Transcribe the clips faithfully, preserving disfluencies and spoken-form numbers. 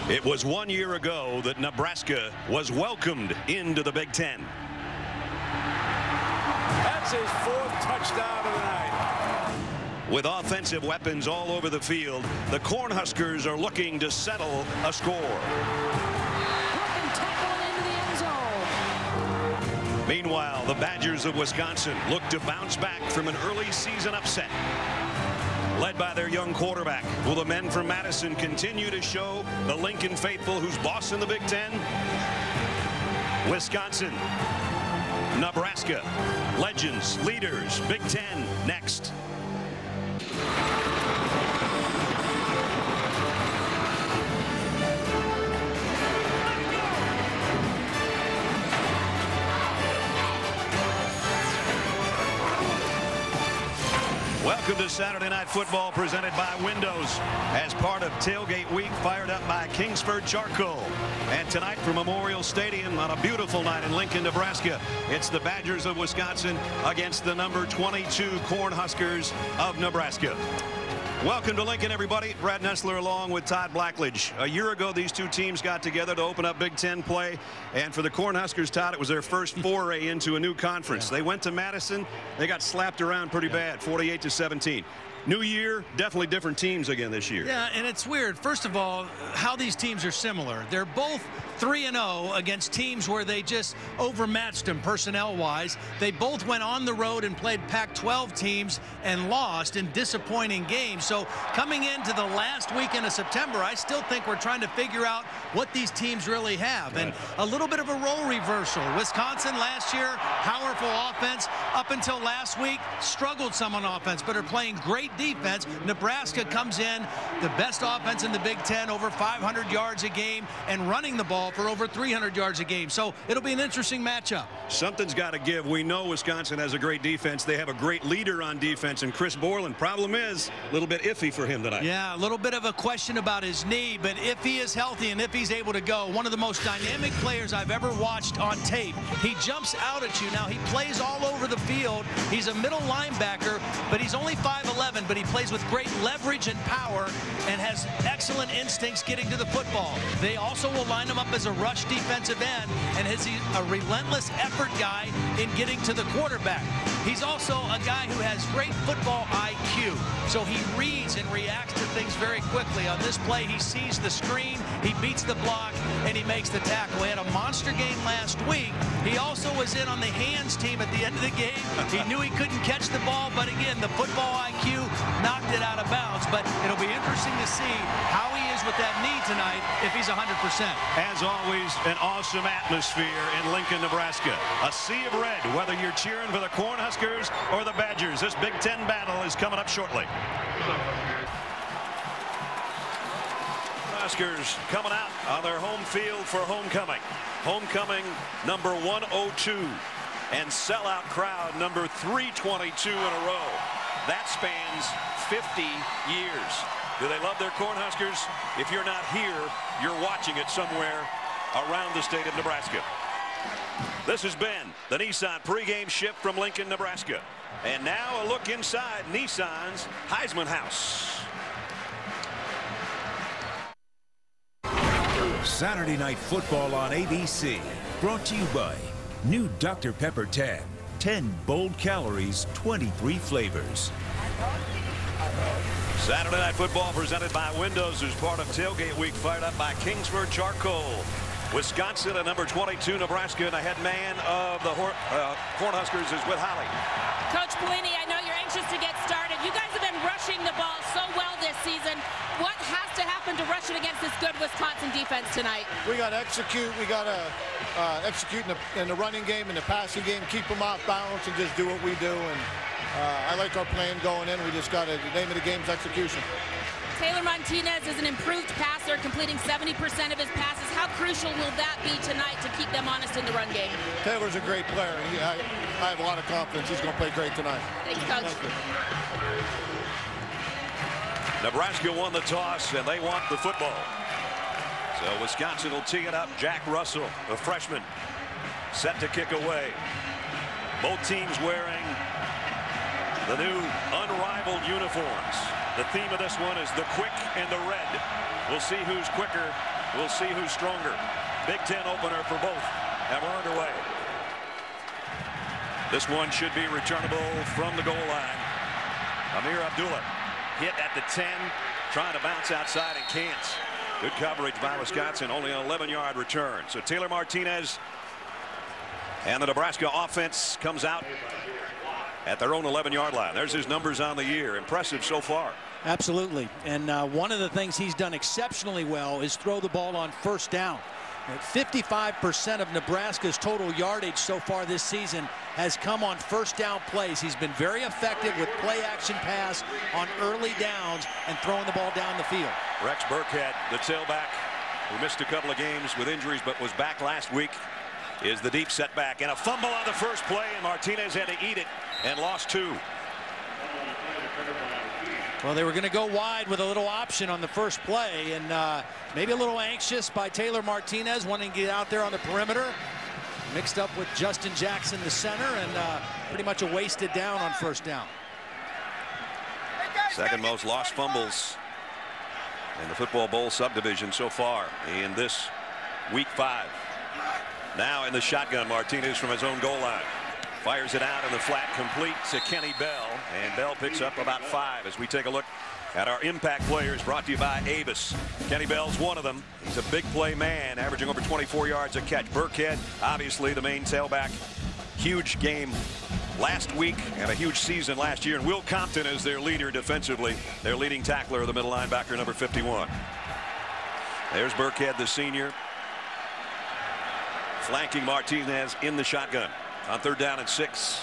It was one year ago that Nebraska was welcomed into the Big Ten. That's his fourth touchdown of the night. With offensive weapons all over the field, the Cornhuskers are looking to settle a score. Meanwhile, the Badgers of Wisconsin look to bounce back from an early season upset. Led by their young quarterback, will the men from Madison continue to show the Lincoln faithful who's boss in the Big Ten? Wisconsin, Nebraska, legends, leaders, Big Ten, next. Welcome to Saturday Night Football, presented by Windows, as part of Tailgate Week, fired up by Kingsford Charcoal. And tonight from Memorial Stadium on a beautiful night in Lincoln, Nebraska, it's the Badgers of Wisconsin against the number twenty-two Cornhuskers of Nebraska. Welcome to Lincoln, everybody. Brad Nessler along with Todd Blackledge. A year ago, these two teams got together to open up Big Ten play. And for the Cornhuskers, Todd, it was their first foray into a new conference. Yeah. They went to Madison. They got slapped around pretty yeah. bad, forty-eight to seventeen. New year, definitely different teams again this year. Yeah, and it's weird. First of all, how these teams are similar. They're both three and oh against teams where they just overmatched them personnel-wise. They both went on the road and played Pac twelve teams and lost in disappointing games. So coming into the last weekend of September, I still think we're trying to figure out what these teams really have. Right. And a little bit of a role reversal. Wisconsin last year, powerful offense. Up until last week, struggled some on offense, but are playing great defense. Nebraska comes in, the best offense in the Big Ten, over five hundred yards a game, and running the ball for over three hundred yards a game. So it'll be an interesting matchup. Something's got to give. We know Wisconsin has a great defense. They have a great leader on defense, and Chris Borland. Problem is, a little bit iffy for him tonight. Yeah, a little bit of a question about his knee, but if he is healthy and if he's able to go, one of the most dynamic players I've ever watched on tape. He jumps out at you. Now, he plays all over the field. He's a middle linebacker, but he's only five eleven, but he plays with great leverage and power and has excellent instincts getting to the football. They also will line him up as a rush defensive end, and is a relentless effort guy in getting to the quarterback. He's also a guy who has great football I Q, so he reads and reacts to things very quickly. On this play, he sees the screen, he beats the block, and he makes the tackle. He had a monster game last week. He also was in on the hands team at the end of the game. He knew he couldn't catch the ball, but again, the football I Q knocked it out of bounds. But it'll be interesting to see how he is with that knee tonight if he's one hundred percent. As always, an awesome atmosphere in Lincoln, Nebraska. A sea of red, whether you're cheering for the Cornhuskers or the Badgers. This Big Ten battle is coming up shortly. Cornhuskers coming out on their home field for homecoming. Homecoming number one oh two, and sellout crowd number three twenty-two in a row. That spans fifty years. Do they love their Cornhuskers? If you're not here, you're watching it somewhere around the state of Nebraska. This has been the Nissan pregame shift from Lincoln, Nebraska. And now a look inside Nissan's Heisman House. Saturday Night Football on A B C. Brought to you by new Doctor Pepper ten. ten bold calories, twenty-three flavors. Saturday Night Football presented by Windows, who's part of Tailgate Week, fired up by Kingsford Charcoal. Wisconsin at number twenty-two, Nebraska, and the head man of the uh, Cornhuskers is with Holly. Coach Pelini, I know you're anxious to get started. You guys have been rushing the ball so well this season. What has to happen to rush it against this good Wisconsin defense tonight? We got to execute. We got to uh, execute in the, in the running game, in the passing game, keep them off balance, and just do what we do. And uh, I like our plan going in. We just got to, the name of the game is execution. Taylor Martinez is an improved passer, completing seventy percent of his passes. How crucial will that be tonight to keep them honest in the run game? Taylor's a great player. He, I, I have a lot of confidence he's going to play great tonight. Thank you, Coach. Thank you. Nebraska won the toss, and they want the football. So Wisconsin will tee it up. Jack Russell, a freshman, set to kick away. Both teams wearing the new unrivaled uniforms. The theme of this one is the quick and the red. We'll see who's quicker We'll see who's stronger. Big Ten opener for both, and we're underway. This one should be returnable from the goal line. Amir Abdullah hit at the ten, trying to bounce outside and can't. Good coverage by Wisconsin, only an eleven yard return. So Taylor Martinez and the Nebraska offense comes out at their own eleven yard line. There's his numbers on the year. Impressive so far. Absolutely. And uh, one of the things he's done exceptionally well is throw the ball on first down. fifty-five percent of Nebraska's total yardage so far this season has come on first down plays. He's been very effective with play action pass on early downs and throwing the ball down the field. Rex Burkhead, the tailback, who missed a couple of games with injuries but was back last week, is the deep setback. And a fumble on the first play, and Martinez had to eat it and lost two. Well, they were going to go wide with a little option on the first play, and uh, maybe a little anxious by Taylor Martinez, wanting to get out there on the perimeter. Mixed up with Justin Jackson, the center, and uh, pretty much a wasted down on first down. Second most lost fumbles in the Football Bowl subdivision so far in this week five. Now in the shotgun, Martinez from his own goal line. Fires it out in the flat, complete to Kenny Bell, and Bell picks up about five as we take a look at our impact players, brought to you by Avis. Kenny Bell's one of them. He's a big play man, averaging over twenty-four yards a catch. Burkhead, obviously the main tailback. Huge game last week and a huge season last year. And Will Compton is their leader defensively, their leading tackler, the middle linebacker, number fifty-one. There's Burkhead, the senior, flanking Martinez in the shotgun on third down and six.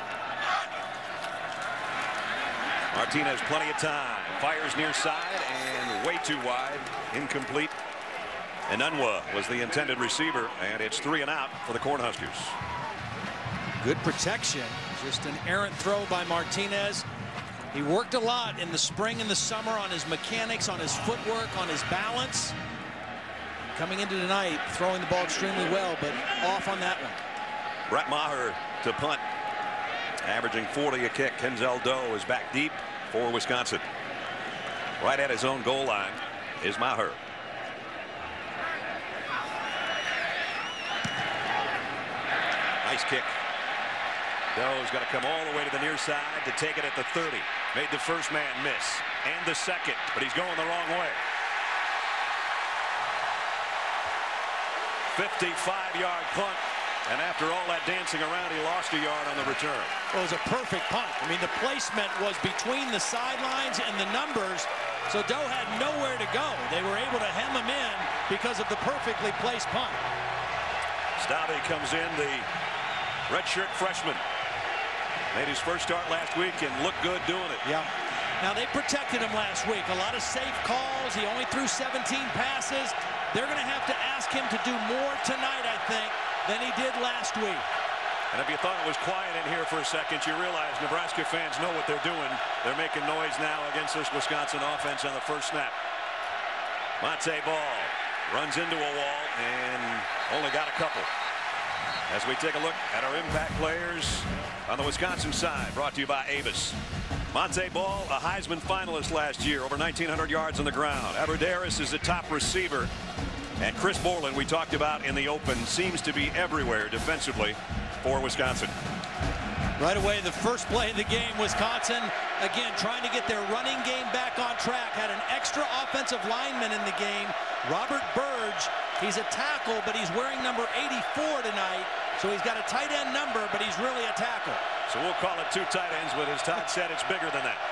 Martinez plenty of time, fires near side and way too wide, incomplete. And Unwa was the intended receiver, and it's three and out for the Cornhuskers. Good protection, just an errant throw by Martinez. He worked a lot in the spring and the summer on his mechanics, on his footwork, on his balance. Coming into tonight, throwing the ball extremely well, but off on that one. Brett Maher to punt, averaging forty a kick. Kenzel Doe is back deep for Wisconsin. Right at his own goal line is Maher. Nice kick. Doe's got to come all the way to the near side to take it at the thirty. Made the first man miss and the second, but he's going the wrong way. fifty-five yard punt. And after all that dancing around, he lost a yard on the return. Well, it was a perfect punt. I mean, the placement was between the sidelines and the numbers, so Doe had nowhere to go. They were able to hem him in because of the perfectly placed punt. Stabby comes in, the redshirt freshman. Made his first start last week and looked good doing it. Yeah. Now, they protected him last week. A lot of safe calls. He only threw seventeen passes. They're going to have to ask him to do more tonight, I think, than he did last week. And if you thought it was quiet in here for a second, you realize Nebraska fans know what they're doing. They're making noise now against this Wisconsin offense on the first snap. Monte Ball runs into a wall and only got a couple. As we take a look at our impact players on the Wisconsin side, brought to you by Avis. Monte Ball, a Heisman finalist last year, over nineteen hundred yards on the ground. Aberderis is the top receiver. And Chris Borland, we talked about in the open, seems to be everywhere defensively for Wisconsin. Right away, the first play of the game, Wisconsin, again, trying to get their running game back on track. Had an extra offensive lineman in the game, Robert Burge. He's a tackle, but he's wearing number eighty-four tonight. So he's got a tight end number, but he's really a tackle. So we'll call it two tight ends, but as Todd said, it's bigger than that.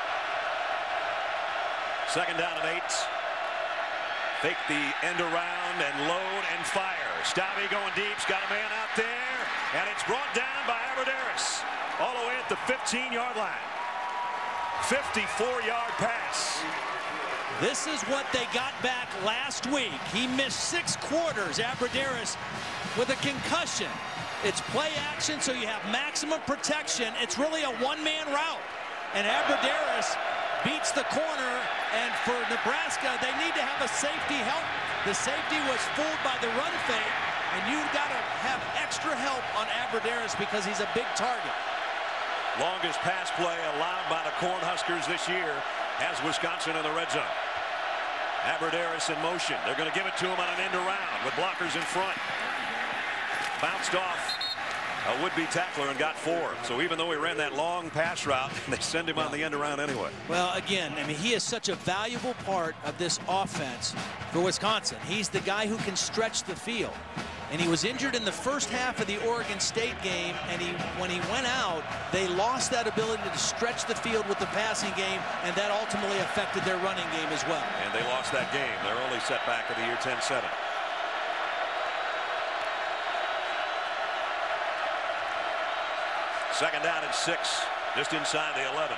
Second down and eight. Fake the end around and load and fire. Stabby going deep. He's got a man out there. And it's brought down by Aberderis. All the way at the fifteen yard line. fifty-four yard pass. This is what they got back last week. He missed six quarters, Aberderis, with a concussion. It's play action, so you have maximum protection. It's really a one-man route. And Aberderis beats the corner, and for Nebraska, they need to have a safety help. The safety was fooled by the run fake, and you've got to have extra help on Aberderis because he's a big target. Longest pass play allowed by the Cornhuskers this year has Wisconsin in the red zone. Aberderis in motion. They're going to give it to him on an end around with blockers in front. Bounced off a would-be tackler and got four. So even though he ran that long pass route, they send him on the end around anyway. Well, again, I mean, he is such a valuable part of this offense for Wisconsin. He's the guy who can stretch the field. And he was injured in the first half of the Oregon State game, and he, when he went out, they lost that ability to stretch the field with the passing game, and that ultimately affected their running game as well. And they lost that game. Their only setback of the year, ten seven. Second down and six, just inside the eleven.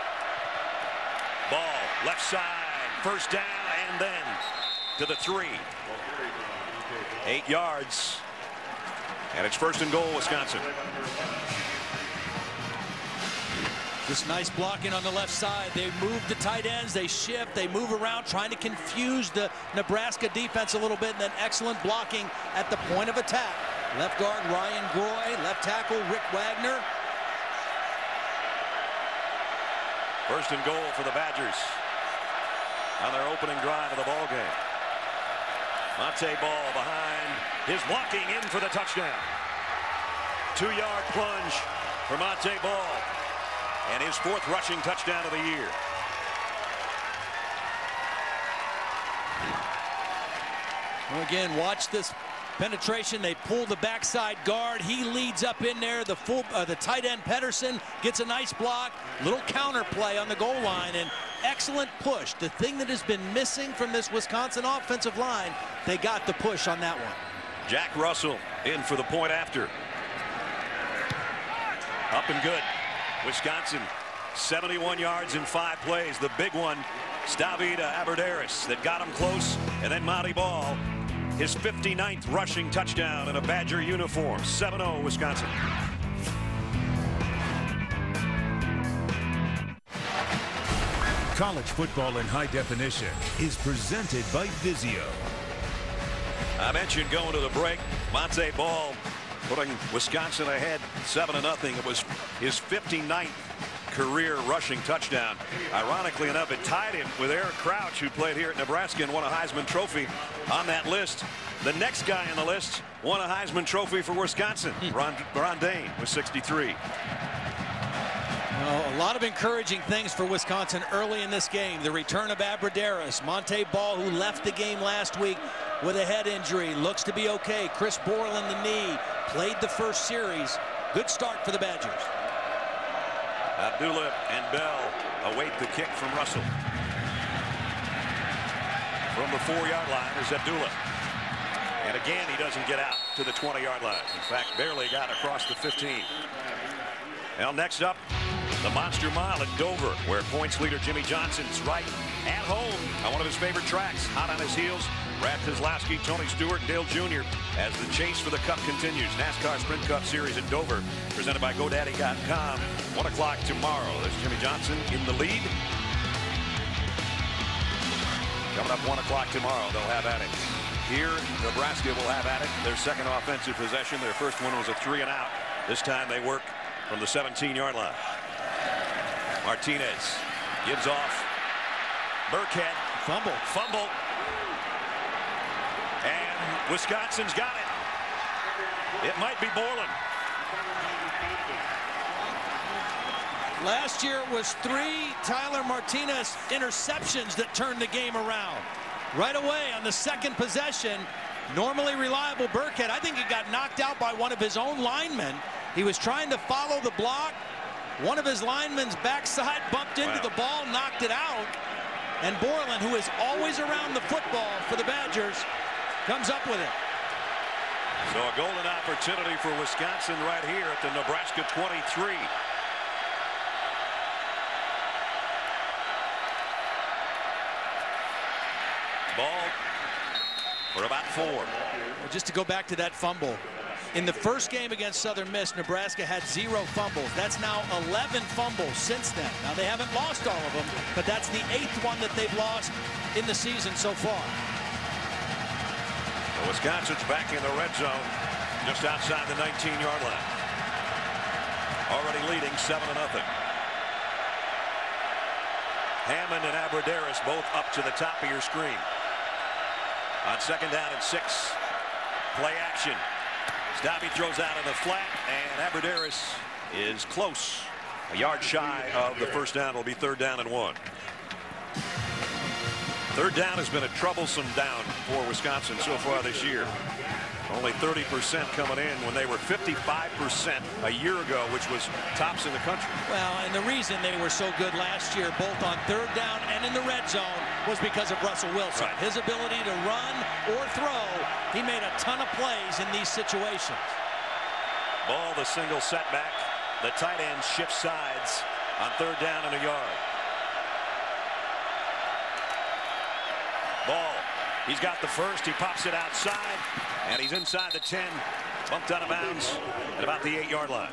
Ball left side, first down, and then to the three. Eight yards, and it's first and goal, Wisconsin. Just nice blocking on the left side. They move the tight ends, they shift, they move around, trying to confuse the Nebraska defense a little bit, and then excellent blocking at the point of attack. Left guard Ryan Groy, left tackle Rick Wagner. First and goal for the Badgers on their opening drive of the ball game. Monte Ball behind his blocking in for the touchdown. Two-yard plunge for Monte Ball, and his fourth rushing touchdown of the year. Well, again, watch this penetration. They pull the backside guard. He leads up in there. The full, uh, the tight end Pedersen gets a nice block. Little counter play on the goal line, and excellent push. The thing that has been missing from this Wisconsin offensive line, they got the push on that one. Jack Russell in for the point after. Up and good. Wisconsin seventy-one yards in five plays. The big one, Stavida Aberderis, that got him close, and then Monte Ball, his fifty-ninth rushing touchdown in a Badger uniform. seven oh Wisconsin. College football in high definition is presented by Vizio. I mentioned going to the break. Monte Ball putting Wisconsin ahead seven to nothing. It was his fifty-ninth career rushing touchdown. Ironically enough, it tied him with Eric Crouch, who played here at Nebraska and won a Heisman Trophy on that list. The next guy on the list won a Heisman Trophy for Wisconsin. Ron, Ron Dane with sixty-three. Well, a lot of encouraging things for Wisconsin early in this game. The return of Aberderis. Monte Ball, who left the game last week with a head injury, looks to be okay. Chris Borland, the knee, played the first series. Good start for the Badgers. Abdullah and Bell await the kick from Russell. From the four-yard line is Abdullah. And again, he doesn't get out to the twenty-yard line. In fact, barely got across the fifteen. Well, next up, the Monster Mile at Dover, where points leader Jimmy Johnson's right at home on one of his favorite tracks. Hot on his heels, Brad Keselowski, Tony Stewart, and Dale Junior as the chase for the Cup continues. NASCAR Sprint Cup Series at Dover, presented by GoDaddy dot com. One o'clock tomorrow. There's Jimmy Johnson in the lead. Coming up one o'clock tomorrow, they'll have at it. Here, Nebraska will have at it. Their second offensive possession. Their first one was a three and out. This time they work from the seventeen-yard line. Martinez gives off. Burkhead. Fumble. Fumble. And Wisconsin's got it. It might be Borland. Last year it was three Tyler Martinez interceptions that turned the game around. Right away on the second possession, normally reliable Burkhead, I think he got knocked out by one of his own linemen. He was trying to follow the block. One of his linemen's backside bumped into wow. the ball, knocked it out. And Borland, who is always around the football for the Badgers, comes up with it. So a golden opportunity for Wisconsin right here at the Nebraska twenty-three. Ball for about four. Well, just to go back to that fumble. In the first game against Southern Miss, Nebraska had zero fumbles. That's now eleven fumbles since then. Now, they haven't lost all of them, but that's the eighth one that they've lost in the season so far. Well, Wisconsin's back in the red zone just outside the nineteen-yard line. Already leading seven to nothing. Hammond and Abradaris both up to the top of your screen. On second down and six, play action. Stabby throws out in the flat, and Abradaris is close. A yard shy of the first down. It'll be third down and one. Third down has been a troublesome down for Wisconsin so far this year. Only thirty percent coming in when they were fifty-five percent a year ago, which was tops in the country. Well, and the reason they were so good last year, both on third down and in the red zone, was because of Russell Wilson. Right. His ability to run or throw, he made a ton of plays in these situations. Ball, the single setback. The tight end shifts sides on third down and a yard. Ball. He's got the first. He pops it outside, and he's inside the ten. Bumped out of bounds at about the eight-yard line.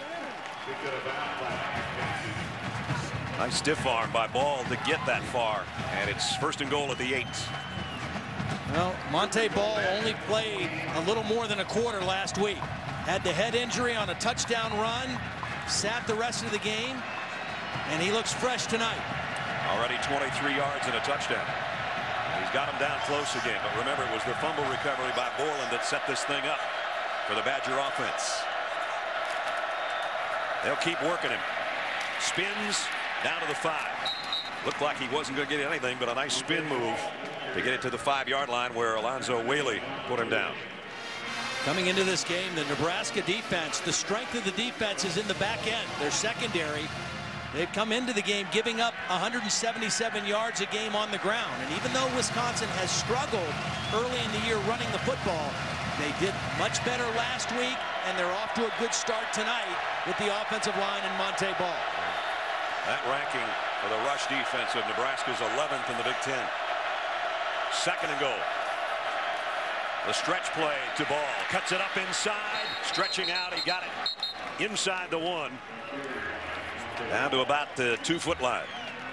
Nice stiff arm by Ball to get that far, and it's first and goal at the eight. Well, Monte Ball only played a little more than a quarter last week. Had the head injury on a touchdown run, sat the rest of the game, and he looks fresh tonight. Already twenty-three yards and a touchdown. He's got him down close again, but remember, it was the fumble recovery by Borland that set this thing up for the Badger offense. They'll keep working him. Spins down to the five. Looked like he wasn't going to get anything, but a nice spin move to get it to the five-yard line where Alonzo Whaley put him down. Coming into this game, the Nebraska defense, the strength of the defense is in the back end. Their secondary, they've come into the game giving up one hundred seventy-seven yards a game on the ground. And even though Wisconsin has struggled early in the year running the football, they did much better last week, and they're off to a good start tonight with the offensive line and Monte Ball. That ranking for the rush defense of Nebraska is eleventh in the Big Ten. Second and goal. The stretch play to Ball. Cuts it up inside. Stretching out. He got it inside the one. Down to about the two-foot line.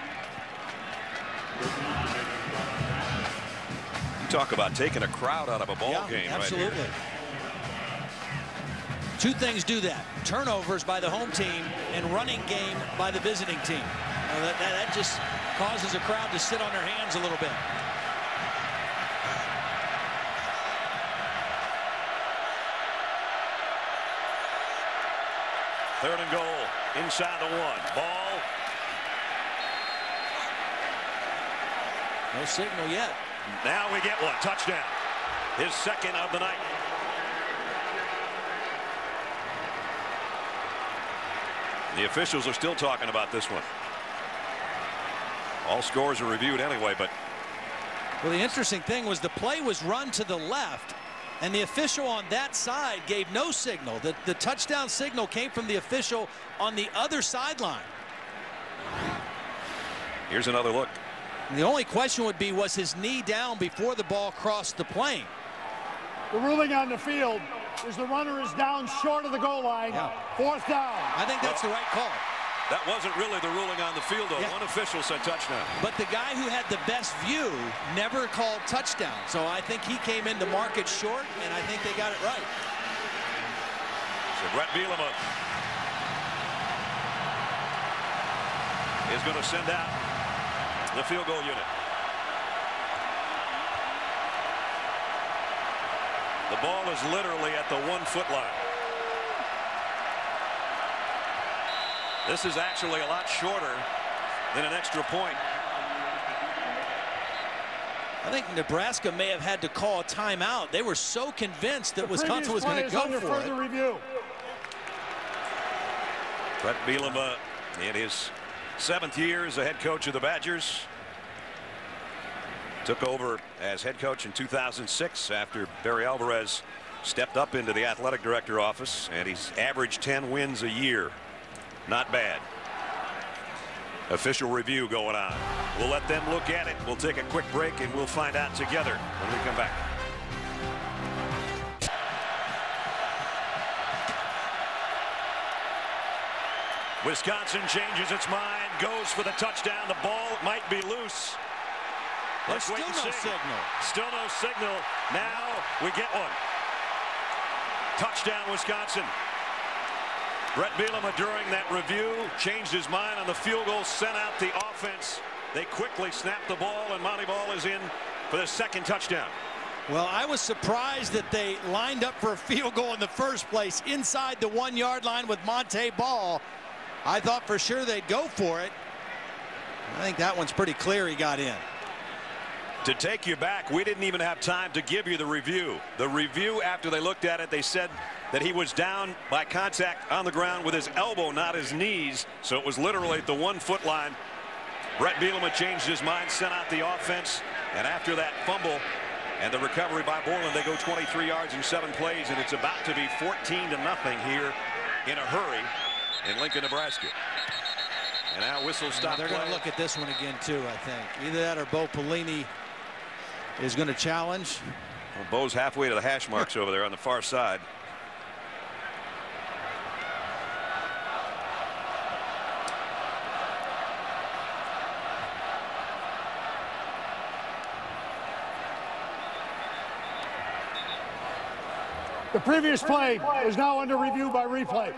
You talk about taking a crowd out of a ball yeah, game. Absolutely. Right here. Two things do that. Turnovers by the home team and running game by the visiting team. Well, that, that, that just causes a crowd to sit on their hands a little bit. Third and goal. Inside the one. Ball. No signal yet. Now we get one. Touchdown. His second of the night. The officials are still talking about this one. All scores are reviewed anyway, but. Well, the interesting thing was the play was run to the left, and the official on that side gave no signal. The, the touchdown signal came from the official on the other sideline. Here's another look. And the only question would be, was his knee down before the ball crossed the plane? The ruling on the field is the runner is down short of the goal line. Yeah. Fourth down. I think that's the right call. That wasn't really the ruling on the field, though. Yeah. One official said touchdown. But the guy who had the best view never called touchdown. So I think he came in to mark it short, and I think they got it right. So Brett Bielema is going to send out the field goal unit. The ball is literally at the one-foot line. This is actually a lot shorter than an extra point. I think Nebraska may have had to call a timeout. They were so convinced that Wisconsin was going to go under for further it. Review. Brett Bielema in his seventh year as the head coach of the Badgers. Took over as head coach in two thousand six after Barry Alvarez stepped up into the athletic director office, and he's averaged ten wins a year. Not bad. Official review going on. We'll let them look at it. We'll take a quick break and we'll find out together when we come back. Wisconsin changes its mind, goes for the touchdown. The ball might be loose. There's Let's wait still and no see. signal. Still no signal. Now we get one. Touchdown, Wisconsin. Brett Bielema during that review changed his mind on the field goal, sent out the offense They quickly snap the ball, and Monty Ball is in for the second touchdown. Well, I was surprised that they lined up for a field goal in the first place inside the one yard line with Monte Ball. I thought for sure they'd go for it. I think that one's pretty clear he got in. To take you back, we didn't even have time to give you the review. The review, after they looked at it, they said that he was down by contact on the ground with his elbow, not his knees. So it was literally at the one foot line. Brett Bielema changed his mind, sent out the offense, and after that fumble and the recovery by Borland, they go twenty-three yards in seven plays, and it's about to be fourteen to nothing here in a hurry in Lincoln, Nebraska. And now whistle stop. They're going to look at this one again too, I think. Either that or Bo Pelini is going to challenge. Well, Bo's halfway to the hash marks over there on the far side. The previous play is now under review by replay.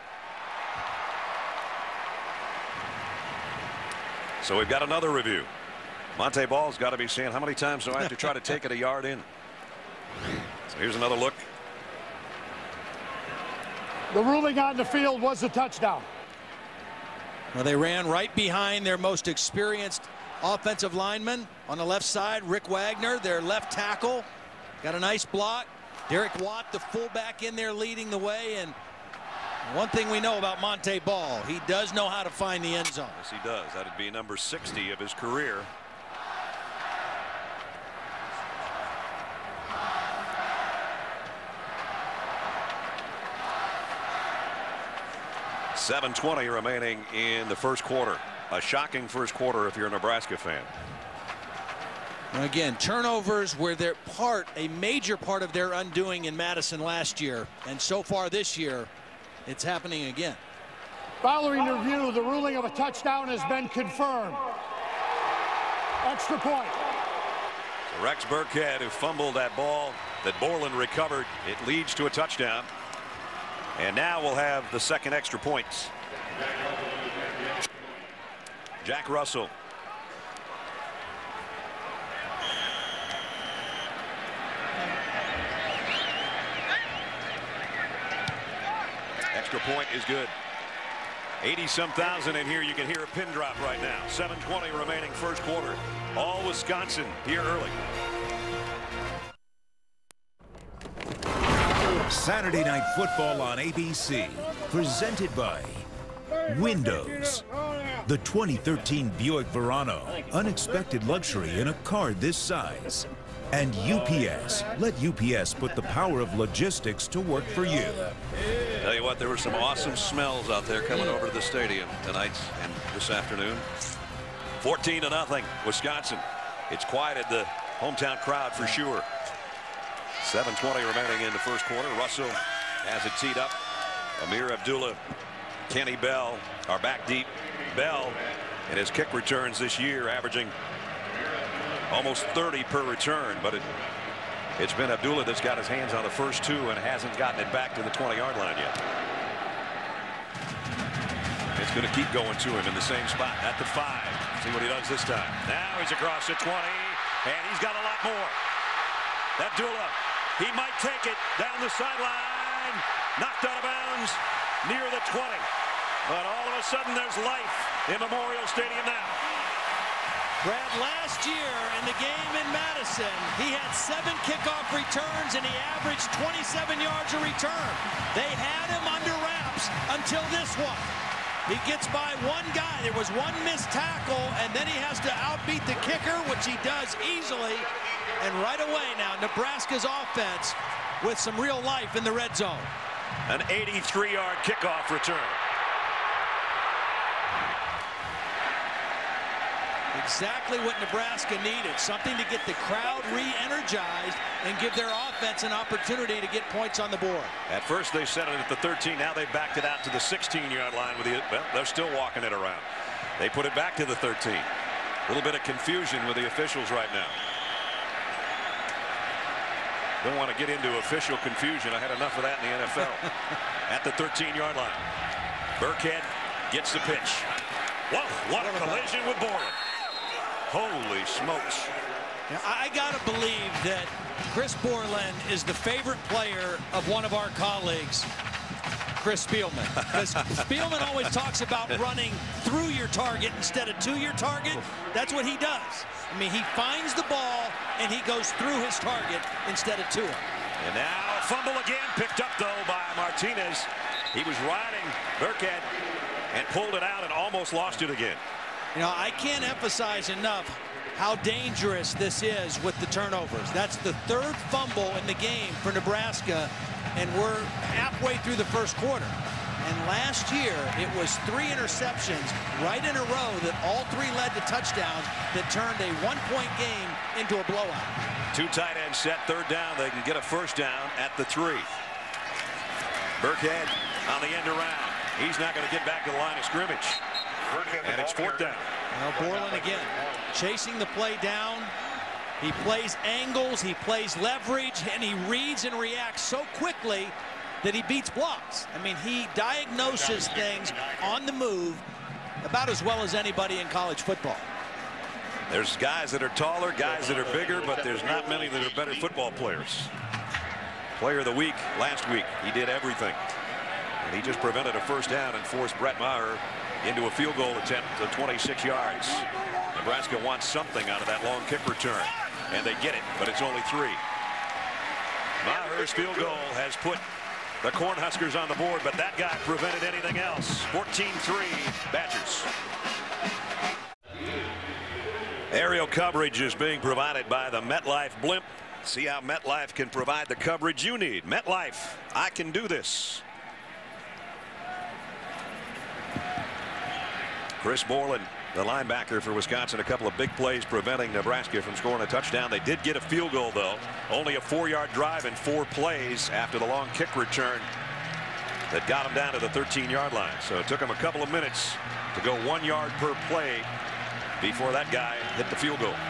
So we've got another review. Monte Ball's got to be saying, how many times do I have to try to take it a yard in? So here's another look. The ruling on the field was a touchdown. Well, they ran right behind their most experienced offensive lineman on the left side, Rick Wagner, their left tackle. Got a nice block. Derek Watt, the fullback, in there leading the way. And one thing we know about Monte Ball, he does know how to find the end zone. Yes, he does. That'd be number sixty of his career. seven twenty remaining in the first quarter. A shocking first quarter if you're a Nebraska fan. Again, turnovers were their part, a major part of their undoing in Madison last year. And so far this year, it's happening again. Following the review, the ruling of a touchdown has been confirmed. Extra point. So Rex Burkhead, who fumbled that ball that Borland recovered, it leads to a touchdown. And now we'll have the second extra points. Jack Russell. Extra point is good. eighty some thousand in here. You can hear a pin drop right now. seven twenty remaining first quarter. All Wisconsin here early. Saturday Night Football on A B C, presented by Windows. The twenty thirteen Buick Verano, unexpected luxury in a car this size. And U P S, let U P S put the power of logistics to work for you. Tell you what, there were some awesome smells out there coming over to the stadium tonight and this afternoon. fourteen to nothing, Wisconsin. It's quieted the hometown crowd for sure. seven twenty remaining in the first quarter. Russell has it teed up. Amir Abdullah, Kenny Bell are back deep. Bell in his kick returns this year averaging almost thirty per return, but it, it's been Abdullah that's got his hands on the first two and hasn't gotten it back to the twenty yard line yet. It's going to keep going to him in the same spot at the five. See what he does this time. Now he's across the twenty, and he's got a lot more. Abdullah, he might take it down the sideline, knocked out of bounds near the twenty. But all of a sudden there's life in Memorial Stadium now. Brad, last year in the game in Madison, he had seven kickoff returns and he averaged twenty-seven yards a return. They had him under wraps until this one. He gets by one guy. There was one missed tackle, and then he has to outbeat the kicker, which he does easily. And right away now, Nebraska's offense with some real life in the red zone. An eighty-three yard kickoff return. Exactly what Nebraska needed, something to get the crowd re-energized and give their offense an opportunity to get points on the board. At first they set it at the thirteen. Now they've backed it out to the sixteen yard line. With the, well, they're still walking it around. They put it back to the thirteen. A little bit of confusion with the officials right now. Don't want to get into official confusion. I had enough of that in the N F L. At the thirteen yard line. Burkhead gets the pitch. Whoa, what a collision with Borland. Holy smokes. Now, I got to believe that Chris Borland is the favorite player of one of our colleagues, Chris Spielman. Because Spielman always talks about running through your target instead of to your target. That's what he does. I mean, he finds the ball and he goes through his target instead of to it. And now a fumble again, picked up though by Martinez. He was riding Burkhead and pulled it out and almost lost it again. You know, I can't emphasize enough how dangerous this is with the turnovers. That's the third fumble in the game for Nebraska, and we're halfway through the first quarter. And last year, it was three interceptions right in a row that all three led to touchdowns that turned a one-point game into a blowout. Two tight ends set, third down. They can get a first down at the three. Burkhead on the end around. He's not going to get back to the line of scrimmage. And it's fourth down. Now Borland again, chasing the play down. He plays angles, he plays leverage, and he reads and reacts so quickly that he beats blocks. I mean, he diagnoses things on the move about as well as anybody in college football. There's guys that are taller, guys that are bigger, but there's not many that are better football players. Player of the week last week, he did everything. And he just prevented a first down and forced Brett Maher into a field goal attempt to twenty-six yards. Nebraska wants something out of that long kick return, and they get it, but it's only three. Maher's field goal has put the Cornhuskers on the board, but that guy prevented anything else. fourteen three Badgers. Aerial coverage is being provided by the MetLife blimp. See how MetLife can provide the coverage you need. MetLife, I can do this. Chris Borland, the linebacker for Wisconsin, a couple of big plays preventing Nebraska from scoring a touchdown. They did get a field goal, though. Only a four-yard drive in four plays after the long kick return that got them down to the thirteen-yard line. So it took them a couple of minutes to go one yard per play before that guy hit the field goal.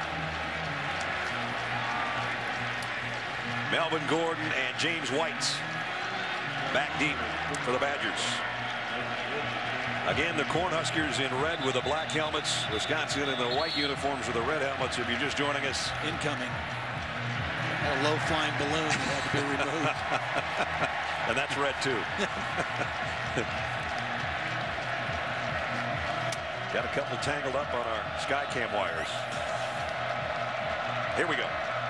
Melvin Gordon and James White back deep for the Badgers. Again, the Cornhuskers in red with the black helmets. Wisconsin in the white uniforms with the red helmets. If you're just joining us. Incoming. A low-flying balloon that had to be removed. And that's red, too. Got a couple tangled up on our Skycam wires. Here we go.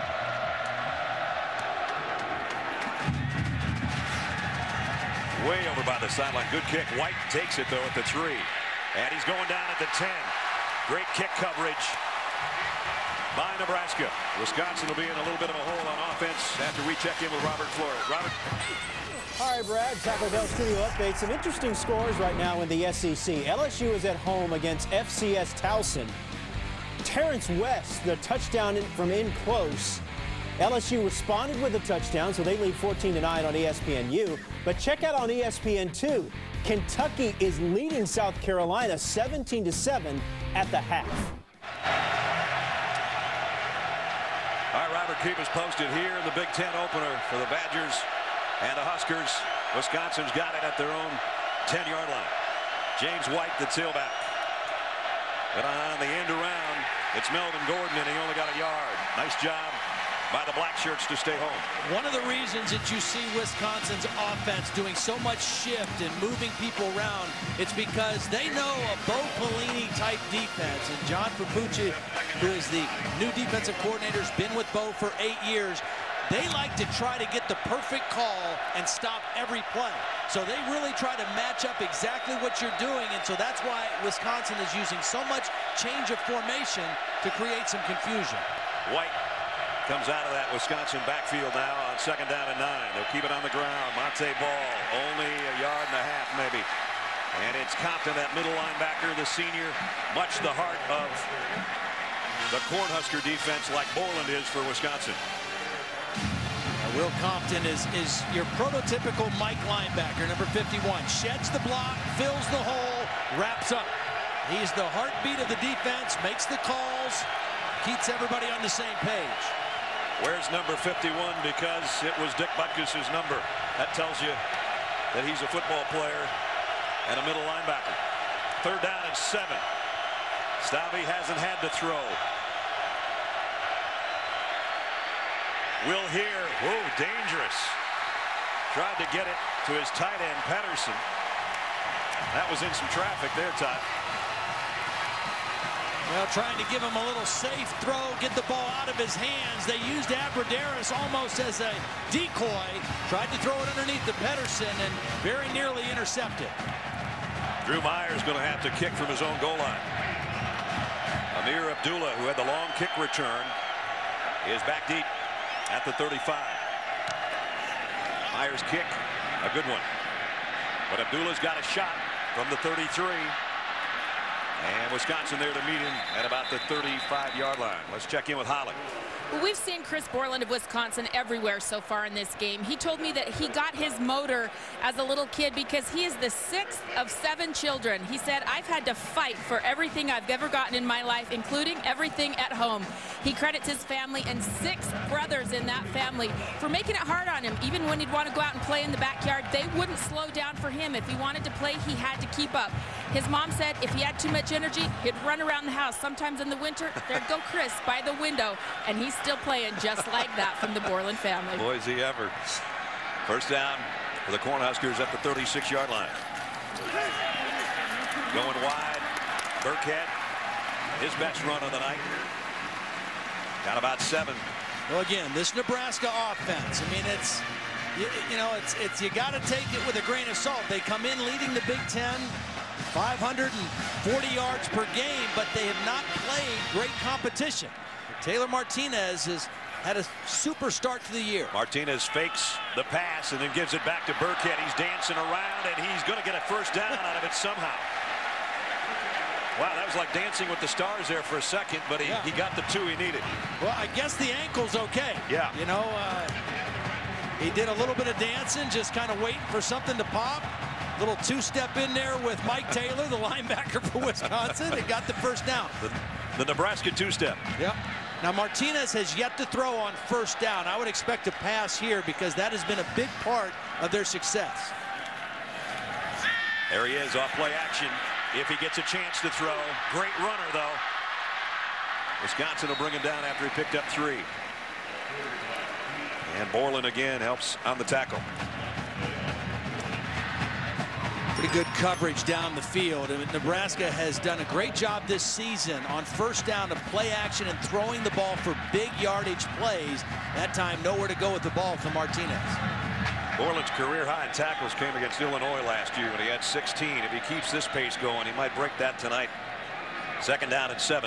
Way over by the sideline. Good kick. White takes it, though, at the three. And he's going down at the ten. Great kick coverage by Nebraska. Wisconsin will be in a little bit of a hole on offense after we check in with Robert Flores. Robert. All right, Brad. Taco Bell Studio update. Some interesting scores right now in the S E C. L S U is at home against F C S Towson. Terrence West, the touchdown from in close. L S U responded with a touchdown, so they lead fourteen to nine on E S P N U. But check out on E S P N two, Kentucky is leading South Carolina seventeen to seven at the half. All right, Robert, keep us posted here in the Big Ten opener for the Badgers and the Huskers. Wisconsin's got it at their own ten-yard line. James White, the tailback. But on the end around, it's Melvin Gordon, and he only got a yard. Nice job by the black shirts to stay home. One of the reasons that you see Wisconsin's offense doing so much shift and moving people around, it's because they know a Bo Pelini type defense. And John Papucci, who is the new defensive coordinator, has been with Bo for eight years. They like to try to get the perfect call and stop every play. So they really try to match up exactly what you're doing. And so that's why Wisconsin is using so much change of formation to create some confusion. White comes out of that Wisconsin backfield now on second down and nine. They'll keep it on the ground. Monte Ball, only a yard and a half maybe. And it's Compton, that middle linebacker, the senior, much the heart of the Cornhusker defense like Borland is for Wisconsin. Now, Will Compton is, is your prototypical Mike linebacker, number fifty-one. Sheds the block, fills the hole, wraps up. He's the heartbeat of the defense, makes the calls, keeps everybody on the same page. Where's number fifty-one? Because it was Dick Butkus's number. That tells you that he's a football player and a middle linebacker. Third down and seven. Stalvey hasn't had to throw will hear. Whoa, dangerous. Tried to get it to his tight end, Pedersen. That was in some traffic there, Todd. Well, trying to give him a little safe throw, get the ball out of his hands. They used Abradaris almost as a decoy. Tried to throw it underneath the Pedersen and very nearly intercepted. Drew Myers going to have to kick from his own goal line. Amir Abdullah, who had the long kick return, is back deep at the thirty-five. Myers' kick, a good one. But Abdullah's got a shot from the thirty-three. And Wisconsin there to meet him at about the thirty-five yard line. Let's check in with Holland. Well, we've seen Chris Borland of Wisconsin everywhere so far in this game. He told me that he got his motor as a little kid because he is the sixth of seven children. He said, I've had to fight for everything I've ever gotten in my life, including everything at home. He credits his family and six brothers in that family for making it hard on him. Even when he'd want to go out and play in the backyard, they wouldn't slow down for him. If he wanted to play, he had to keep up. His mom said if he had too much energy, he'd run around the house. Sometimes in the winter, there'd go Chris by the window, and he's still playing just like that from the Borland family. Boy, is he ever. First down for the Cornhuskers at the thirty-six yard line. Going wide, Burkhead, his best run of the night. Got about seven. Well, again, this Nebraska offense, I mean, it's, you, you know, it's, it's you got to take it with a grain of salt. They come in leading the Big Ten, five hundred forty yards per game, but they have not played great competition. Taylor Martinez has had a super start to the year. Martinez fakes the pass and then gives it back to Burkhead. He's dancing around, and he's going to get a first down out of it somehow. Wow, that was like dancing with the stars there for a second, but he, yeah. he got the two he needed. Well, I guess the ankle's okay. Yeah. You know, uh, he did a little bit of dancing, just kind of waiting for something to pop. Little two-step in there with Mike Taylor, the linebacker for Wisconsin, and got the first down. The, the Nebraska two-step. Yep. Now, Martinez has yet to throw on first down. I would expect a pass here because that has been a big part of their success. There he is off play action. If he gets a chance to throw. Great runner, though. Wisconsin will bring him down after he picked up three. And Borland again helps on the tackle. Pretty good coverage down the field. I mean, Nebraska has done a great job this season on first down of play action and throwing the ball for big yardage plays. That time nowhere to go with the ball for Martinez. Borland's career high in tackles came against Illinois last year when he had sixteen. If he keeps this pace going, he might break that tonight. Second down and seven.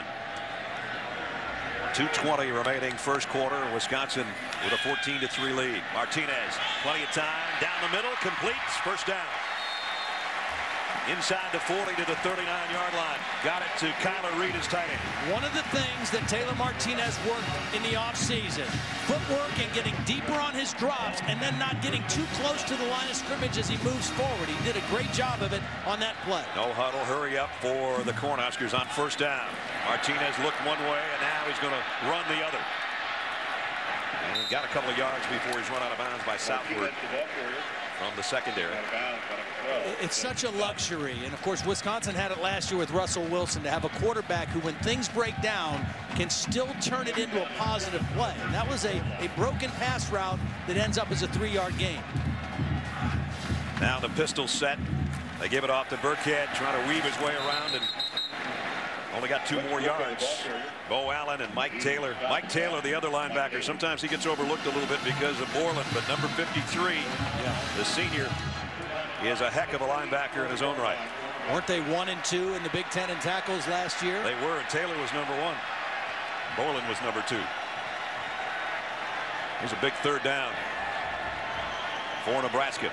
two twenty remaining first quarter. Wisconsin with a fourteen to three lead. Martinez, plenty of time, down the middle, completes, first down. Inside the forty to the thirty-nine yard line. Got it to Kyler Reed, his tight end. One of the things that Taylor Martinez worked in the offseason, footwork and getting deeper on his drops and then not getting too close to the line of scrimmage as he moves forward. He did a great job of it on that play. No huddle, hurry up for the Cornhuskers on first down. Martinez looked one way, and now he's going to run the other. And he got a couple of yards before he's run out of bounds by Southward from the secondary. It's such a luxury, and of course Wisconsin had it last year with Russell Wilson, to have a quarterback who, when things break down, can still turn it into a positive play. And that was a, a broken pass route that ends up as a three yard gain. Now the pistol set. They give it off to Burkhead, trying to weave his way around, and only got two more yards. Bo Allen and Mike Taylor. Mike Taylor, the other linebacker, sometimes he gets overlooked a little bit because of Borland, but number fifty-three, yeah. the senior, is a heck of a linebacker in his own right. Weren't they one and two in the Big Ten in tackles last year? They were, and Taylor was number one. Borland was number two. Here's a big third down for Nebraska.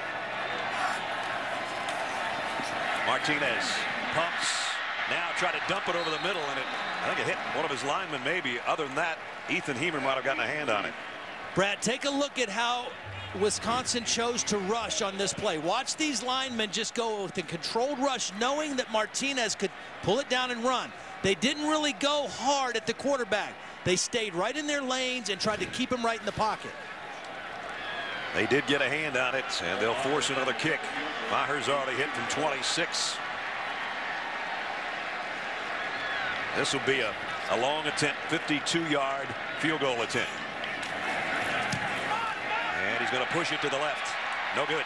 Martinez pumps. Now try to dump it over the middle, and it, I think it hit one of his linemen maybe. Other than that, Ethan Heemer might have gotten a hand on it. Brad, take a look at how Wisconsin chose to rush on this play. Watch these linemen just go with a controlled rush, knowing that Martinez could pull it down and run. They didn't really go hard at the quarterback. They stayed right in their lanes and tried to keep him right in the pocket. They did get a hand on it, and they'll force another kick. Maher's already hit from twenty-six. This will be a, a long attempt, fifty-two yard field goal attempt. going to push it to the left. No good.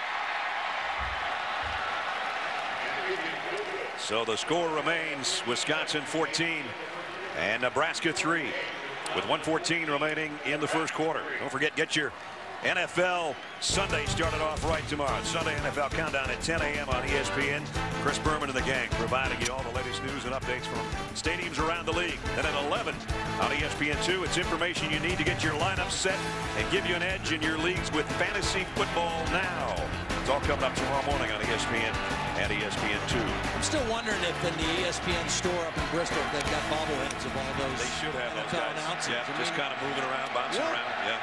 So the score remains Wisconsin fourteen and Nebraska three with one fourteen remaining in the first quarter. Don't forget, get your N F L Sunday started off right tomorrow. Sunday N F L Countdown at ten A M on E S P N. Chris Berman and the gang providing you all the latest news and updates from stadiums around the league. Then at eleven on E S P N two, it's information you need to get your lineup set and give you an edge in your leagues with Fantasy Football Now. It's all coming up tomorrow morning on E S P N and E S P N two. I'm still wondering if in the E S P N store up in Bristol, if they've got bobbleheads of all those. They should have N F L those guys. announcers. Yeah, I just mean, kind of moving around, bouncing yeah. around. Yeah.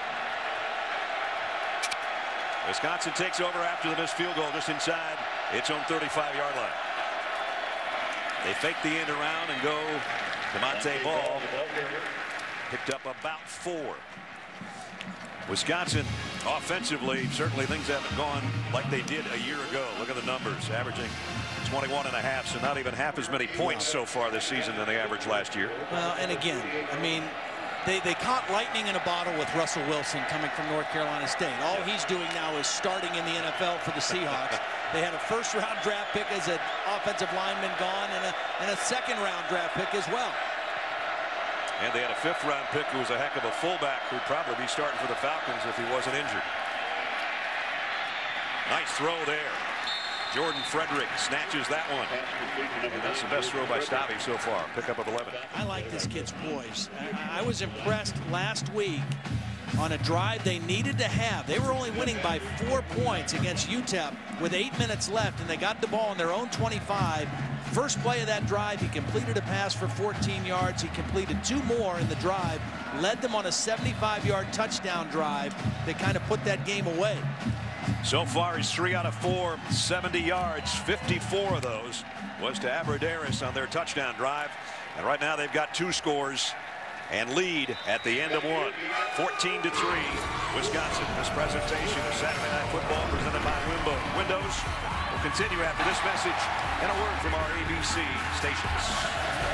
Wisconsin takes over after the missed field goal just inside its own thirty-five yard line. They fake the end around and go to Monte Ball. Picked up about four. Wisconsin offensively, certainly things haven't gone like they did a year ago. Look at the numbers, averaging twenty-one and a half, so not even half as many points so far this season than they averaged last year. Well, and again, I mean, They, they caught lightning in a bottle with Russell Wilson coming from North Carolina State. All he's doing now is starting in the N F L for the Seahawks. They had a first-round draft pick as an offensive lineman gone and a, and a second-round draft pick as well. And they had a fifth-round pick who was a heck of a fullback who'd probably be starting for the Falcons if he wasn't injured. Nice throw there. Jordan Frederick snatches that one. And that's the best throw by Stabby so far. Pickup of eleven. I like this kid's poise. I, I was impressed last week on a drive they needed to have. They were only winning by four points against U T E P with eight minutes left, and they got the ball on their own twenty-five. First play of that drive, he completed a pass for fourteen yards. He completed two more in the drive, led them on a seventy-five yard touchdown drive that kind of put that game away. So far, he's three out of four, seventy yards. fifty-four of those was to Abradaris on their touchdown drive. And right now they've got two scores and lead at the end of one. fourteen to three, Wisconsin. This presentation of Saturday Night Football presented by Windows will continue after this message and a word from our A B C stations.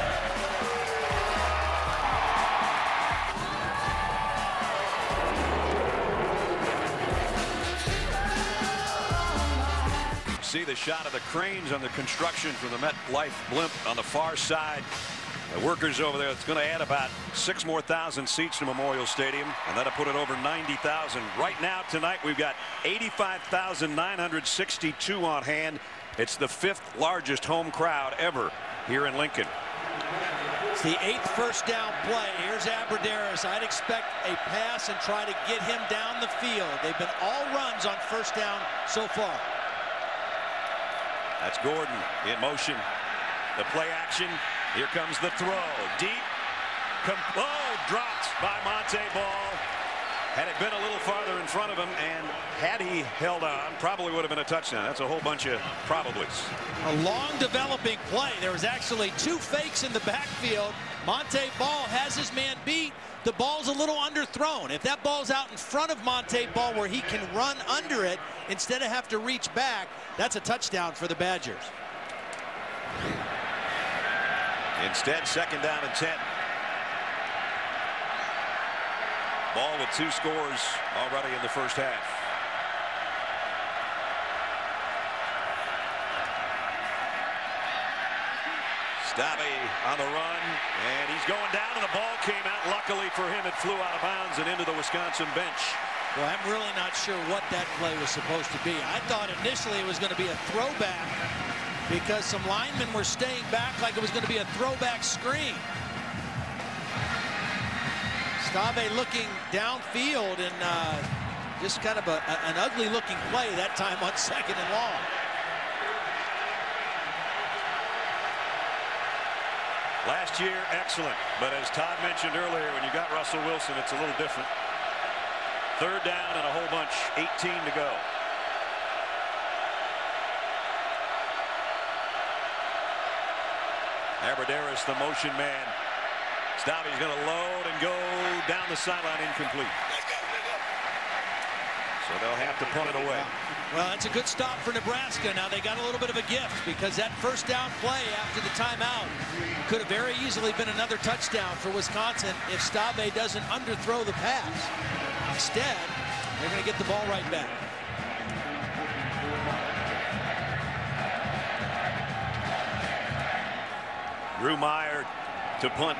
See the shot of the cranes on the construction from the MetLife blimp on the far side. The workers over there, it's going to add about six more thousand seats to Memorial Stadium, and that'll put it over ninety thousand. Right now, tonight, we've got eighty-five thousand nine hundred sixty-two on hand. It's the fifth largest home crowd ever here in Lincoln. It's the eighth first down play. Here's Abradaris. I'd expect a pass and try to get him down the field. They've been all runs on first down so far. That's Gordon in motion. The play action. Here comes the throw. Deep. Com oh, dropped by Monte Ball. Had it been a little farther in front of him, and had he held on, probably would have been a touchdown. That's a whole bunch of probablys. A long developing play. There was actually two fakes in the backfield. Monte Ball has his man beat. The ball's a little underthrown. If that ball's out in front of Monte Ball where he can run under it instead of have to reach back, that's a touchdown for the Badgers. Instead, second down and ten. Ball with two scores already in the first half. Stabby on the run, and he's going down, and the ball came out. Luckily for him, it flew out of bounds and into the Wisconsin bench. Well, I'm really not sure what that play was supposed to be. I thought initially it was going to be a throwback because some linemen were staying back like it was going to be a throwback screen. Stabby looking downfield, and uh, just kind of a, a, an ugly-looking play that time on second and long. Last year, excellent. But as Todd mentioned earlier, when you got Russell Wilson, it's a little different. Third down and a whole bunch, eighteen to go. Abradaris, the motion man. Stabby's going to load and go down the sideline, incomplete. So they'll have to punt it away. Well, that's a good stop for Nebraska. Now they got a little bit of a gift because that first down play after the timeout could have very easily been another touchdown for Wisconsin if Stabby doesn't underthrow the pass. Instead, They're going to get the ball right back. Drew Meyer to punt.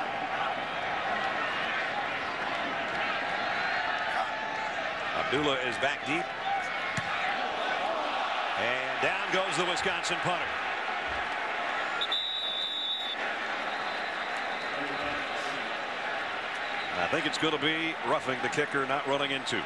Abdullah is back deep. And down goes the Wisconsin punter. I think it's going to be roughing the kicker, not running into.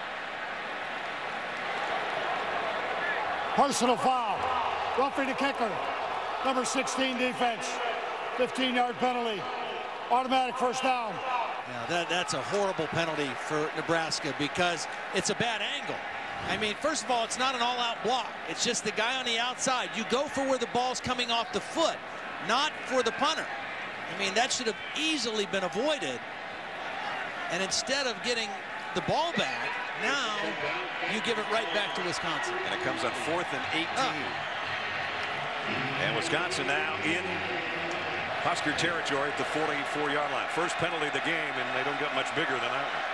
Personal foul. Roughing the kicker. Number sixteen defense. fifteen yard penalty. Automatic first down. Yeah, that, that's a horrible penalty for Nebraska because it's a bad angle. I mean, first of all, it's not an all-out block. It's just the guy on the outside. You go for where the ball's coming off the foot, not for the punter. I mean, that should have easily been avoided. And instead of getting the ball back, now you give it right back to Wisconsin. And it comes on fourth and eighteen. Oh. And Wisconsin now in Husker territory at the forty-four yard line. First penalty of the game, and they don't get much bigger than that one.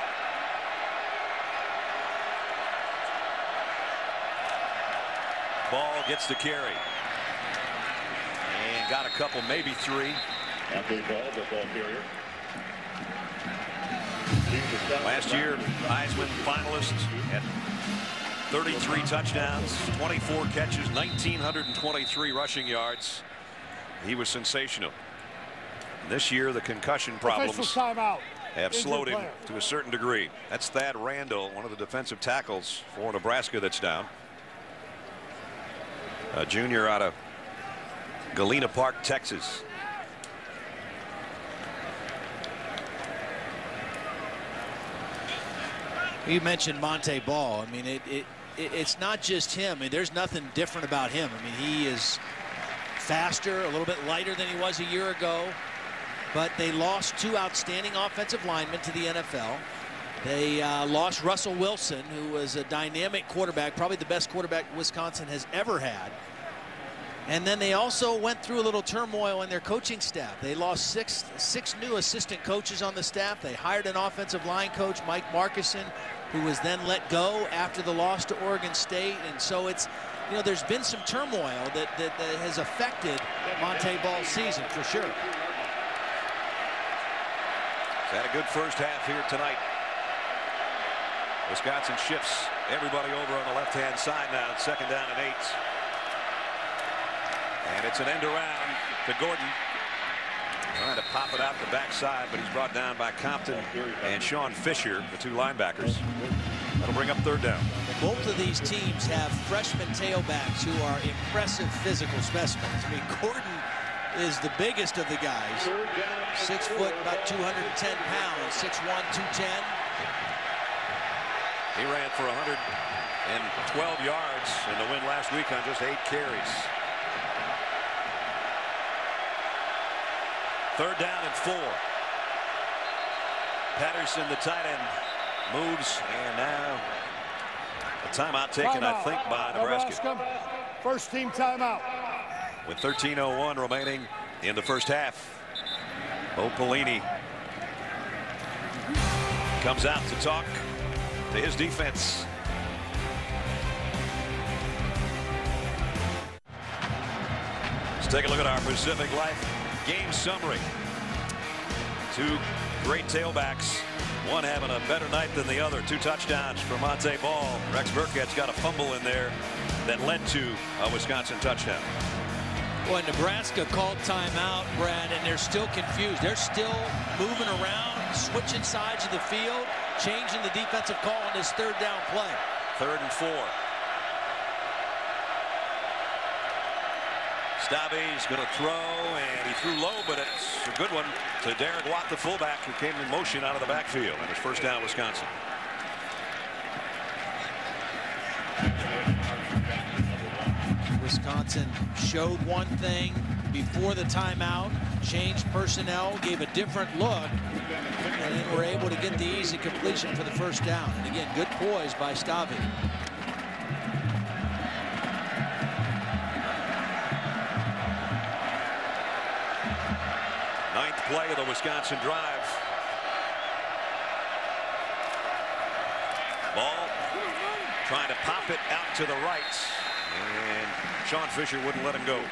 Ball gets to carry. And got a couple, maybe three. After the ball, the ball carrier. Last year, Heisman finalist at thirty-three touchdowns, twenty-four catches, one thousand nine hundred twenty-three rushing yards. He was sensational. This year, the concussion problems have slowed him to a certain degree. That's Thad Randall, one of the defensive tackles for Nebraska that's down. A junior out of Galena Park, Texas. You mentioned Monte Ball. I mean, it, it, it it's not just him. I mean, there's nothing different about him. I mean, he is faster, a little bit lighter than he was a year ago. But they lost two outstanding offensive linemen to the N F L. They uh, lost Russell Wilson, who was a dynamic quarterback, probably the best quarterback Wisconsin has ever had. And then they also went through a little turmoil in their coaching staff. They lost six, six new assistant coaches on the staff. They hired an offensive line coach, Mike Markison, who was then let go after the loss to Oregon State. And so it's, you know, there's been some turmoil that, that, that has affected Monte Ball's season for sure. He's had a good first half here tonight. Wisconsin shifts everybody over on the left-hand side now. Second down and eight. And it's an end around to Gordon. Trying to pop it out the backside, but he's brought down by Compton and Sean Fisher, the two linebackers. That'll bring up third down. Both of these teams have freshman tailbacks who are impressive physical specimens. I mean, Gordon is the biggest of the guys. Six foot, about two hundred ten pounds, six one, two ten. He ran for one hundred twelve yards in the win last week on just eight carries. Third down and four. Patterson, the tight end, moves, and now a timeout taken, timeout. I think, by Nebraska. Nebraska. First team timeout. With thirteen oh one remaining in the first half. Bo Pelini comes out to talk to his defense. Let's take a look at our Pacific Life game summary. Two great tailbacks, one having a better night than the other. Two touchdowns for Monte Ball. Rex Burkhead's got a fumble in there that led to a Wisconsin touchdown. Boy, Nebraska called timeout, Brad, and they're still confused. They're still moving around, switching sides of the field, changing the defensive call on this third down play. Third and four. Stabe's going to throw, and he threw low, but it's a good one to Derek Watt, the fullback, who came in motion out of the backfield. And it's first down, Wisconsin. Wisconsin showed one thing before the timeout, changed personnel, gave a different look, and then were able to get the easy completion for the first down. And again, good poise by Stabe. Ninth play of the Wisconsin drive. Ball pop it out to the right, and Sean Fisher wouldn't let him go.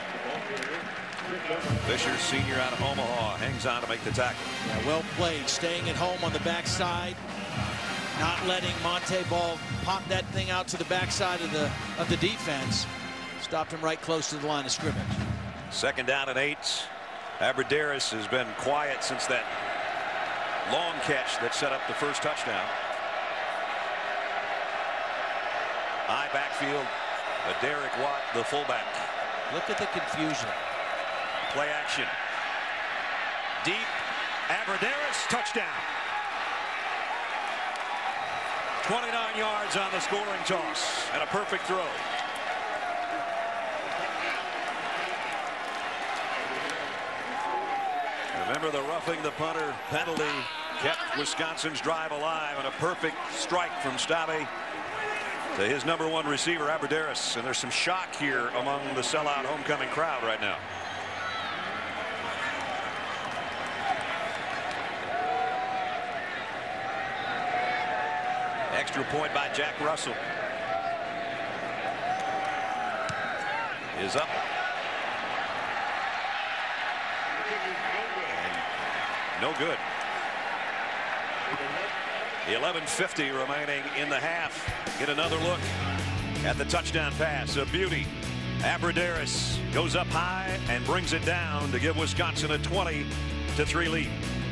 Fisher, senior out of Omaha, hangs on to make the tackle. Yeah, well played, staying at home on the backside, not letting Monte Ball pop that thing out to the backside of the of the defense. Stopped him right close to the line of scrimmage. Second down and eight. Abradaris has been quiet since that long catch that set up the first touchdown. High backfield, a Derek Watt, the fullback. Look at the confusion. Play action. Deep. Abradaris, touchdown. twenty-nine yards on the scoring toss and a perfect throw. Remember, the roughing the punter penalty kept Wisconsin's drive alive, and a perfect strike from Stabbe to his number one receiver, Abradaris. And there's some shock here among the sellout homecoming crowd right now. Extra point by Jack Russell. Is up. And no good. eleven fifty remaining in the half. Get another look at the touchdown pass. A beauty. Abradaris goes up high and brings it down to give Wisconsin a twenty to three lead.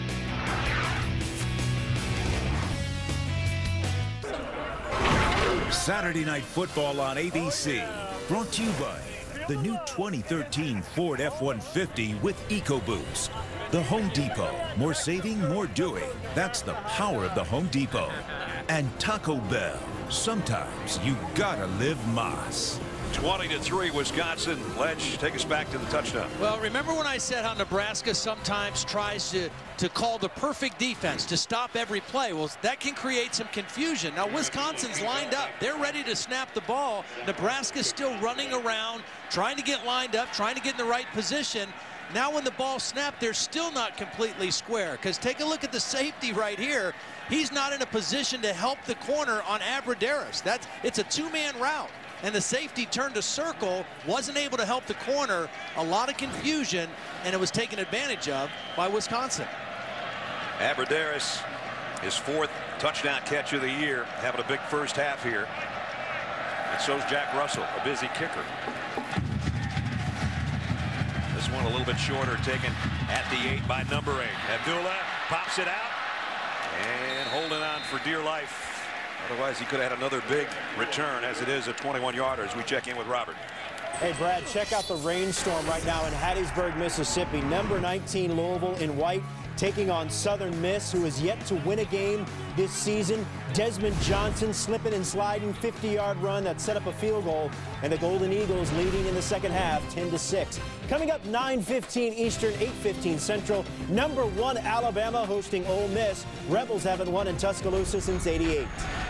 Saturday Night Football on A B C, brought to you by the new twenty thirteen Ford F one fifty with EcoBoost. The Home Depot, more saving, more doing. That's the power of the Home Depot. And Taco Bell, sometimes you gotta live Mas. twenty to three Wisconsin. Ledge, take us back to the touchdown. Well, remember when I said how Nebraska sometimes tries to to call the perfect defense to stop every play? Well, that can create some confusion. Now Wisconsin's lined up, they're ready to snap the ball. Nebraska's still running around, trying to get lined up, trying to get in the right position. Now when the ball snapped, they're still not completely square, because take a look at the safety right here. He's not in a position to help the corner on Abradaris. That's it's a two-man route, and the safety turned a circle, wasn't able to help the corner. A lot of confusion, and it was taken advantage of by Wisconsin. Abradaris, his fourth touchdown catch of the year, having a big first half here. And so's Jack Russell, a busy kicker. This one a little bit shorter, taken at the eight by number eight. Abdullah pops it out and holding on for dear life. Otherwise, he could have had another big return, as it is a twenty-one yarder as we check in with Robert. Hey, Brad, check out the rainstorm right now in Hattiesburg, Mississippi. Number nineteen Louisville in white taking on Southern Miss, who has yet to win a game this season. Desmond Johnson slipping and sliding, fifty yard run that set up a field goal, and the Golden Eagles leading in the second half ten to six. Coming up nine fifteen Eastern, eight fifteen Central. Number one Alabama hosting Ole Miss. Rebels haven't won in Tuscaloosa since eighty-eight.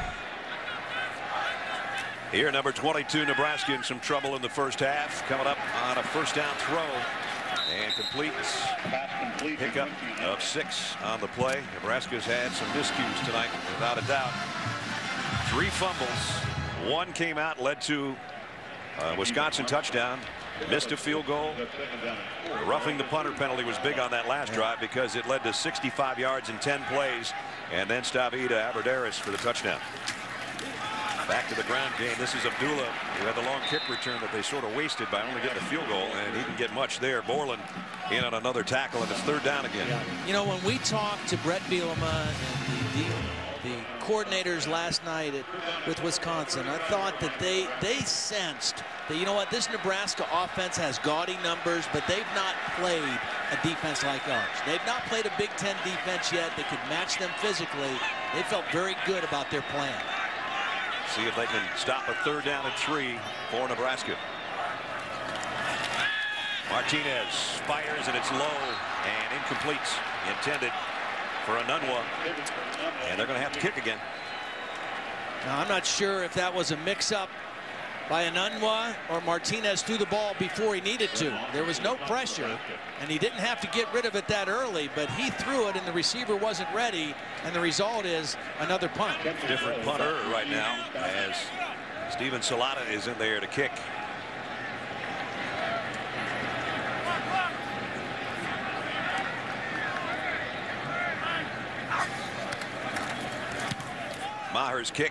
Here, number twenty-two Nebraska in some trouble in the first half, coming up on a first down throw and completes. Pickup of six on the play. Nebraska's had some miscues tonight, without a doubt. Three fumbles. One came out, led to a Wisconsin touchdown. Missed a field goal. The roughing the punter penalty was big on that last drive because it led to sixty-five yards in ten plays. And then Stabbe to Abradaris for the touchdown. Back to the ground game. This is Abdullah, who had the long kick return that they sort of wasted by only getting a field goal, and he didn't get much there. Borland in on another tackle, and it's third down again. You know, when we talked to Brett Bielema and the, the, the coordinators last night at, with Wisconsin, I thought that they they sensed that, you know what, this Nebraska offense has gaudy numbers, but they've not played a defense like ours. They've not played a Big Ten defense yet that could match them physically. They felt very good about their plan. See if they can stop a third down and three for Nebraska. Martinez fires, and it's low and incomplete. Intended for Anunwa, and they're going to have to kick again. Now, I'm not sure if that was a mix-up by Anunwa or Martinez threw the ball before he needed to. There was no pressure, and he didn't have to get rid of it that early, but he threw it, and the receiver wasn't ready, and the result is another punt. Different punter right now, as Steven Solana is in there to kick. Maher's kick.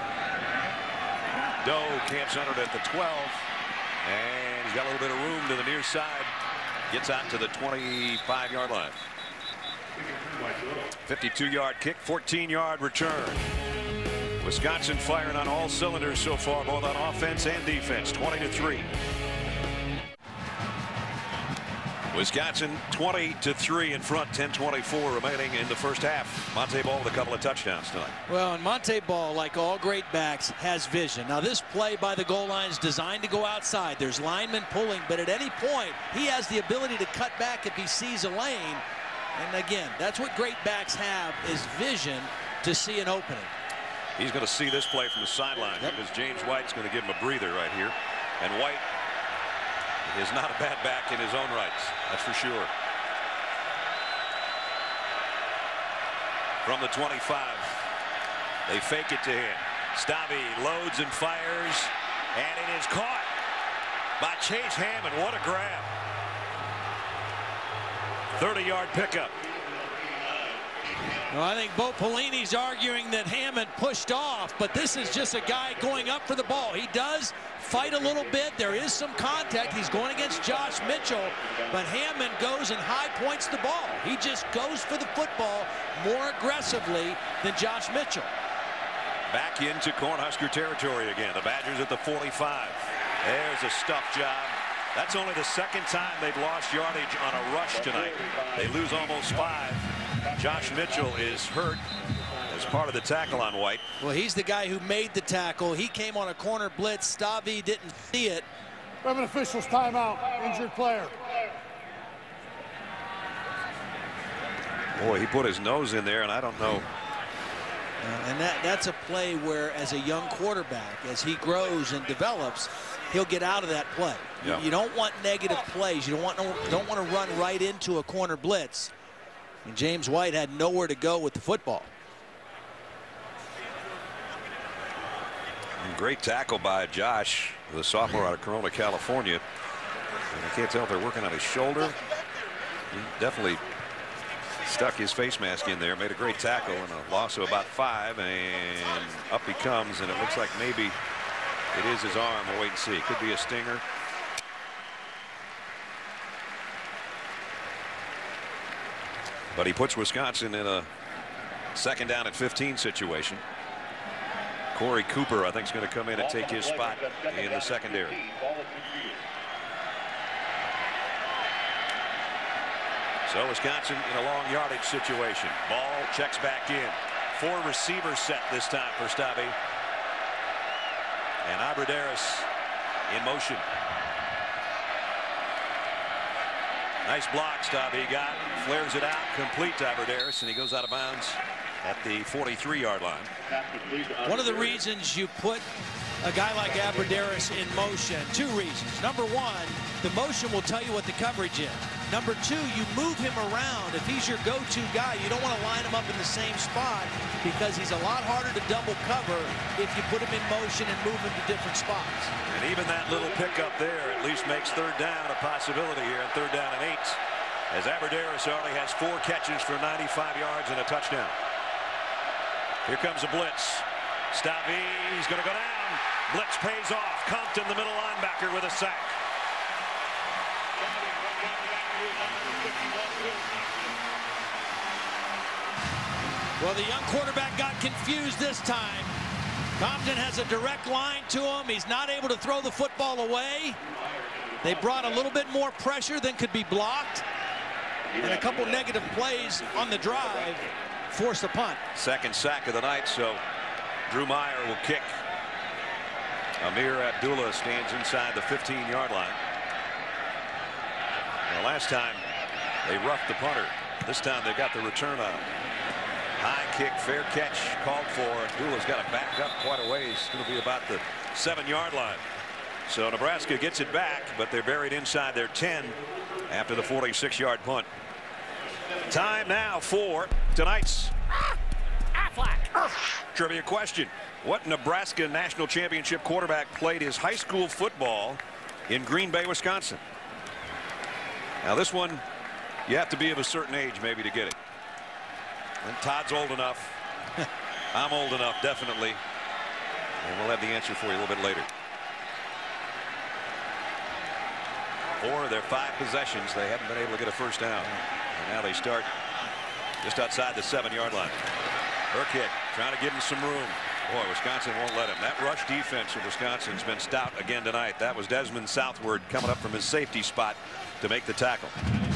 Doe camps under it at the twelve. And he's got a little bit of room to the near side. Gets out to the twenty-five yard line. fifty-two yard kick, fourteen yard return. Wisconsin firing on all cylinders so far, both on offense and defense. twenty to three. Wisconsin twenty to three in front, ten twenty-four remaining in the first half. Monte Ball with a couple of touchdowns tonight. Well, and Monte Ball, like all great backs, has vision. Now, this play by the goal line is designed to go outside. There's linemen pulling, but at any point, he has the ability to cut back if he sees a lane. And again, that's what great backs have, is vision to see an opening. He's going to see this play from the sideline, yep, because James White's going to give him a breather right here. And White is not a bad back in his own rights, that's for sure. From the twenty-five, they fake it to him. Stabby loads and fires, and it is caught by Chase Hammond. What a grab. thirty yard pickup. Well, I think Bo Pelini's arguing that Hammond pushed off, but this is just a guy going up for the ball. He does fight a little bit. There is some contact. He's going against Josh Mitchell, but Hammond goes and high points the ball. He just goes for the football more aggressively than Josh Mitchell. Back into Cornhusker territory again. The Badgers at the forty-five. There's a stuff job. That's only the second time they've lost yardage on a rush tonight. They lose almost five. Josh Mitchell is hurt as part of the tackle on White. Well, he's the guy who made the tackle. He came on a corner blitz. Stabby didn't see it. We have an official's timeout. Injured player. Boy, he put his nose in there, and I don't know. Uh, and that that's a play where, as a young quarterback, as he grows and develops, he'll get out of that play. Yeah. You, you don't want negative plays. You don't want don't want to run right into a corner blitz. And James White had nowhere to go with the football. And great tackle by Josh, the sophomore out of Corona, California. And I can't tell if they're working on his shoulder. He definitely stuck his face mask in there, made a great tackle, and a loss of about five, and up he comes, and it looks like maybe it is his arm. We'll wait and see. Could be a stinger. But he puts Wisconsin in a second down at fifteen situation. Corey Cooper, I think, is going to come in and take his spot in the secondary. So Wisconsin in a long yardage situation. Ball checks back in. Four receiver set this time for Stabby. And Abradaris in motion. Nice block Stabby got. Flares it out. Complete to Abradaris, and he goes out of bounds at the forty-three yard line. One of the reasons you put a guy like Abradaris in motion, two reasons. Number one, the motion will tell you what the coverage is. Number two, you move him around. If he's your go-to guy, you don't want to line him up in the same spot because he's a lot harder to double cover if you put him in motion and move him to different spots. And even that little pickup there at least makes third down a possibility here, and third down and eight, as Abradaris already has four catches for ninety-five yards and a touchdown. Here comes a blitz. Stabby, he's going to go down. Blitz pays off. Compton, the middle linebacker, with a sack. Well, the young quarterback got confused this time. Compton has a direct line to him. He's not able to throw the football away. They brought a little bit more pressure than could be blocked. And a couple negative plays on the drive forced a punt. Second sack of the night, so Drew Meyer will kick. Amir Abdullah stands inside the fifteen yard line. Now, last time they roughed the punter. This time they got the return on him. High kick, fair catch called for. Abdullah's got to back up quite a ways. It's going to be about the seven yard line. So Nebraska gets it back, but they're buried inside their ten after the forty-six yard punt. Time now for tonight's trivia question. What Nebraska national championship quarterback played his high school football in Green Bay, Wisconsin? Now this one, you have to be of a certain age maybe to get it. And Todd's old enough. I'm old enough, definitely. And we'll have the answer for you a little bit later. Four of their five possessions, they haven't been able to get a first down. And now they start just outside the seven-yard line. Burkhead trying to give him some room. Boy, Wisconsin won't let him. That rush defense of Wisconsin's been stout again tonight. That was Desmond Southward coming up from his safety spot to make the tackle.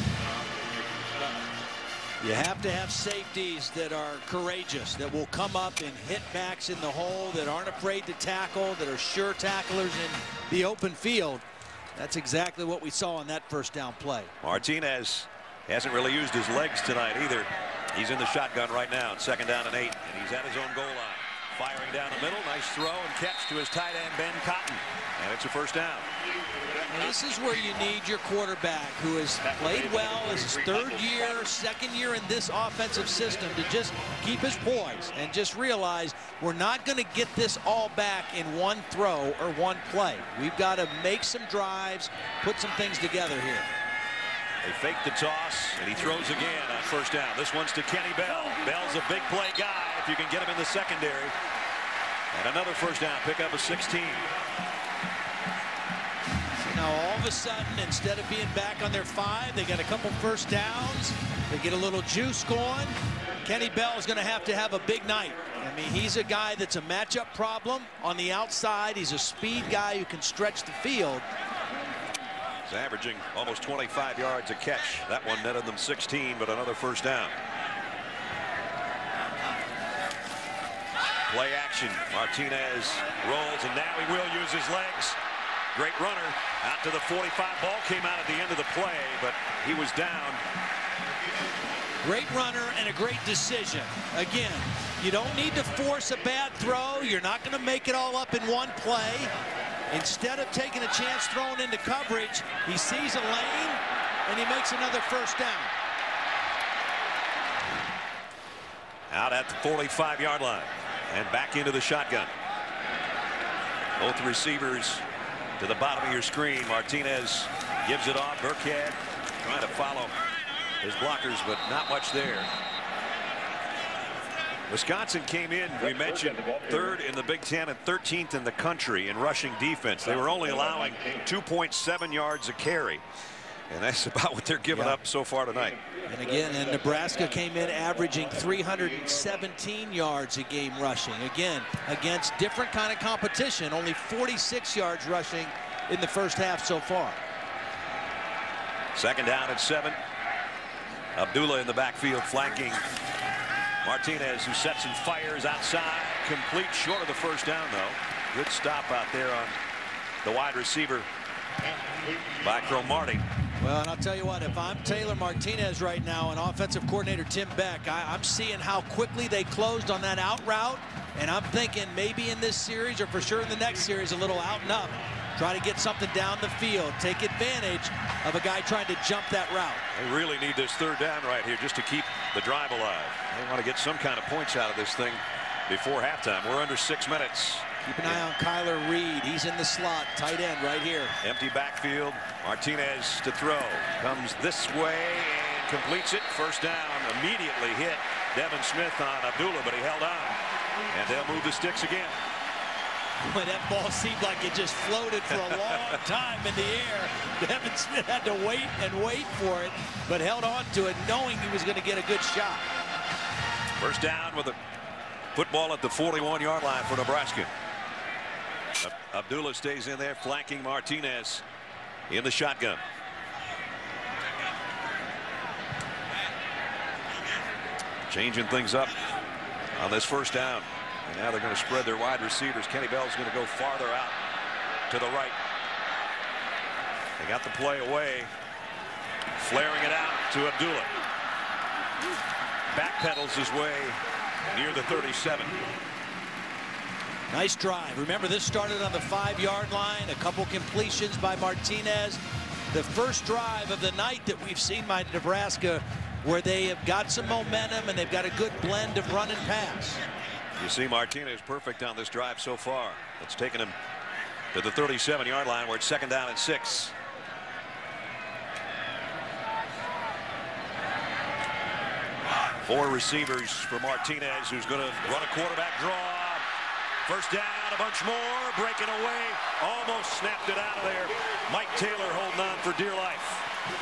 You have to have safeties that are courageous, that will come up and hit backs in the hole, that aren't afraid to tackle, that are sure tacklers in the open field. That's exactly what we saw on that first down play. Martinez hasn't really used his legs tonight either. He's in the shotgun right now, second down and eight, and he's at his own goal line. Firing down the middle, nice throw and catch to his tight end Ben Cotton, and it's a first down. And this is where you need your quarterback who has played well, is his third year, second year in this offensive system, to just keep his poise and just realize we're not going to get this all back in one throw or one play. We've got to make some drives, put some things together here. They fake the toss, and he throws again on first down. This one's to Kenny Bell. Bell's a big play guy if you can get him in the secondary. And another first down, pick up a sixteen. So now all of a sudden, instead of being back on their five, they got a couple first downs. They get a little juice going. Kenny Bell is going to have to have a big night. I mean, he's a guy that's a matchup problem on the outside. He's a speed guy who can stretch the field. He's averaging almost twenty-five yards a catch. That one netted them sixteen, but another first down. Play action. Martinez rolls, and now he will use his legs. Great runner out to the forty-five. Ball came out at the end of the play, but he was down. Great runner and a great decision. Again, you don't need to force a bad throw. You're not going to make it all up in one play. Instead of taking a chance throwing into coverage, he sees a lane and he makes another first down. Out at the forty-five yard line and back into the shotgun. Both receivers to the bottom of your screen. Martinez gives it off. Burkhead trying to follow his blockers, but not much there. Wisconsin came in, we mentioned, third in the Big Ten and thirteenth in the country in rushing defense. They were only allowing two point seven yards a carry. And that's about what they're giving yeah. up so far tonight. And again, and Nebraska came in averaging three hundred seventeen yards a game rushing. Again, against different kind of competition, only forty-six yards rushing in the first half so far. Second down at seven. Abdullah in the backfield flanking Martinez, who sets and fires outside. Complete, short of the first down, though. Good stop out there on the wide receiver by Cromartie. Well, and I'll tell you what, if I'm Taylor Martinez right now and offensive coordinator Tim Beck, I, I'm seeing how quickly they closed on that out route, and I'm thinking maybe in this series or for sure in the next series, a little out and up. Try to get something down the field, take advantage of a guy trying to jump that route. They really need this third down right here just to keep the drive alive. They want to get some kind of points out of this thing before halftime. We're under six minutes. Keep an eye on Kyler Reed. He's in the slot, tight end right here. Empty backfield. Martinez to throw. Comes this way and completes it. First down. Immediately hit Devin Smith on Abdullah, but he held on. And they'll move the sticks again. When that ball seemed like it just floated for a long time in the air. Devin Smith had to wait and wait for it, but held on to it knowing he was going to get a good shot. First down with a football at the forty-one yard line for Nebraska. Abdullah stays in there flanking Martinez in the shotgun. Changing things up on this first down. And now they're going to spread their wide receivers. Kenny Bell's going to go farther out to the right. They got the play away. Flaring it out to Abdullah. Backpedals his way near the thirty-seven. Nice drive. Remember, this started on the five yard line. A couple completions by Martinez. The first drive of the night that we've seen by Nebraska, where they have got some momentum and they've got a good blend of run and pass. You see Martinez perfect on this drive so far. It's taken him to the thirty-seven yard line where it's second down and six. Four receivers for Martinez, who's going to run a quarterback draw. First down, a bunch more, breaking away, almost snapped it out of there. Mike Taylor holding on for dear life.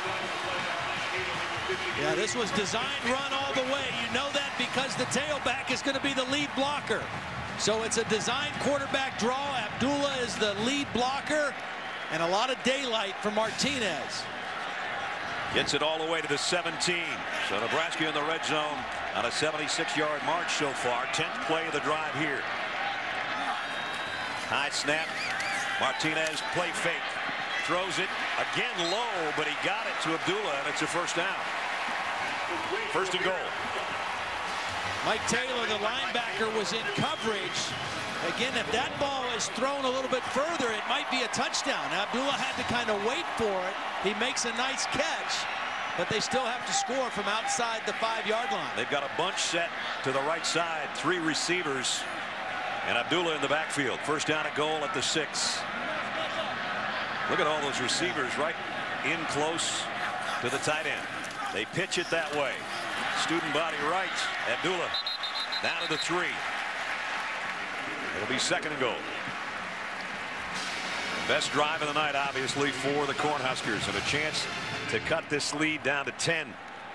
Yeah, this was designed run all the way. You know that because the tailback is going to be the lead blocker. So it's a designed quarterback draw. Abdullah is the lead blocker, and a lot of daylight for Martinez. Gets it all the way to the seventeen. So Nebraska in the red zone on a seventy-six yard march so far. tenth play of the drive here. High snap. Martinez play fake. Throws it again low, but he got it to Abdullah, and it's a first down. First and goal. Mike Taylor, the linebacker, was in coverage. Again, if that ball is thrown a little bit further, it might be a touchdown. Abdullah had to kind of wait for it. He makes a nice catch, but they still have to score from outside the five yard line. They've got a bunch set to the right side. Three receivers, and Abdullah in the backfield. First down and goal at the six. Look at all those receivers right in close to the tight end. They pitch it that way. Student body right. Abdullah down to the three. It'll be second and goal. Best drive of the night, obviously, for the Cornhuskers, and a chance to cut this lead down to ten.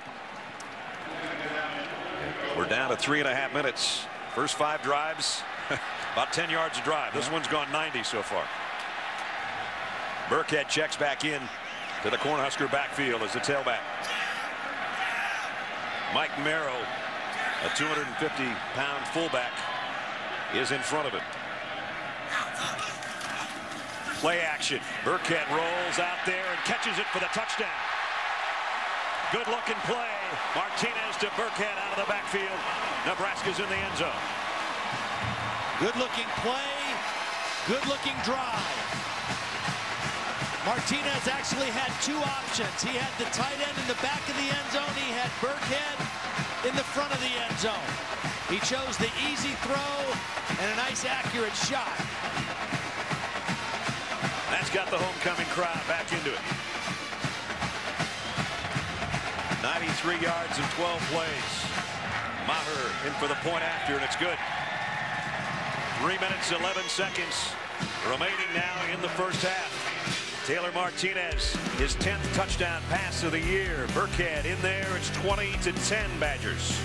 We're down to three and a half minutes. First five drives, about ten yards a drive. This one's gone ninety so far. Burkhead checks back in to the Cornhusker backfield as the tailback. Mike Merrow, a two hundred fifty pound fullback, is in front of him. Play action. Burkhead rolls out there and catches it for the touchdown. Good looking play. Martinez to Burkhead out of the backfield. Nebraska's in the end zone. Good looking play. Good looking drive. Martinez actually had two options. He had the tight end in the back of the end zone. He had Burkhead in the front of the end zone. He chose the easy throw and a nice accurate shot. That's got the homecoming crowd back into it. ninety-three yards and twelve plays. Maher in for the point after, and it's good. Three minutes, eleven seconds remaining now in the first half. Taylor Martinez, his tenth touchdown pass of the year. Burkhead in there. It's twenty to ten Badgers.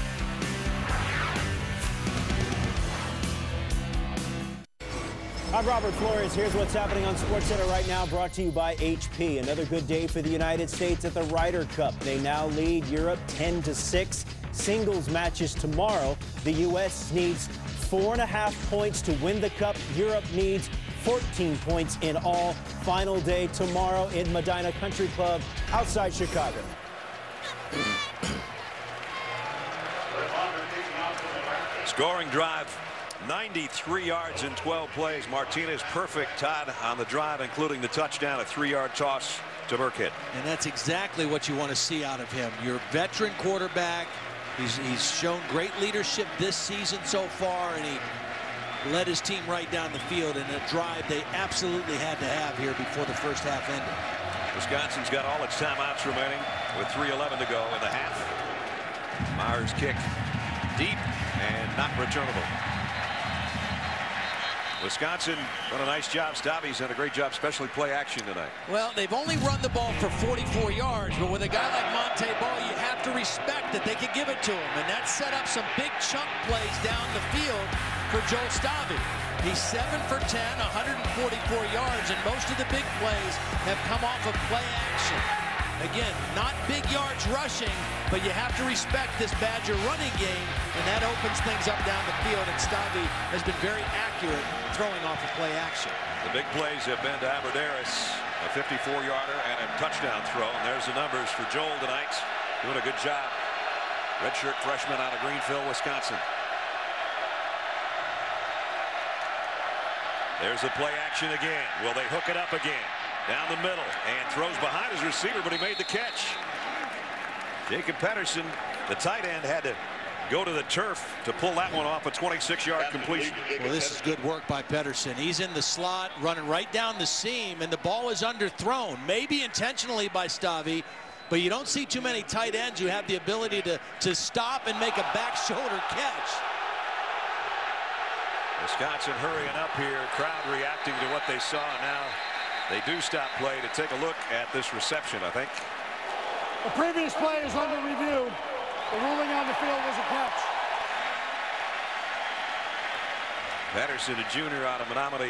I'm Robert Flores. Here's what's happening on SportsCenter right now, brought to you by H P. Another good day for the United States at the Ryder Cup. They now lead Europe ten to six. Singles matches tomorrow. The U S needs four and a half points to win the cup. Europe needs fourteen points in all. Final day tomorrow in Medina Country Club outside Chicago. Scoring drive, ninety-three yards in twelve plays. Martinez perfect, tied on the drive, including the touchdown, a three yard toss to Burkhead. And that's exactly what you want to see out of him. Your veteran quarterback. He's, he's shown great leadership this season so far, and he led his team right down the field in a drive they absolutely had to have here before the first half ended. Wisconsin's got all its timeouts remaining with three eleven to go in the half. Myers kick deep and not returnable. Wisconsin done a nice job. Stabby's done a great job, especially play action tonight. Well, they've only run the ball for forty-four yards, but with a guy like Monte Ball, you have to respect that they can give it to him, and that set up some big chunk plays down the field for Joel Stabby. He's seven for ten, one hundred forty-four yards, and most of the big plays have come off of play action. Again, not big yards rushing, but you have to respect this Badger running game, and that opens things up down the field, and Stabby has been very accurate throwing off of play action. The big plays have been to Aberderis, a fifty-four yarder and a touchdown throw, and there's the numbers for Joel tonight. Doing a good job. Redshirt freshman out of Greenville, Wisconsin. There's the play action again. Will they hook it up again? Down the middle and throws behind his receiver, but he made the catch. Jacob Pedersen, the tight end, had to go to the turf to pull that one off, a twenty-six yard completion. Well, this is good work by Pedersen. He's in the slot, running right down the seam, and the ball is underthrown, maybe intentionally by Stavi, but you don't see too many tight ends who have the ability to, to stop and make a back shoulder catch. Wisconsin hurrying up here, crowd reacting to what they saw. Now they do stop play to take a look at this reception, I think. The previous play is under review. The ruling on the field was a catch. Patterson, a junior out of Menominee,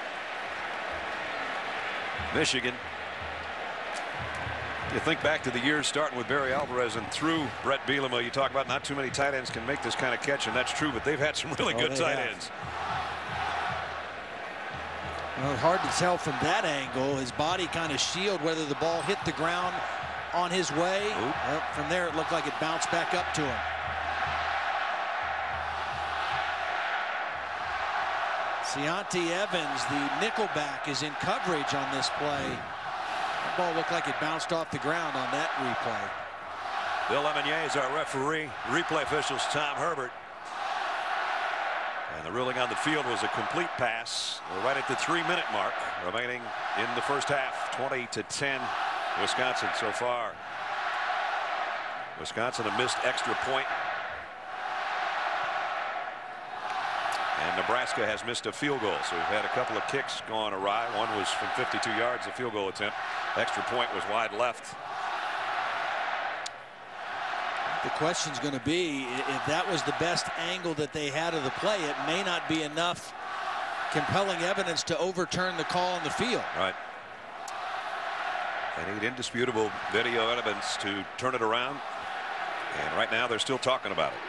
Michigan. You think back to the years starting with Barry Alvarez and through Brett Bielema. You talk about not too many tight ends can make this kind of catch, and that's true, but they've had some really oh, good tight have. ends. Well, hard to tell from that angle. His body kind of shielded whether the ball hit the ground on his way. Well, from there, it looked like it bounced back up to him. Seontae Evans, the nickelback, is in coverage on this play. The ball looked like it bounced off the ground on that replay. Bill Lemonnier is our referee. Replay officials Tom Herbert. And the ruling on the field was a complete pass. We're right at the three minute mark remaining in the first half. twenty to ten Wisconsin so far. Wisconsin a missed extra point. And Nebraska has missed a field goal. So we've had a couple of kicks going awry. One was from fifty-two yards, a field goal attempt. Extra point was wide left. The question's going to be, if that was the best angle that they had of the play, it may not be enough compelling evidence to overturn the call on the field. Right. They need indisputable video evidence to turn it around. And right now they're still talking about it.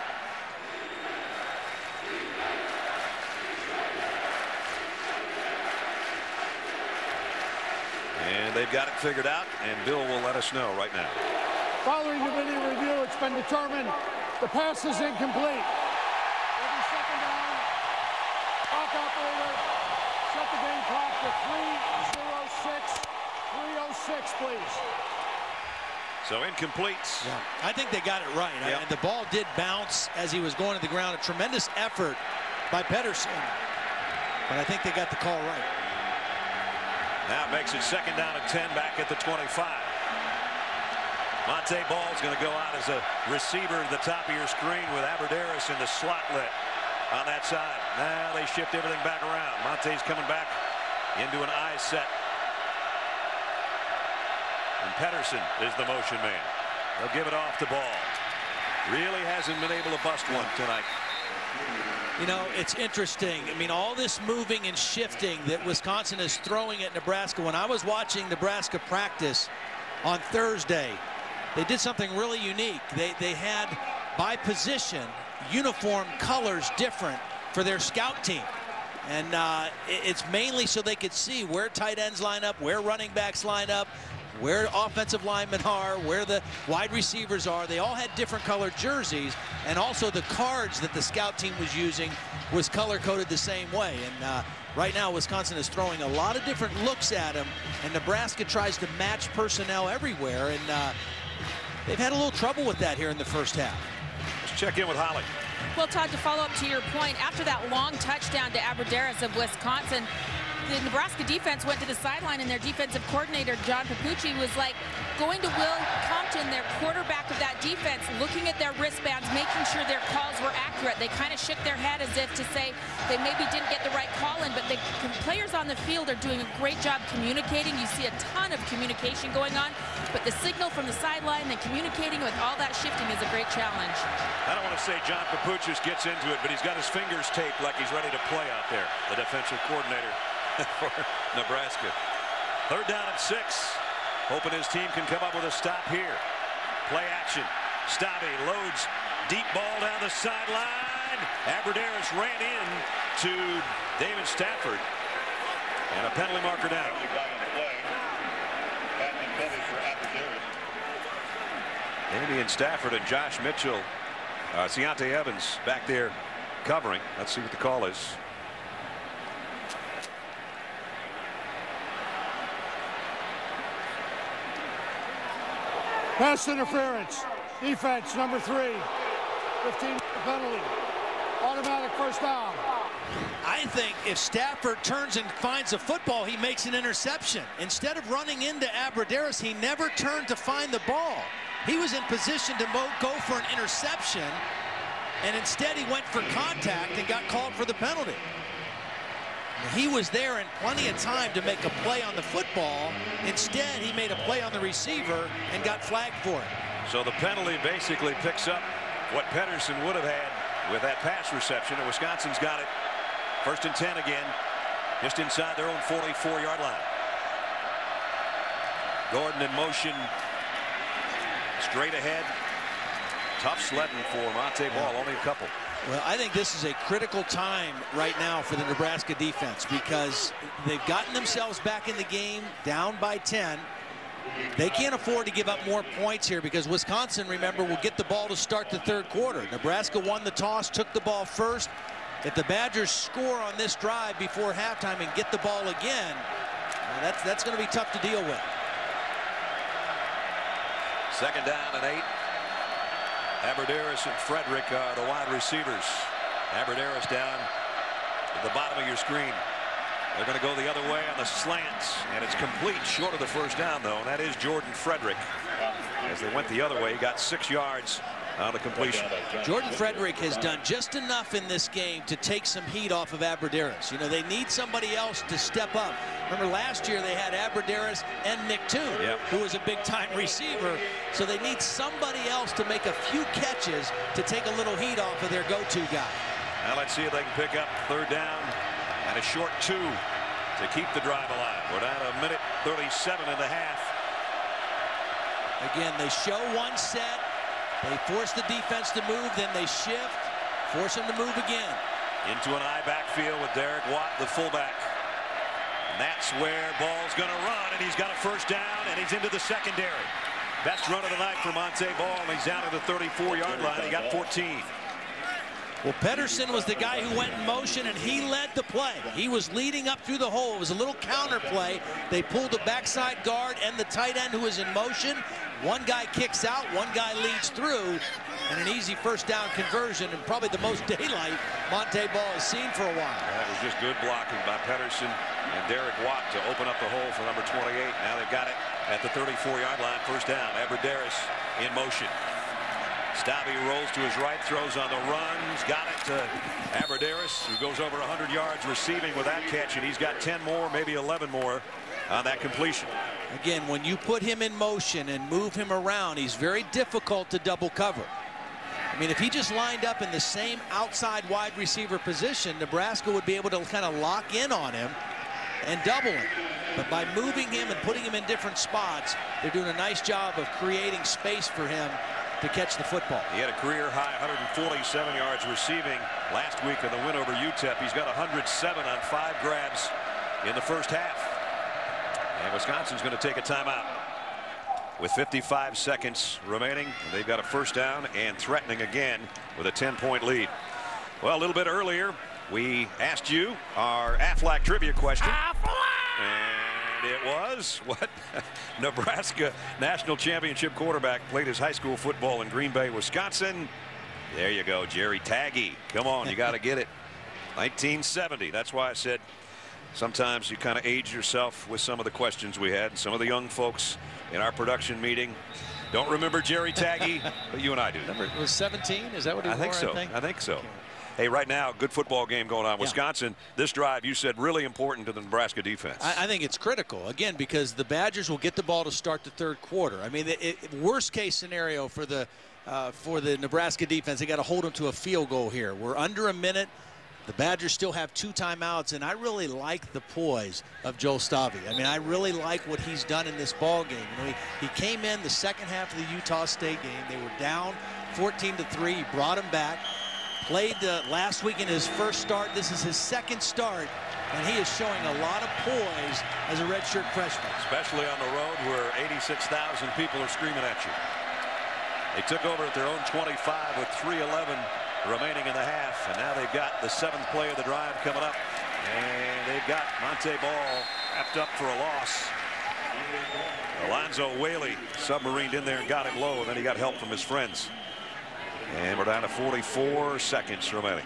And they've got it figured out, and Bill will let us know right now. Following the video review, it's been determined the pass is incomplete. Every second down, clock operator, set the game clock to three oh six, three oh six, please. So incomplete. Yeah, I think they got it right. Yep. I, the ball did bounce as he was going to the ground. A tremendous effort by Pedersen. But I think they got the call right. Now it makes it second down and ten back at the twenty-five. Monte Ball's going to go out as a receiver at the top of your screen with Aberderis in the slot lit on that side. Now they shift everything back around. Monte's coming back into an eye set. And Pedersen is the motion man. They'll give it off to Ball. Really hasn't been able to bust one tonight. You know, it's interesting. I mean, all this moving and shifting that Wisconsin is throwing at Nebraska. When I was watching Nebraska practice on Thursday, they did something really unique. They, they had, by position, uniform colors different for their scout team. And uh, it's mainly so they could see where tight ends line up, where running backs line up, where offensive linemen are, where the wide receivers are. They all had different colored jerseys, and also the cards that the scout team was using was color-coded the same way. And uh, right now, Wisconsin is throwing a lot of different looks at them, and Nebraska tries to match personnel everywhere, and uh, they've had a little trouble with that here in the first half. Let's check in with Holly. Well, Todd, to follow up to your point, after that long touchdown to Aberderis of Wisconsin, the Nebraska defense went to the sideline, and their defensive coordinator, John Papucci, was like going to Will Compton, their quarterback of that defense, looking at their wristbands, making sure their calls were accurate. They kind of shook their head as if to say they maybe didn't get the right call in, but the players on the field are doing a great job communicating. You see a ton of communication going on, but the signal from the sideline and communicating with all that shifting is a great challenge. I don't want to say John Papuchis gets into it, but he's got his fingers taped like he's ready to play out there, the defensive coordinator for Nebraska. Third down and six. Hoping his team can come up with a stop here. Play action. Stavi loads deep ball down the sideline. Aberderis ran in to David Stafford. And a penalty marker down. Damian Stafford and Josh Mitchell. Uh, Seontae Evans back there covering. Let's see what the call is. Pass interference. Defense, number three. fifteen penalty. Automatic first down. I think if Stafford turns and finds a football, he makes an interception. Instead of running into Abradaris, he never turned to find the ball. He was in position to go for an interception, and instead he went for contact and got called for the penalty. He was there in plenty of time to make a play on the football. Instead, he made a play on the receiver and got flagged for it. So the penalty basically picks up what Pedersen would have had with that pass reception, and Wisconsin's got it. First and ten again, just inside their own forty-four yard line. Gordon in motion, straight ahead. Tough sledding for Monte Ball, only a couple. Well, I think this is a critical time right now for the Nebraska defense because they've gotten themselves back in the game, down by ten. They can't afford to give up more points here because Wisconsin, remember, will get the ball to start the third quarter. Nebraska won the toss, took the ball first. If the Badgers score on this drive before halftime and get the ball again, well, that's, that's going to be tough to deal with. Second down and eight. Abradaris and Frederick are the wide receivers. Abradaris down at the bottom of your screen. They're going to go the other way on the slants, and it's complete short of the first down, though, and that is Jordan Frederick. As they went the other way, he got six yards on the completion. Jordan Frederick has done just enough in this game to take some heat off of Abradaris. You know, they need somebody else to step up. Remember last year they had Abradaris and Nick Toon, yep. who was a big-time receiver. So they need somebody else to make a few catches to take a little heat off of their go-to guy. Now let's see if they can pick up third down and a short two to keep the drive alive. We're down to a minute thirty-seven and a half. Again, they show one set. They force the defense to move, then they shift, force them to move again. Into an I backfield with Derek Watt, the fullback. And that's where Ball's going to run, and he's got a first down, and he's into the secondary. Best run of the night for Monte Ball, and he's down to the thirty-four yard line. He got fourteen. Well, Pedersen was the guy who went in motion, and he led the play. He was leading up through the hole. It was a little counter play. They pulled the backside guard and the tight end who was in motion. One guy kicks out, one guy leads through, and an easy first down conversion, and probably the most daylight Monte Ball has seen for a while. That was just good blocking by Pedersen and Derek Watt to open up the hole for number twenty-eight. Now they've got it at the thirty-four yard line, first down. Abradaris in motion. Stabby rolls to his right, throws on the run. He's got it to Abradaris, who goes over one hundred yards receiving with that catch, and he's got ten more, maybe eleven more on that completion. Again, when you put him in motion and move him around, he's very difficult to double cover. I mean, if he just lined up in the same outside wide receiver position, Nebraska would be able to kind of lock in on him and double him. But by moving him and putting him in different spots, they're doing a nice job of creating space for him to catch the football. He had a career high one hundred forty-seven yards receiving last week in the win over U T E P. He's got one hundred seven on five grabs in the first half. And Wisconsin's going to take a timeout with fifty-five seconds remaining. They've got a first down and threatening again with a ten point lead. Well, a little bit earlier, we asked you our Aflac trivia question. And it was what Nebraska national championship quarterback played his high school football in Green Bay, Wisconsin. There you go, Jerry Taggy. Come on, you got to get it. nineteen seventy. That's why I said sometimes you kind of age yourself with some of the questions we had. Some of the young folks in our production meeting don't remember Jerry Taggy, but you and I do. Remember, it was seventeen? Is that what he I wore, think so. I think, I think so. Hey, right now, good football game going on. Yeah. Wisconsin, this drive, you said, really important to the Nebraska defense. I, I think it's critical, again, because the Badgers will get the ball to start the third quarter. I mean, it, it, worst case scenario for the uh, for the Nebraska defense, they got to hold them to a field goal here. We're under a minute. The Badgers still have two timeouts, and I really like the poise of Joel Stavy. I mean, I really like what he's done in this ball game. You know, he, he came in the second half of the Utah State game. They were down fourteen to three. He brought them back. Played uh, last week in his first start. This is his second start, and he is showing a lot of poise as a redshirt freshman. Especially on the road where eighty-six thousand people are screaming at you. They took over at their own twenty-five with three eleven remaining in the half, and now they've got the seventh play of the drive coming up, and they've got Monte Ball wrapped up for a loss. Alonzo Whaley submarined in there and got it low, and then he got help from his friends. And we're down to forty-four seconds remaining.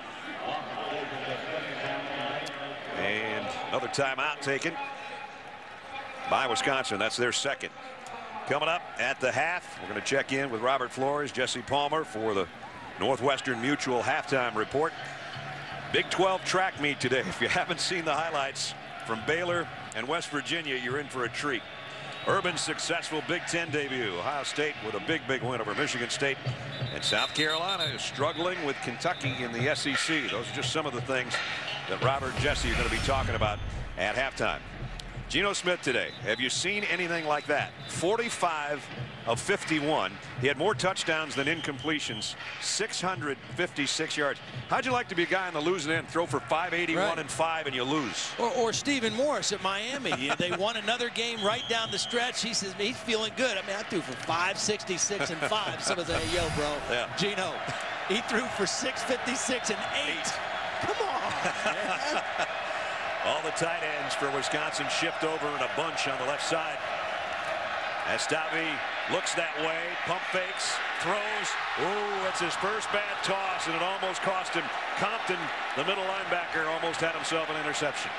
And another timeout taken by Wisconsin. That's their second. Coming up at the half, we're going to check in with Robert Flores, Jesse Palmer for the Northwestern Mutual halftime report. Big twelve track meet today. If you haven't seen the highlights from Baylor and West Virginia, you're in for a treat. Urban's successful Big Ten debut. Ohio State with a big, big win over Michigan State. And South Carolina is struggling with Kentucky in the S E C. Those are just some of the things that Robert and Jesse are going to be talking about at halftime. Geno Smith today. Have you seen anything like that? forty-five of fifty-one. He had more touchdowns than incompletions. six hundred fifty-six yards. How'd you like to be a guy on the losing end, throw for five eighty-one right. and five, and you lose? Or, or Stephen Morris at Miami. They won another game right down the stretch. He says he's feeling good. I mean, I threw for five sixty-six and five. Someone say, hey, yo, bro, yeah. Geno, he threw for six fifty-six and eight. eight. Come on, man. All the tight ends for Wisconsin shift over in a bunch on the left side. Estave looks that way, pump fakes, throws. Ooh, it's his first bad toss, and it almost cost him. Compton, the middle linebacker, almost had himself an interception.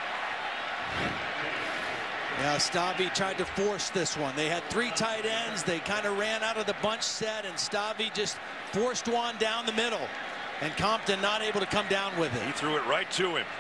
Yeah, Estave tried to force this one. They had three tight ends. They kind of ran out of the bunch set, and Estave just forced one down the middle. And Compton not able to come down with it. He threw it right to him.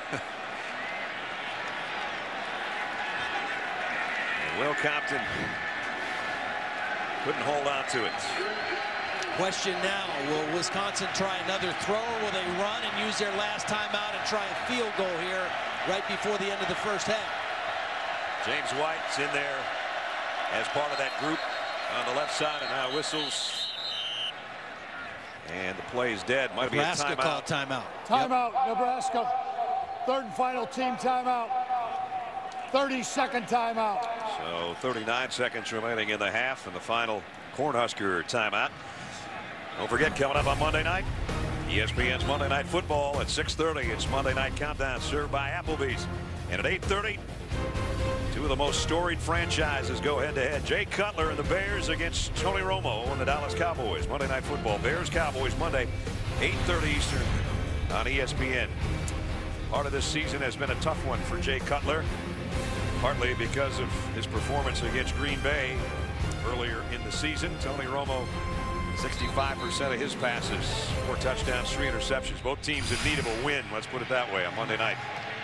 Will Compton couldn't hold on to it. Question now, will Wisconsin try another throw, or will they run and use their last timeout and try a field goal here right before the end of the first half? James White's in there as part of that group on the left side, and now whistles. And the play is dead. Might be a Nebraska timeout. called timeout. Timeout, yep. Nebraska. Third and final team timeout. thirty second timeout. So thirty-nine seconds remaining in the half, and the final Cornhusker timeout. Don't forget, coming up on Monday night, E S P N's Monday Night Football at six thirty. It's Monday Night Countdown served by Applebee's. And at eight thirty, two of the most storied franchises go head-to-head. Jay Cutler and the Bears against Tony Romo and the Dallas Cowboys. Monday Night Football. Bears Cowboys Monday, eight thirty Eastern on E S P N. Part of this season has been a tough one for Jay Cutler, partly because of his performance against Green Bay earlier in the season. Tony Romo, sixty-five percent of his passes, four touchdowns, three interceptions. Both teams in need of a win, let's put it that way, on Monday night.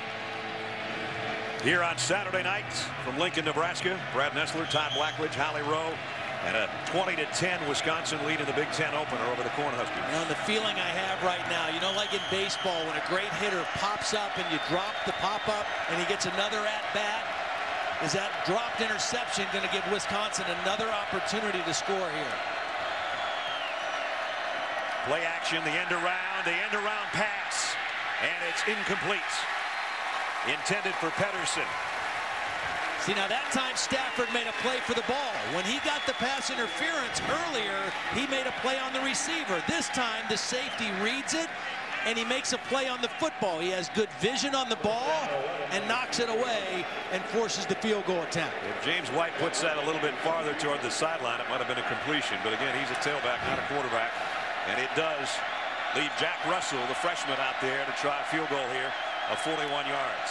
Here on Saturday night from Lincoln, Nebraska, Brad Nessler, Todd Blackledge, Holly Rowe, and a twenty to ten Wisconsin lead in the Big Ten opener over the Cornhuskers. You know, the feeling I have right now, you know, like in baseball, when a great hitter pops up and you drop the pop-up and he gets another at-bat, is that dropped interception going to give Wisconsin another opportunity to score here? Play action, the end around, the end around pass, and it's incomplete. Intended for Pedersen. See, now that time Stafford made a play for the ball. When he got the pass interference earlier, he made a play on the receiver. This time the safety reads it and he makes a play on the football. He has good vision on the ball and knocks it away and forces the field goal attempt. If James White puts that a little bit farther toward the sideline, it might have been a completion. But again, he's a tailback, not a quarterback. And it does leave Jack Russell, the freshman, out there to try a field goal here of forty-one yards.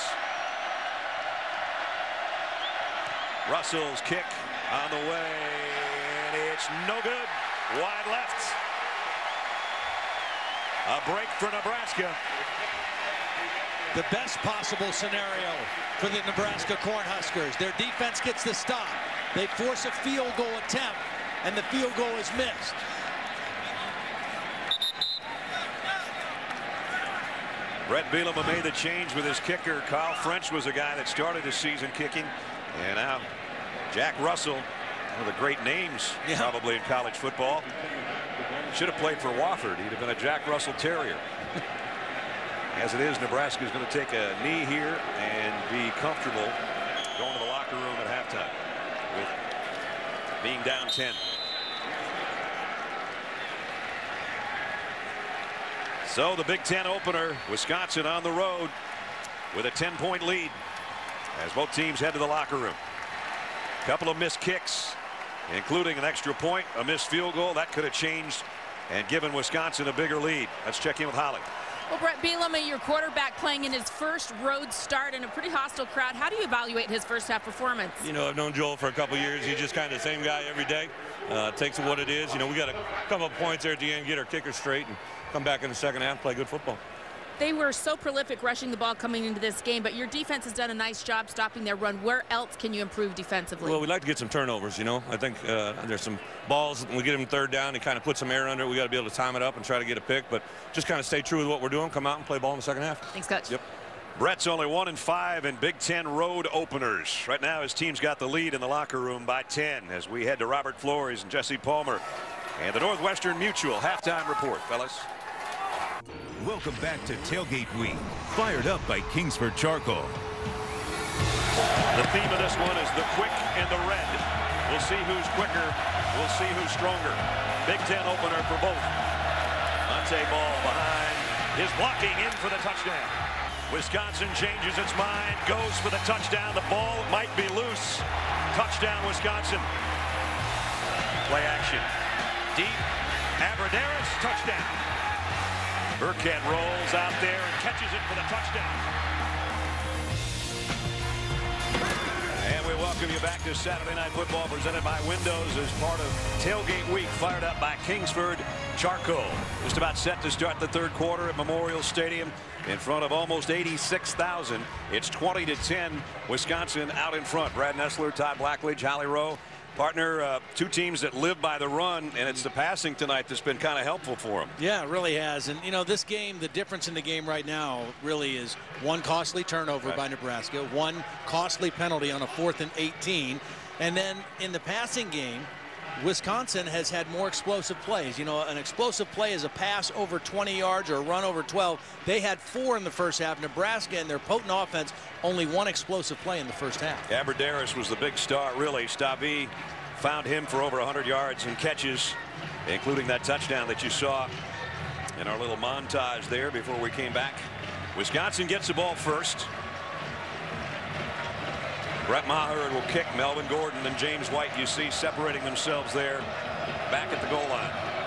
Russell's kick on the way, and it's no good. Wide left. A break for Nebraska. The best possible scenario for the Nebraska Cornhuskers. Their defense gets the stop. They force a field goal attempt, and the field goal is missed. Brett Bielema made the change with his kicker. Kyle French was a guy that started his season kicking. And now Jack Russell, one of the great names yeah. probably in college football. Should have played for Wofford. He'd have been a Jack Russell Terrier. As it is, Nebraska is going to take a knee here and be comfortable going to the locker room at halftime with being down ten. So the Big Ten opener, Wisconsin on the road with a ten point lead as both teams head to the locker room. A couple of missed kicks, including an extra point, a missed field goal. That could have changed and given Wisconsin a bigger lead. Let's check in with Holly. Well, Brett Bielema, your quarterback, playing in his first road start in a pretty hostile crowd. How do you evaluate his first half performance? You know, I've known Joel for a couple years. He's just kind of the same guy every day. Uh, takes it what it is. You know, we got a couple of points there at the end, get our kicker straight, and come back in the second half, play good football. They were so prolific rushing the ball coming into this game, but your defense has done a nice job stopping their run. Where else can you improve defensively? Well, we'd like to get some turnovers, you know. I think uh, there's some balls, when we get them third down, and kind of put some air under it. We got to be able to time it up and try to get a pick, but just kind of stay true with what we're doing, come out and play ball in the second half. Thanks, Coach. Yep. Brett's only one and five in Big Ten road openers. Right now his team's got the lead in the locker room by ten as we head to Robert Flores and Jesse Palmer and the Northwestern Mutual halftime report, fellas. Welcome back to Tailgate Week, fired up by Kingsford Charcoal. The theme of this one is the quick and the red. We'll see who's quicker. We'll see who's stronger. Big Ten opener for both. Monte Ball behind. His blocking in for the touchdown. Wisconsin changes its mind, goes for the touchdown. The ball might be loose. Touchdown, Wisconsin. Play action. Deep. Abradaris, touchdown. Burkhead rolls out there and catches it for the touchdown. And we welcome you back to Saturday Night Football presented by Windows as part of Tailgate Week, fired up by Kingsford Charcoal. Just about set to start the third quarter at Memorial Stadium in front of almost eighty-six thousand. It's twenty to ten. Wisconsin out in front. Brad Nessler, Todd Blackledge, Holly Rowe. Partner, uh, two teams that live by the run, and it's the passing tonight that's been kind of helpful for them. Yeah, it really has. And, you know, this game, the difference in the game right now really is one costly turnover right. by Nebraska, one costly penalty on a fourth and eighteen. And then in the passing game, Wisconsin has had more explosive plays. You know, an explosive play is a pass over twenty yards or a run over twelve. They had four in the first half. Nebraska and their potent offense, only one explosive play in the first half. Abradaris was the big star, really. Stavi found him for over one hundred yards and catches, including that touchdown that you saw in our little montage there before we came back. Wisconsin gets the ball first. Brett Maher will kick. Melvin Gordon and James White, you see, separating themselves there back at the goal line.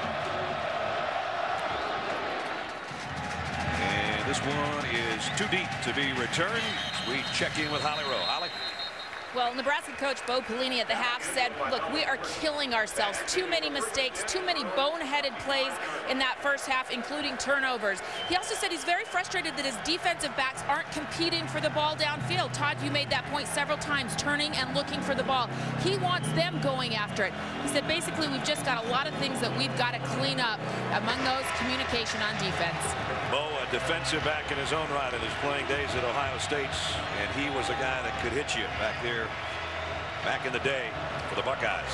And this one is too deep to be returned. We check in with Holly Rowe. Holly? Well, Nebraska coach Bo Pelini at the half said, look, we are killing ourselves. Too many mistakes, too many boneheaded plays in that first half, including turnovers. He also said he's very frustrated that his defensive backs aren't competing for the ball downfield. Todd, you made that point several times, turning and looking for the ball. He wants them going after it. He said, basically, we've just got a lot of things that we've got to clean up. Among those, communication on defense. Bo, a defensive back in his own right in his playing days at Ohio State, and he was a guy that could hit you back there back in the day for the Buckeyes.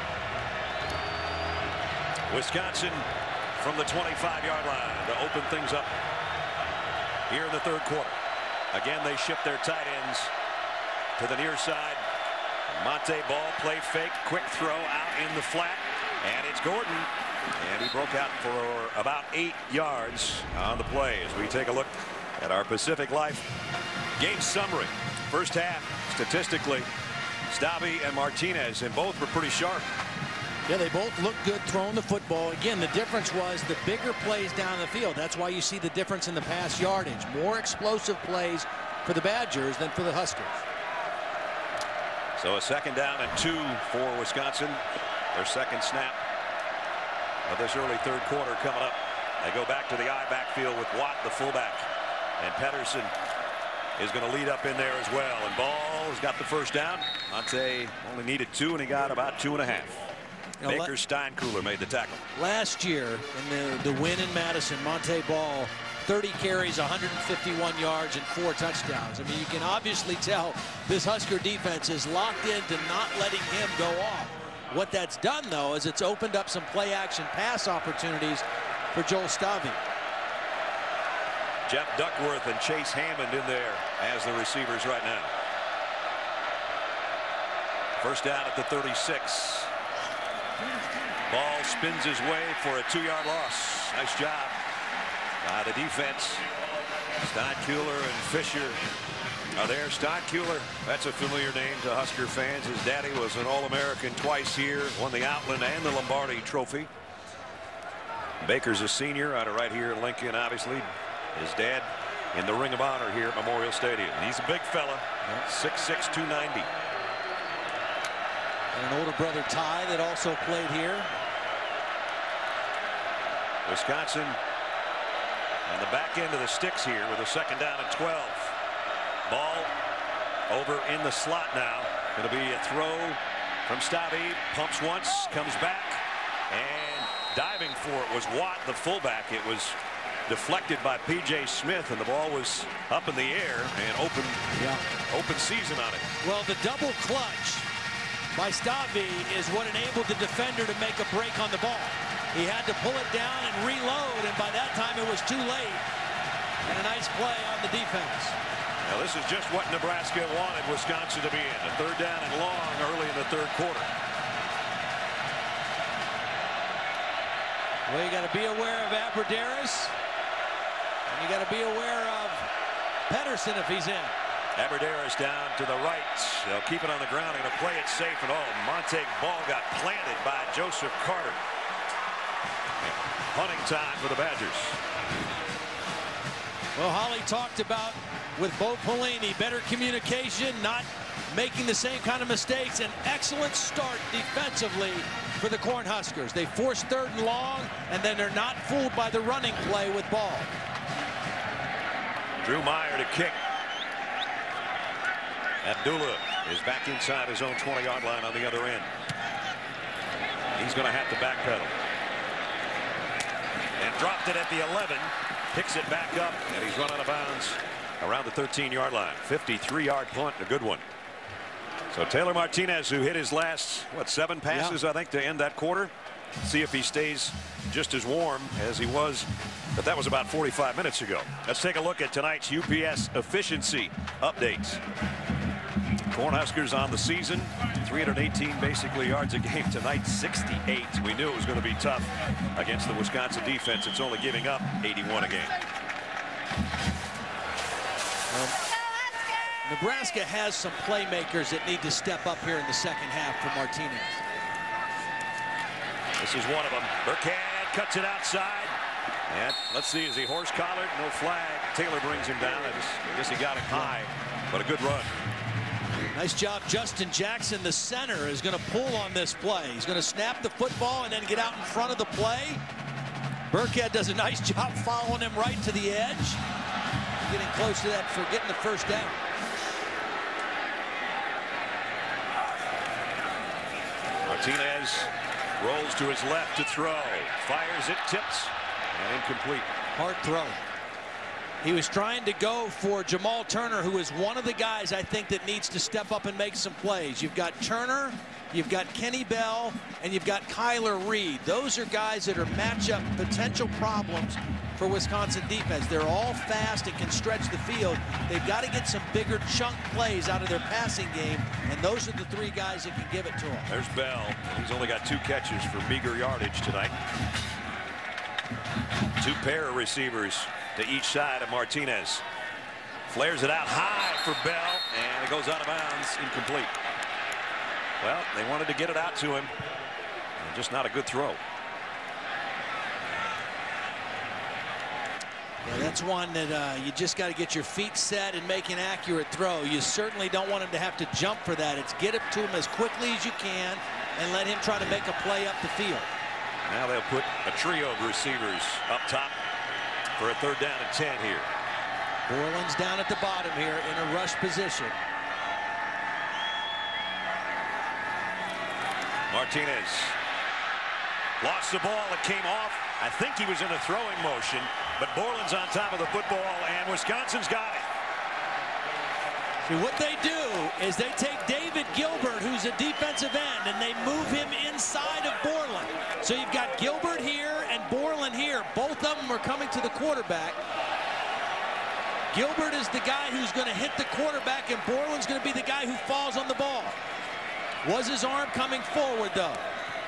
Wisconsin from the twenty-five yard line to open things up here in the third quarter. Again, they shift their tight ends to the near side. Monte Ball, play fake, quick throw out in the flat, and it's Gordon. And he broke out for about eight yards on the play as we take a look at our Pacific Life game summary. First half, statistically, Stavi and Martinez, and both were pretty sharp. Yeah, they both look good throwing the football. Again, the difference was the bigger plays down the field. That's why you see the difference in the pass yardage. More explosive plays for the Badgers than for the Huskers. So a second down and two for Wisconsin. Their second snap of this early third quarter coming up. They go back to the I backfield with Watt, the fullback, and Pedersen is going to lead up in there as well. And Ball has got the first down. Monte only needed two, and he got about two and a half. You know, Baker Steinkühler made the tackle. Last year in the, the win in Madison, Monte Ball, thirty carries, one hundred fifty-one yards, and four touchdowns. I mean, you can obviously tell this Husker defense is locked into not letting him go off. What that's done, though, is it's opened up some play-action pass opportunities for Joel Stavi. Jeff Duckworth and Chase Hammond in there as the receivers right now. First down at the thirty-six. Ball spins his way for a two-yard loss. Nice job by the defense. Steinkühler and Fisher are there. Steinkühler, that's a familiar name to Husker fans. His daddy was an All-American twice here, won the Outland and the Lombardi Trophy. Baker's a senior out of right here in Lincoln, obviously. His dad in the Ring of Honor here at Memorial Stadium. He's a big fella, six six, two ninety. And an older brother, Ty, that also played here. Wisconsin on the back end of the sticks here with a second down and twelve. Ball over in the slot now. Going to be a throw from Stabby. Pumps once, comes back, and diving for it was Watt, the fullback. It was deflected by P J Smith, and the ball was up in the air and open, yeah. open season on it. Well, the double clutch by Stabby is what enabled the defender to make a break on the ball. He had to pull it down and reload, and by that time it was too late. And a nice play on the defense. Now this is just what Nebraska wanted Wisconsin to be in. A third down and long early in the third quarter. Well, you got to be aware of Aberderis, and you got to be aware of Pedersen if he's in. Aberderis down to the right. They'll keep it on the ground. They're going to play it safe and all. Monte ball got planted by Joseph Carter. Punting time for the Badgers. Well, Holly talked about with Bo Pelini, better communication, not making the same kind of mistakes. An excellent start defensively for the Cornhuskers. They force third and long, and then they're not fooled by the running play with ball. Drew Meyer to kick. Abdullah is back inside his own twenty yard line on the other end. He's going to have to backpedal. And dropped it at the eleven. Picks it back up, and he's run out of bounds around the thirteen yard line. fifty-three yard punt, a good one. So Taylor Martinez, who hit his last, what, seven passes, yeah. I think, to end that quarter. See if he stays just as warm as he was, but that was about forty-five minutes ago. Let's take a look at tonight's U P S efficiency updates. Cornhuskers on the season, three hundred eighteen basically yards a game tonight, sixty-eight. We knew it was going to be tough against the Wisconsin defense. It's only giving up eighty-one a game. Well, Nebraska has some playmakers that need to step up here in the second half for Martinez. This is one of them. Burkhead cuts it outside. And let's see, is he horse collared? No flag. Taylor brings him down. I, just, I guess he got him high, but a good run. Nice job. Justin Jackson, the center, is going to pull on this play. He's going to snap the football and then get out in front of the play. Burkhead does a nice job following him right to the edge. Getting close to that for getting the first down. Martinez rolls to his left to throw. Fires it, tips, and incomplete. Hard throw. He was trying to go for Jamal Turner, who is one of the guys I think that needs to step up and make some plays. You've got Turner, you've got Kenny Bell, and you've got Kyler Reed. Those are guys that are matchup potential problems for Wisconsin defense. They're all fast and can stretch the field. They've got to get some bigger chunk plays out of their passing game, and those are the three guys that can give it to them. There's Bell. He's only got two catches for meager yardage tonight. Two pair of receivers to each side of Martinez. Flares it out high for Bell, and it goes out of bounds, incomplete. Well, they wanted to get it out to him, just not a good throw. Yeah, that's one that uh, you just got to get your feet set and make an accurate throw. You certainly don't want him to have to jump for that. It's get it to him as quickly as you can and let him try to make a play up the field. Now they'll put a trio of receivers up top for a third down and ten here. Borland's down at the bottom here in a rush position. Martinez lost the ball. It came off. I think he was in a throwing motion, but Borland's on top of the football, and Wisconsin's got it. See, what they do is they take David Gilbert, who's a defensive end, and they move him inside of Borland. So you've got Gilbert here and Borland here. Both of them are coming to the quarterback. Gilbert is the guy who's going to hit the quarterback, and Borland's going to be the guy who falls on the ball. Was his arm coming forward, though?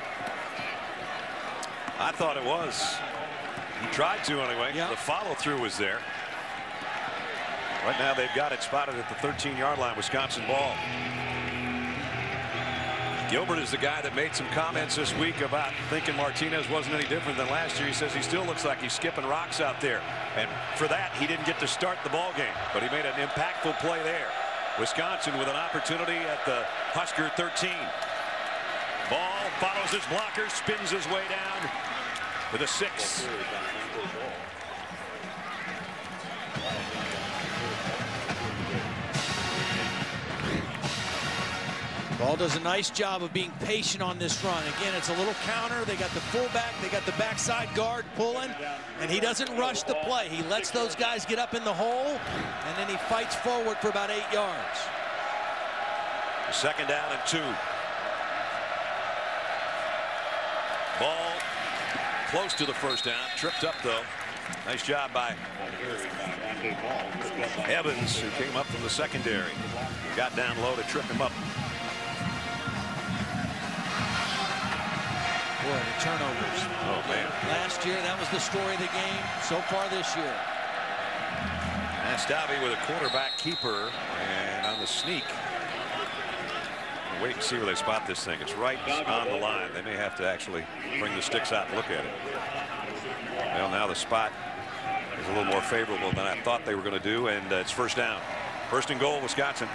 I thought it was. He tried to anyway. Yep. The follow-through was there. Right now they've got it spotted at the thirteen yard line. Wisconsin ball. Gilbert is the guy that made some comments this week about thinking Martinez wasn't any different than last year. He says he still looks like he's skipping rocks out there. And for that, he didn't get to start the ball game, but he made an impactful play there. Wisconsin with an opportunity at the Husker thirteen. Ball follows his blocker, spins his way down to the six. Ball does a nice job of being patient on this run. Again, it's a little counter. They got the fullback, they got the backside guard pulling, and he doesn't rush the play. He lets those guys get up in the hole, and then he fights forward for about eight yards. Second down and two. Ball close to the first down, tripped up though. Nice job by Evans, who came up from the secondary. Got down low to trip him up. Boy, the turnovers. Oh, man. Last year, that was the story of the game. So far this year. Astavi with a quarterback keeper, and on the sneak. Wait and see where they spot this thing. It's right on the line. They may have to actually bring the sticks out and look at it. Well, now the spot is a little more favorable than I thought they were going to do, and uh, it's first down. First and goal, Wisconsin.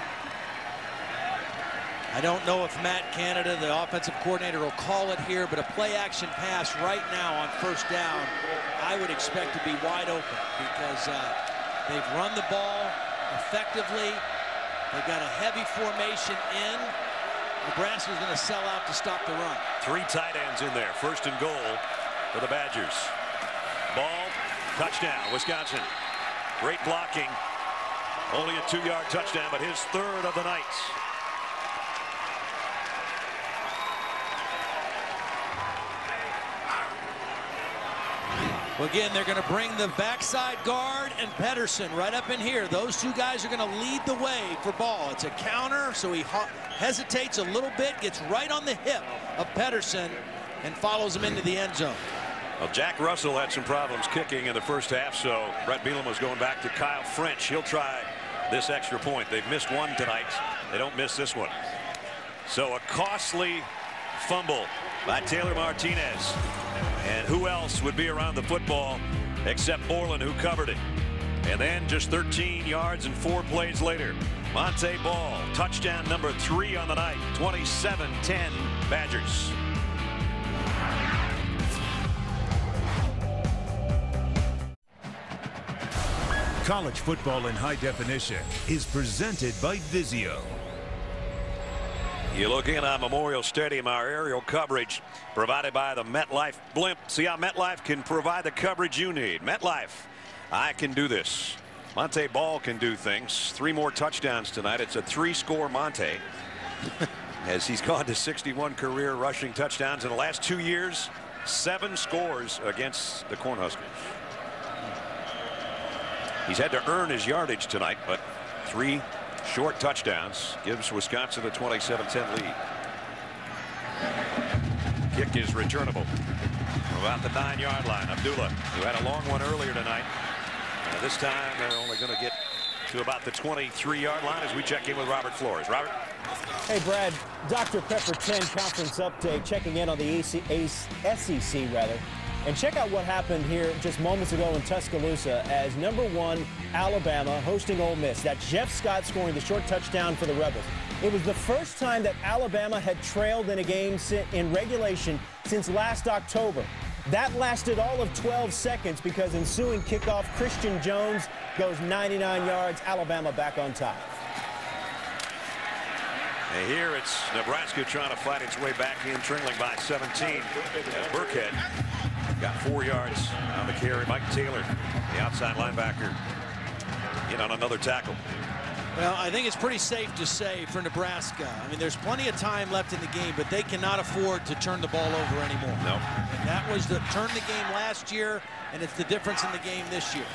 I don't know if Matt Canada, the offensive coordinator, will call it here, but a play-action pass right now on first down, I would expect to be wide open because uh, they've run the ball effectively. They've got a heavy formation in. Nebraska's going to sell out to stop the run. Three tight ends in there. First and goal for the Badgers. Ball, touchdown, Wisconsin. Great blocking. Only a two-yard touchdown, but his third of the night. Well, again, they're going to bring the backside guard and Pedersen right up in here. Those two guys are going to lead the way for ball. It's a counter, so he hesitates a little bit, gets right on the hip of Pedersen, and follows him into the end zone. Well, Jack Russell had some problems kicking in the first half, so Brett Bielema was going back to Kyle French. He'll try this extra point. They've missed one tonight. They don't miss this one. So a costly fumble by Taylor Martinez. And who else would be around the football except Borland, who covered it. And then just thirteen yards and four plays later, Monte Ball, touchdown number three on the night. twenty-seven ten Badgers. College football in high definition is presented by Vizio. You look in on Memorial Stadium, our aerial coverage provided by the MetLife blimp. See how MetLife can provide the coverage you need. MetLife, I can do this. Monte Ball can do things. Three more touchdowns tonight. It's a three-score Monte as he's gone to sixty-one career rushing touchdowns in the last two years. Seven scores against the Cornhuskers. He's had to earn his yardage tonight, but three short touchdowns gives Wisconsin a twenty-seven ten lead. Kick is returnable about the nine-yard line. Abdullah, who had a long one earlier tonight. Uh, this time they're only going to get to about the twenty-three-yard line as we check in with Robert Flores. Robert? Hey, Brad. Doctor Pepper ten conference update, checking in on the S E C, rather. And check out what happened here just moments ago in Tuscaloosa as number one Alabama hosting Ole Miss. That's Jeff Scott scoring the short touchdown for the Rebels. It was the first time that Alabama had trailed in a game in regulation since last October. That lasted all of twelve seconds because ensuing kickoff, Christian Jones goes ninety-nine yards. Alabama back on top. And here it's Nebraska trying to fight its way back in, trailing by seventeen. As Burkhead got four yards on the carry. Mike Taylor, the outside linebacker, in on another tackle. Well, I think it's pretty safe to say for Nebraska, I mean, there's plenty of time left in the game, but they cannot afford to turn the ball over anymore. No. And that was the turn the game last year, and it's the difference in the game this year.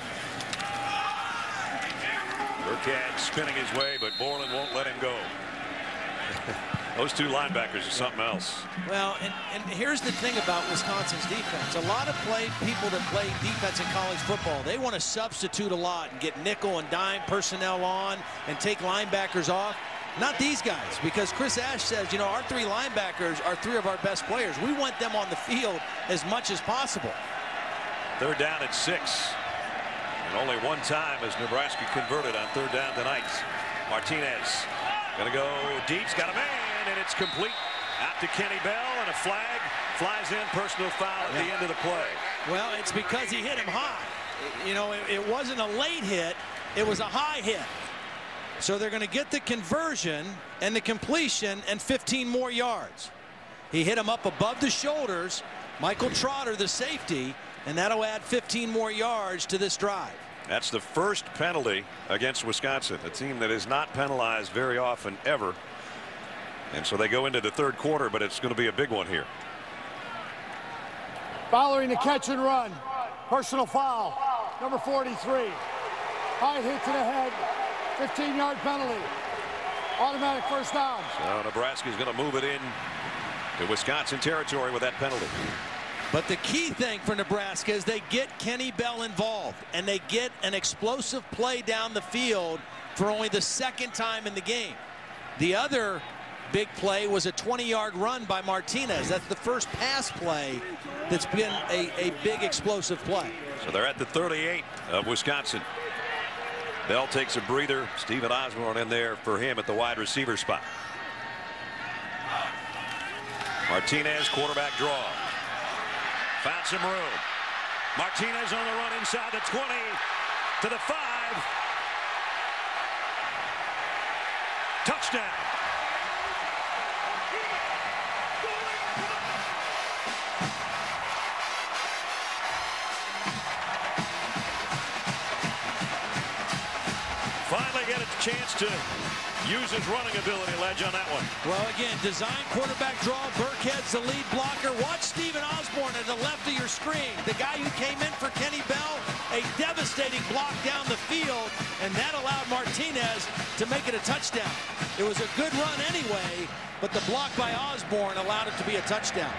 Burkhead spinning his way, but Borland won't let him go. Those two linebackers are something else. Well, and, and here's the thing about Wisconsin's defense. A lot of play people that play defense in college football, they want to substitute a lot and get nickel and dime personnel on and take linebackers off. Not these guys, because Chris Ash says, you know, our three linebackers are three of our best players. We want them on the field as much as possible. Third down at six. And only one time has Nebraska converted on third down tonight. Martinez going to go deep. He's got a man, and it's complete. Out to Kenny Bell, and a flag flies in. Personal foul at yeah. the end of the play. Well, it's because he hit him high. You know, it, it wasn't a late hit. It was a high hit. So they're going to get the conversion and the completion and fifteen more yards. He hit him up above the shoulders. Michael Trotter, the safety, and that'll add fifteen more yards to this drive. That's the first penalty against Wisconsin, a team that is not penalized very often ever. And so they go into the third quarter, but it's going to be a big one here. Following the catch and run, personal foul, number forty-three. High hit to the head, fifteen yard penalty, automatic first down. So Nebraska is going to move it in to Wisconsin territory with that penalty. But the key thing for Nebraska is they get Kenny Bell involved, and they get an explosive play down the field for only the second time in the game. The other big play was a twenty yard run by Martinez. That's the first pass play that's been a, a big explosive play. So they're at the thirty-eight of Wisconsin. Bell takes a breather. Stephen Osborne in there for him at the wide receiver spot. Martinez, quarterback draw. Found some room. Martinez on the run inside the twenty to the five. Touchdown. Finally get a chance to use his running ability, Ledge, on that one. Well, again, design quarterback draw. Burkhead's the lead blocker. Watch Stephen Osborne at the left of your screen. The guy who came in for Kenny Bell, a devastating block down the field, and that allowed Martinez to make it a touchdown. It was a good run anyway, but the block by Osborne allowed it to be a touchdown.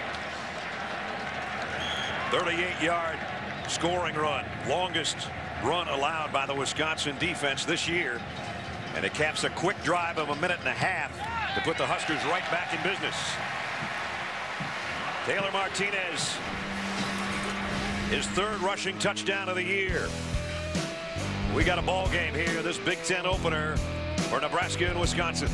thirty-eight yard scoring run. Longest run allowed by the Wisconsin defense this year. And it caps a quick drive of a minute and a half to put the Huskers right back in business. Taylor Martinez, his third rushing touchdown of the year. We got a ball game here, this Big Ten opener for Nebraska and Wisconsin.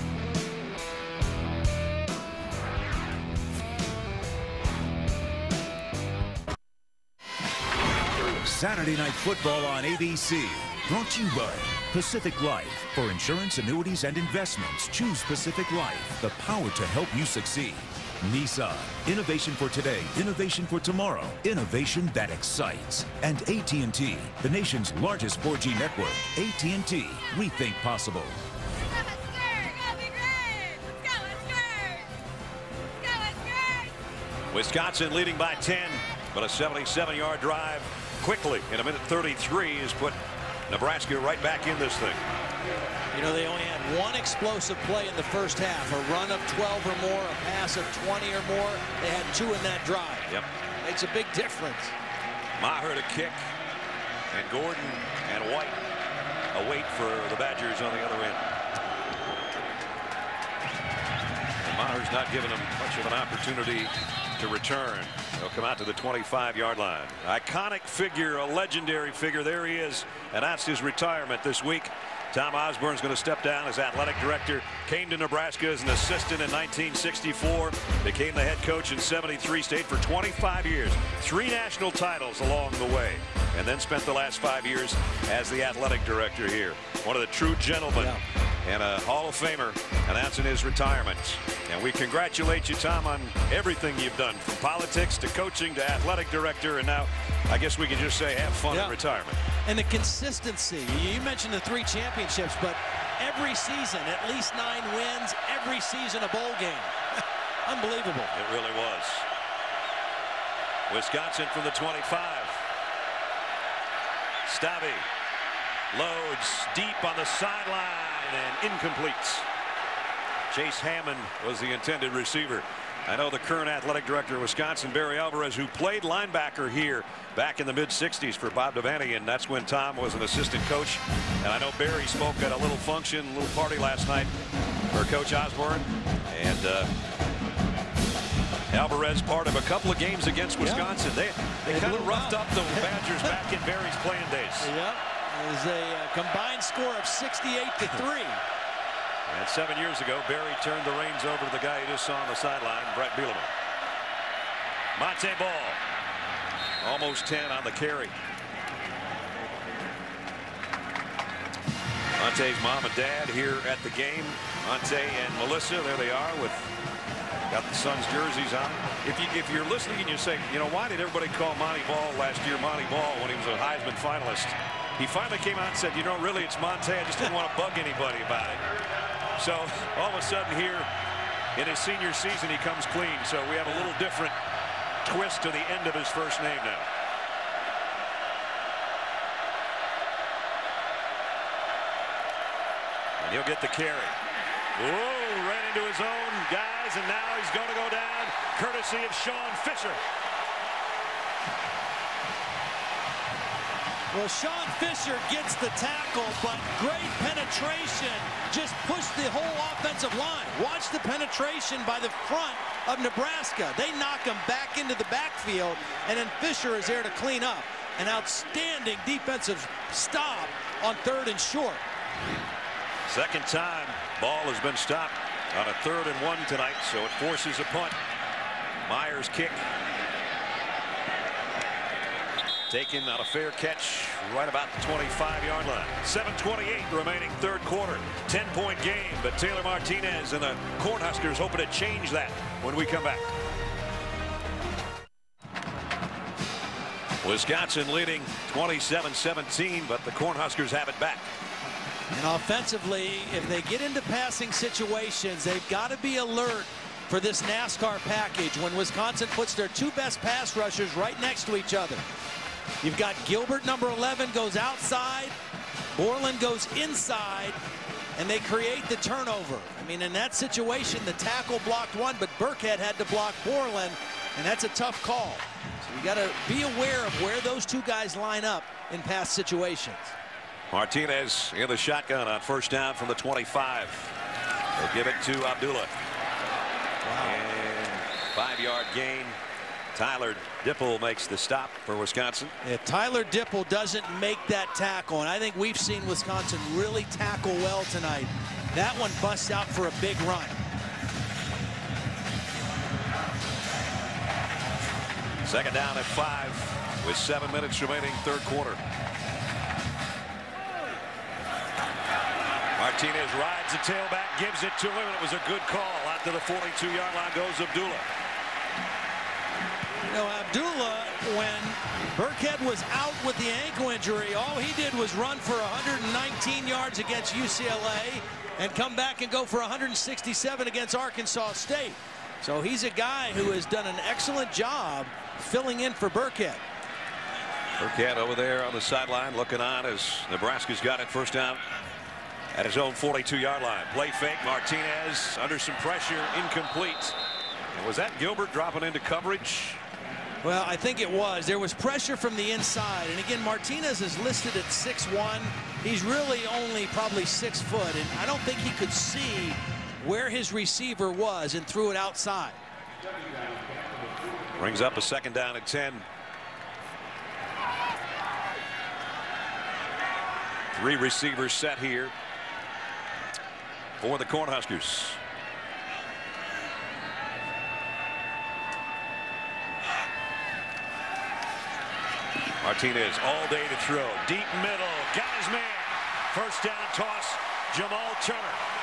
Saturday Night Football on A B C. Brought to you by Pacific Life. For insurance, annuities, and investments, choose Pacific Life. The power to help you succeed. Nissan. Innovation for today. Innovation for tomorrow. Innovation that excites. And A T and T. The nation's largest four G network. A T and T. Rethink possible. Wisconsin leading by ten, but a seventy-seven yard drive quickly in a minute thirty-three has put Nebraska right back in this thing. You know, they only had one explosive play in the first half, a run of twelve or more, a pass of twenty or more. They had two in that drive. Yep. Makes a big difference. Maher to kick, and Gordon and White await for the Badgers on the other end. And Maher's not giving them much of an opportunity to return. They'll come out to the twenty-five yard line. Iconic figure, a legendary figure. There he is. Announced his retirement this week. Tom Osborne's going to step down as athletic director. Came to Nebraska as an assistant in nineteen sixty-four. Became the head coach in seventy-three. Stayed for twenty-five years. Three national titles along the way. And then spent the last five years as the athletic director here. One of the true gentlemen. Yeah. And a Hall of Famer announcing his retirement. And we congratulate you, Tom, on everything you've done, from politics to coaching to athletic director, and now I guess we can just say have fun yeah. in retirement. And the consistency. You mentioned the three championships, but every season, at least nine wins, every season a bowl game. Unbelievable. It really was. Wisconsin from the twenty-five. Stabby loads deep on the sideline and incomplete. Chase Hammond was the intended receiver. I know the current athletic director of Wisconsin, Barry Alvarez, who played linebacker here back in the mid sixties for Bob Devaney, and that's when Tom was an assistant coach. And I know Barry spoke at a little function, a little party last night for Coach Osborne. And uh, Alvarez part of a couple of games against Wisconsin. Yeah. They, they, they kind of roughed up the Badgers back in Barry's playing days. Yep. It was a uh, combined score of sixty-eight to three. And seven years ago, Barry turned the reins over to the guy you just saw on the sideline, Brett Bielema. Monte Ball. Almost ten on the carry. Monte's mom and dad here at the game. Monte and Melissa, there they are with got the Suns jerseys on. If you if you're listening and you say, you know, why did everybody call Monty Ball last year Monty Ball when he was a Heisman finalist? He finally came out and said, you know, really it's Monte. I just didn't want to bug anybody about it. So all of a sudden here in his senior season he comes clean. So we have a little different twist to the end of his first name now. And he'll get the carry. Whoa, ran into his own guys, and now he's going to go down courtesy of Sean Fisher. Well, Sean Fisher gets the tackle, but great penetration just pushed the whole offensive line. Watch the penetration by the front of Nebraska. They knock him back into the backfield, and then Fisher is there to clean up. An outstanding defensive stop on third and short. Second time ball has been stopped on a third and one tonight, so it forces a punt. Myers kick. Taken on a fair catch right about the twenty-five yard line. seven twenty-eight remaining third quarter. ten point game, but Taylor Martinez and the Cornhuskers hoping to change that when we come back. Wisconsin leading twenty-seven seventeen, but the Cornhuskers have it back. And offensively, if they get into passing situations, they've got to be alert for this NASCAR package when Wisconsin puts their two best pass rushers right next to each other. You've got Gilbert, number eleven, goes outside. Borland goes inside, and they create the turnover. I mean, in that situation, the tackle blocked one, but Burkhead had to block Borland, and that's a tough call. So you got to be aware of where those two guys line up in pass situations. Martinez in the shotgun on first down from the twenty-five. They'll give it to Abdullah. Wow. And five yard gain. Tyler Dipple makes the stop for Wisconsin. Yeah, Tyler Dipple doesn't make that tackle, and I think we've seen Wisconsin really tackle well tonight. That one busts out for a big run. Second down at five with seven minutes remaining third quarter. Martinez rides the tailback, gives it to him, and it was a good call. Out to the forty-two yard line goes Abdullah. You know, Abdullah, when Burkhead was out with the ankle injury, all he did was run for one hundred nineteen yards against U C L A and come back and go for one hundred sixty-seven against Arkansas State. So he's a guy who has done an excellent job filling in for Burkhead. Burkhead over there on the sideline looking on as Nebraska's got it first down at his own forty-two yard line. Play fake. Martinez under some pressure, incomplete. And was that Gilbert dropping into coverage? Well, I think it was. There was pressure from the inside. And again, Martinez is listed at six one. He's really only probably six foot. And I don't think he could see where his receiver was and threw it outside. Brings up a second down at ten. Three receivers set here for the Cornhuskers. Martinez all day to throw. Deep middle. Got his man. First down toss. Jamal Turner.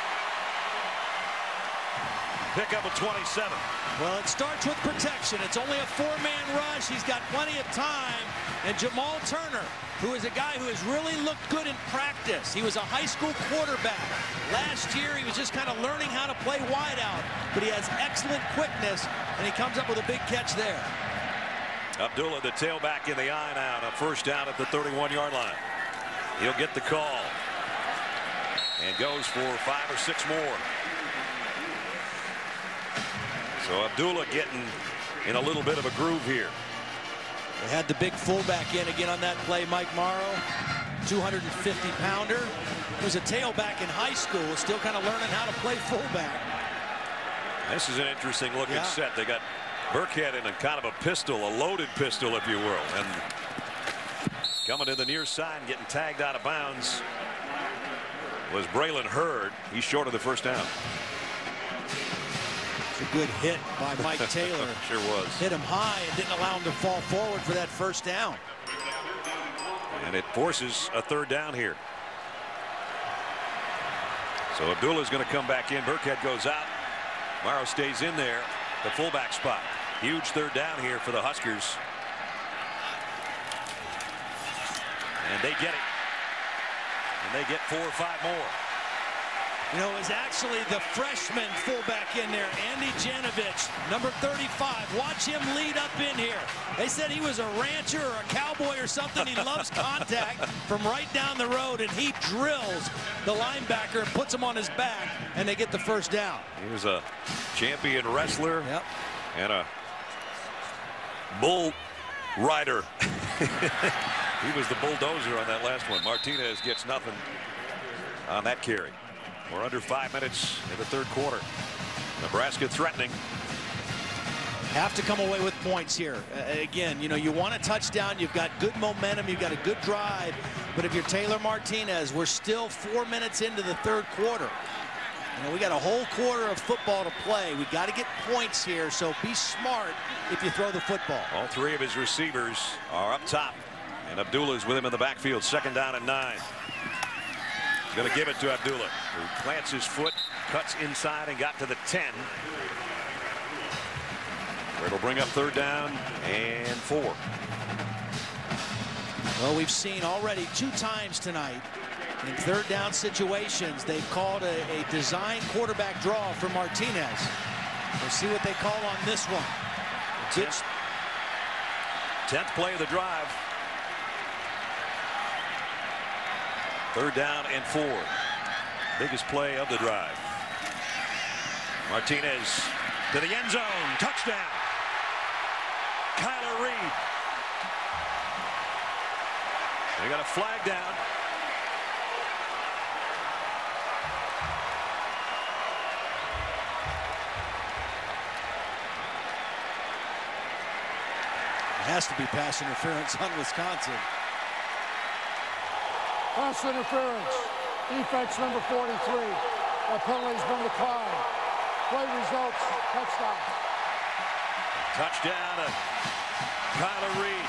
Pick up a twenty-seven. Well, it starts with protection. It's only a four-man rush. He's got plenty of time. And Jamal Turner, who is a guy who has really looked good in practice. He was a high school quarterback. Last year, he was just kind of learning how to play wide out. But he has excellent quickness, and he comes up with a big catch there. Abdullah, the tailback in the eye now. A first down at the thirty-one yard line. He'll get the call. And goes for five or six more. So Abdullah getting in a little bit of a groove here. They had the big fullback in again on that play, Mike Morrow. two hundred fifty pounder. He was a tailback in high school, still kind of learning how to play fullback. This is an interesting looking Yeah. set. They got Burkhead in a kind of a pistol, a loaded pistol, if you will. And coming to the near side and getting tagged out of bounds was Braylon Hurd. He's short of the first down. It's a good hit by Mike Taylor. Sure was. Hit him high and didn't allow him to fall forward for that first down. And it forces a third down here. So Abdullah's going to come back in. Burkhead goes out. Morrow stays in there, the fullback spot. Huge third down here for the Huskers. And they get it. And they get four or five more. You know, it was actually the freshman fullback in there, Andy Janovich, number thirty-five. Watch him lead up in here. They said he was a rancher or a cowboy or something. He loves contact from right down the road, and he drills the linebacker and puts him on his back, and they get the first down. He was a champion wrestler. Yep. And a bull rider. He was the bulldozer on that last one. Martinez gets nothing on that carry. We're under five minutes in the third quarter. Nebraska threatening. Have to come away with points here. Uh, again, you know, you want a touchdown. You've got good momentum. You've got a good drive. But if you're Taylor Martinez, we're still four minutes into the third quarter. You know, we got a whole quarter of football to play. We got to get points here. So be smart if you throw the football. All three of his receivers are up top. And Abdullah's with him in the backfield. Second down and nine. Going to give it to Abdullah, who plants his foot, cuts inside, and got to the ten. Where it'll bring up third down and four. Well, we've seen already two times tonight in third down situations they've called a, a design quarterback draw for Martinez. We'll see what they call on this one. Tenth, tenth play of the drive. Third down and four. Biggest play of the drive. Martinez to the end zone. Touchdown. Kyler Reed. They got a flag down. It has to be pass interference on Wisconsin. Pass interference. Defense number forty-three. That penalty's been declined. Play results. Touchdown. Touchdown to Kyler Reed.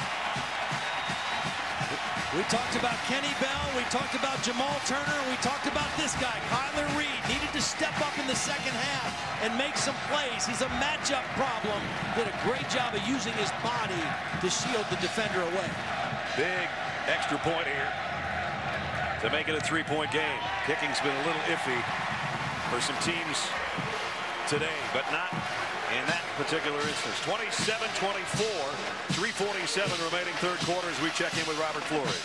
We talked about Kenny Bell. We talked about Jamal Turner. We talked about this guy, Kyler Reed. Needed to step up in the second half and make some plays. He's a matchup problem. Did a great job of using his body to shield the defender away. Big extra point here to make it a three-point game. Kicking's been a little iffy for some teams today, but not in that particular instance. twenty-seven twenty-four, three forty-seven remaining third quarter as we check in with Robert Flores.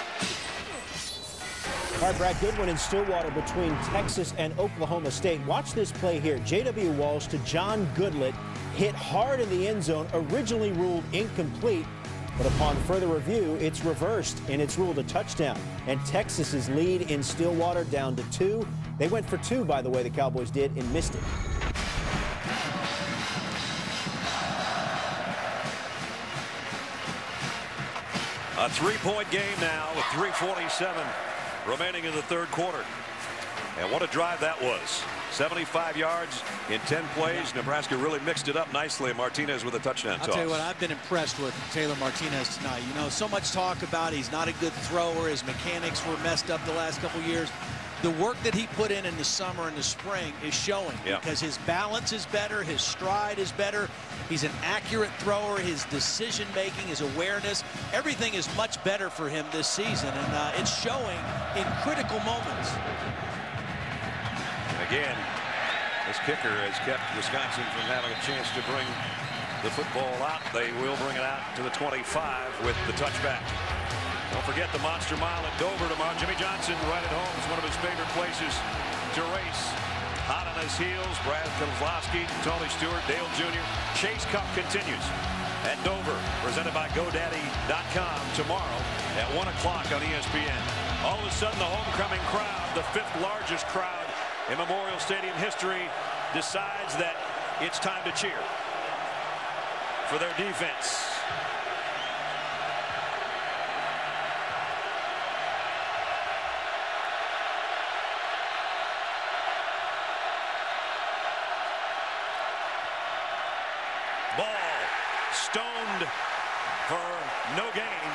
All right, Brad, good one in Stillwater between Texas and Oklahoma State. Watch this play here. J W Walsh to John Goodlett, hit hard in the end zone, originally ruled incomplete. But upon further review, it's reversed, and it's ruled a touchdown. And Texas's lead in Stillwater down to two. They went for two, by the way, the Cowboys did, and missed it. A three-point game now with three forty-seven remaining in the third quarter. And what a drive that was. seventy-five yards in ten plays. Nebraska really mixed it up nicely. Martinez with a touchdown I'll toss. tell you what, I've been impressed with Taylor Martinez tonight. You know, so much talk about he's not a good thrower. His mechanics were messed up the last couple years. The work that he put in in the summer and the spring is showing, yeah. because his balance is better, his stride is better. He's an accurate thrower. His decision making, his awareness, everything is much better for him this season, and uh, it's showing in critical moments. And again, this kicker has kept Wisconsin from having a chance to bring the football out. They will bring it out to the twenty-five with the touchback. Don't forget the Monster Mile at Dover tomorrow. Jimmy Johnson right at home is one of his favorite places to race. Hot on his heels, Brad Keselowski, Tony Stewart, Dale Junior Chase Cup continues at Dover, presented by GoDaddy dot com tomorrow at one o'clock on E S P N. All of a sudden, the homecoming crowd, the fifth largest crowd in Memorial Stadium history, decides that it's time to cheer for their defense. Ball stoned for no gain.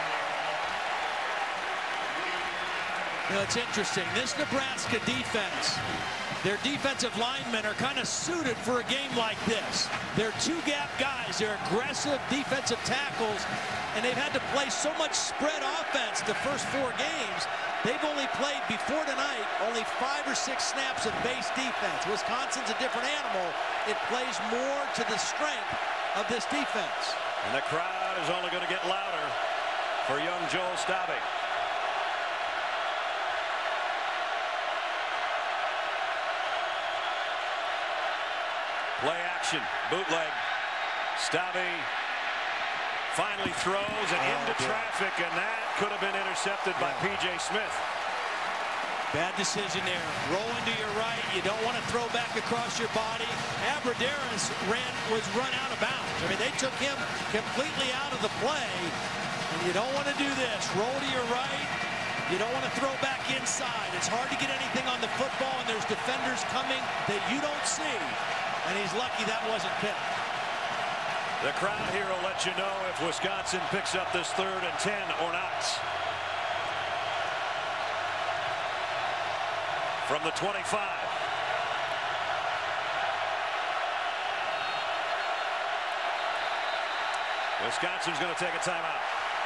You know, it's interesting. This Nebraska defense, their defensive linemen are kind of suited for a game like this. They're two-gap guys. They're aggressive defensive tackles, and they've had to play so much spread offense the first four games. They've only played before tonight only five or six snaps of base defense. Wisconsin's a different animal. It plays more to the strength of this defense. And the crowd is only going to get louder for young Joel Stave. Play action, bootleg. Stave finally throws and into traffic, and that could have been intercepted by P J Smith. Bad decision there. Roll into your right. You don't want to throw back across your body. Abradaris ran was run out of bounds. I mean, they took him completely out of the play. And you don't want to do this. Roll to your right. You don't want to throw back inside. It's hard to get anything on the football, and there's defenders coming that you don't see. And he's lucky that wasn't picked. The crowd here will let you know if Wisconsin picks up this third and ten or not. From the twenty-five. Wisconsin's going to take a timeout.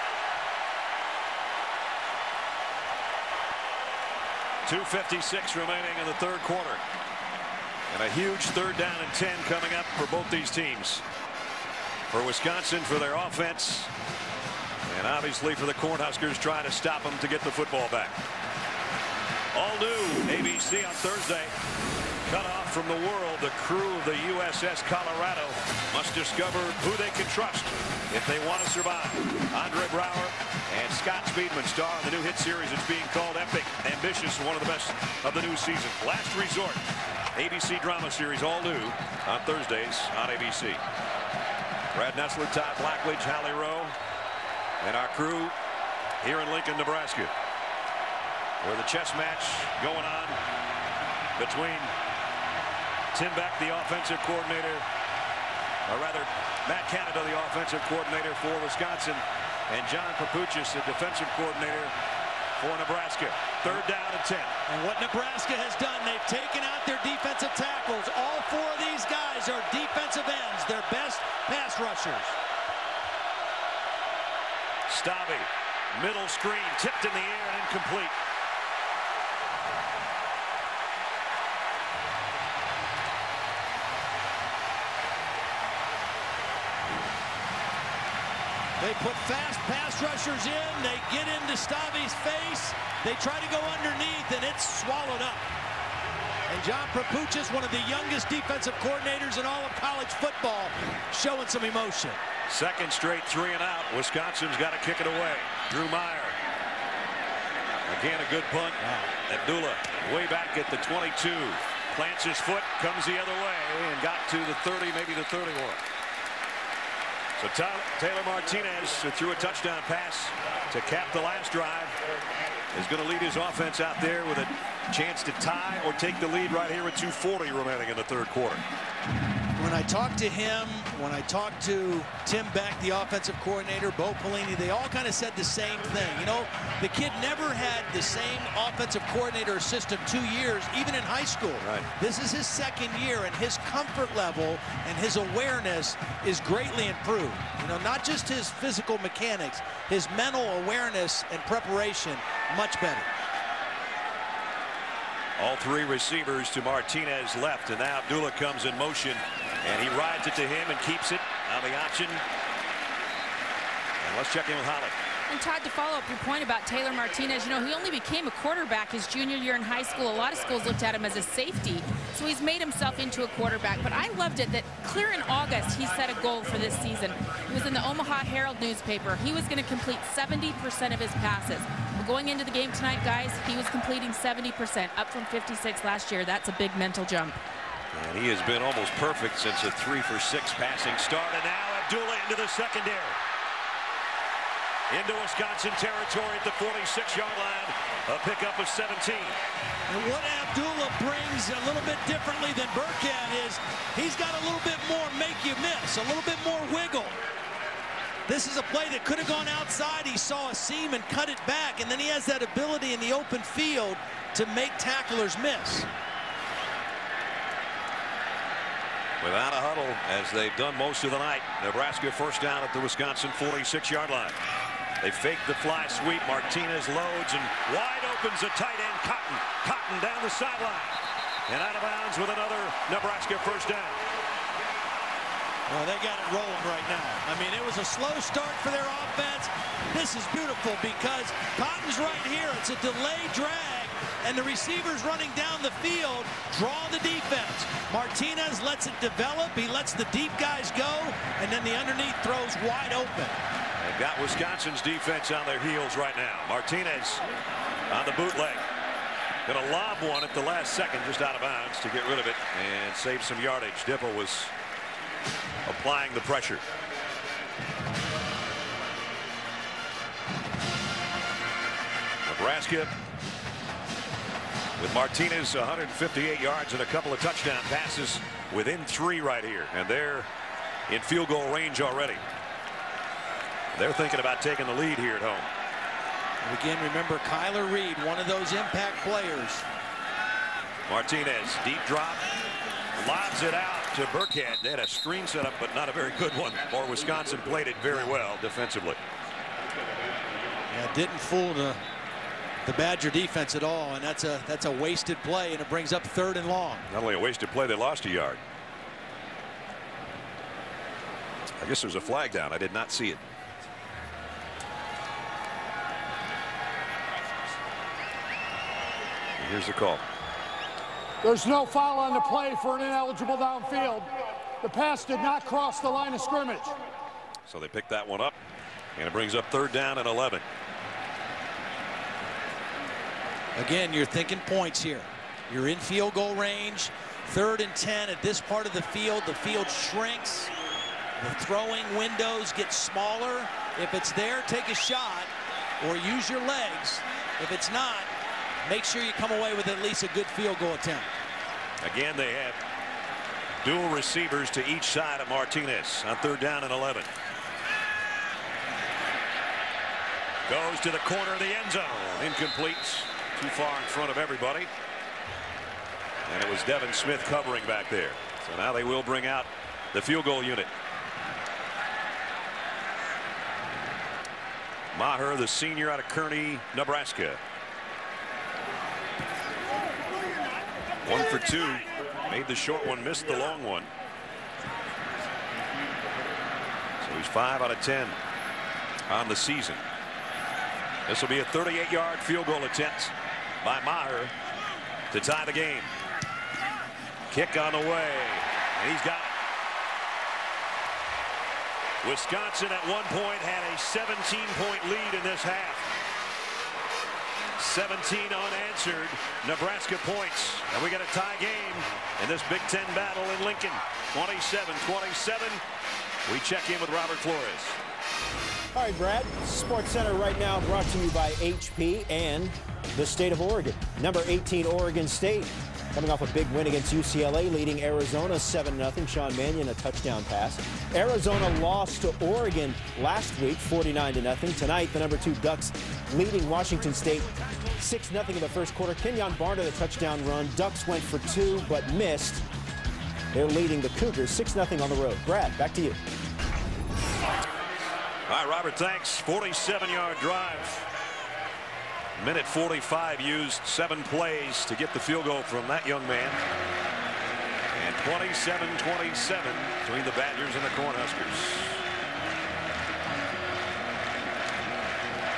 two fifty-six remaining in the third quarter. And a huge third down and ten coming up for both these teams. For Wisconsin for their offense, and obviously for the Cornhuskers trying to stop them to get the football back. All new A B C on Thursday. Cut off from the world, the crew of the U S S Colorado must discover who they can trust if they want to survive. Andre Brower and Scott Speedman star in the new hit series. It's being called Epic, Ambitious, one of the best of the new season. Last Resort, A B C drama series, all new on Thursdays on A B C. Brad Nessler, Todd Blackledge, Hallie Rowe, and our crew here in Lincoln, Nebraska, where the chess match going on between Tim Beck, the offensive coordinator, or rather Matt Canada, the offensive coordinator for Wisconsin, and John Papuchis, the defensive coordinator for Nebraska. Third down and ten. And what Nebraska has done, they've taken out their defensive tackles. All four of these guys are defensive ends, their best pass rushers. Stave, middle screen, tipped in the air and incomplete. They put fast pass rushers in. They get into Stave's face. They try to go underneath, and it's swallowed up. And John Papuchis, one of the youngest defensive coordinators in all of college football, showing some emotion. Second straight three and out. Wisconsin's got to kick it away. Drew Meyer. Again, a good punt. Wow. Abdullah way back at the twenty-two. Plants his foot, comes the other way, and got to the thirty, maybe the thirty-one. So Taylor Martinez, who threw a touchdown pass to cap the last drive, is going to lead his offense out there with a chance to tie or take the lead right here with two forty remaining in the third quarter. When I talked to him, when I talked to Tim Beck, the offensive coordinator, Bo Pelini, they all kind of said the same thing. You know, the kid never had the same offensive coordinator system two years, even in high school. Right. This is his second year, and his comfort level and his awareness is greatly improved. You know, not just his physical mechanics, his mental awareness and preparation, much better. All three receivers to Martinez left, and now Abdullah comes in motion, and he rides it to him and keeps it on the option. And let's check in with Holly. And Todd, to follow up your point about Taylor Martinez, you know, he only became a quarterback his junior year in high school. A lot of schools looked at him as a safety, so he's made himself into a quarterback. But I loved it that clear in August, he set a goal for this season. It was in the Omaha Herald newspaper. He was going to complete seventy percent of his passes. Well, going into the game tonight, guys, he was completing seventy percent, up from fifty-six last year. That's a big mental jump. And he has been almost perfect since a three for six passing start. And now Abdullah into the secondary. Into Wisconsin territory at the forty-six yard line. A pickup of seventeen. And what Abdullah brings a little bit differently than Burkhead is he's got a little bit more make you miss, a little bit more wiggle. This is a play that could have gone outside. He saw a seam and cut it back, and then he has that ability in the open field to make tacklers miss. Without a huddle, as they've done most of the night, Nebraska first down at the Wisconsin forty-six yard line. They fake the fly sweep. Martinez loads and wide opens a tight end. Cotton. Cotton down the sideline. And out of bounds with another Nebraska first down. Well, they got it rolling right now. I mean, it was a slow start for their offense. This is beautiful because Cotton's right here. It's a delayed drag, and the receivers running down the field draw the defense. Martinez lets it develop. He lets the deep guys go, and then the underneath throws wide open. They've got Wisconsin's defense on their heels right now. Martinez on the bootleg. Going to lob one at the last second, just out of bounds to get rid of it and save some yardage. Dipple was applying the pressure. Nebraska with Martinez one hundred fifty-eight yards and a couple of touchdown passes within three right here, and they're in field goal range already. They're thinking about taking the lead here at home. And again, remember Kyler Reed, one of those impact players. Martinez, deep drop, lobs it out to Burkhead. They had a screen set up, but not a very good one. Or Wisconsin played it very well defensively. Yeah, didn't fool the the Badger defense at all, and that's a that's a wasted play, and it brings up third and long. Not only a wasted play, they lost a yard. I guess there's a flag down. I did not see it. Here's the call. There's no foul on the play for an ineligible downfield. The pass did not cross the line of scrimmage. So they picked that one up, and it brings up third down and eleven. Again, you're thinking points here. You're in field goal range. Third and ten at this part of the field. The field shrinks. The throwing windows get smaller. If it's there, take a shot or use your legs. If it's not, make sure you come away with at least a good field goal attempt. Again, they have dual receivers to each side of Martinez on third down and eleven. Goes to the corner of the end zone. Incomplete. Too far in front of everybody. And it was Devin Smith covering back there. So now they will bring out the field goal unit. Maher, the senior out of Kearney, Nebraska. One for two. Made the short one, missed the long one. So he's five out of ten on the season. This will be a thirty-eight yard field goal attempt by Maher to tie the game. Kick on the way, and he's got it. Wisconsin at one point had a seventeen point lead in this half. seventeen unanswered Nebraska points, and we got a tie game in this Big Ten battle in Lincoln. twenty-seven twenty-seven. We check in with Robert Flores. All right, Brad. Sports Center right now brought to you by H P and the state of Oregon. Number eighteen, Oregon State, coming off a big win against U C L A, leading Arizona seven nothing. Sean Mannion, a touchdown pass. Arizona lost to Oregon last week, forty-nine to nothing. Tonight, the number two Ducks leading Washington State six nothing in the first quarter. Kenyon Barner, the touchdown run. Ducks went for two, but missed. They're leading the Cougars six nothing on the road. Brad, back to you. All right, Robert, thanks. forty-seven yard drive. Minute forty-five used, seven plays to get the field goal from that young man. And twenty-seven twenty-seven between the Badgers and the Cornhuskers.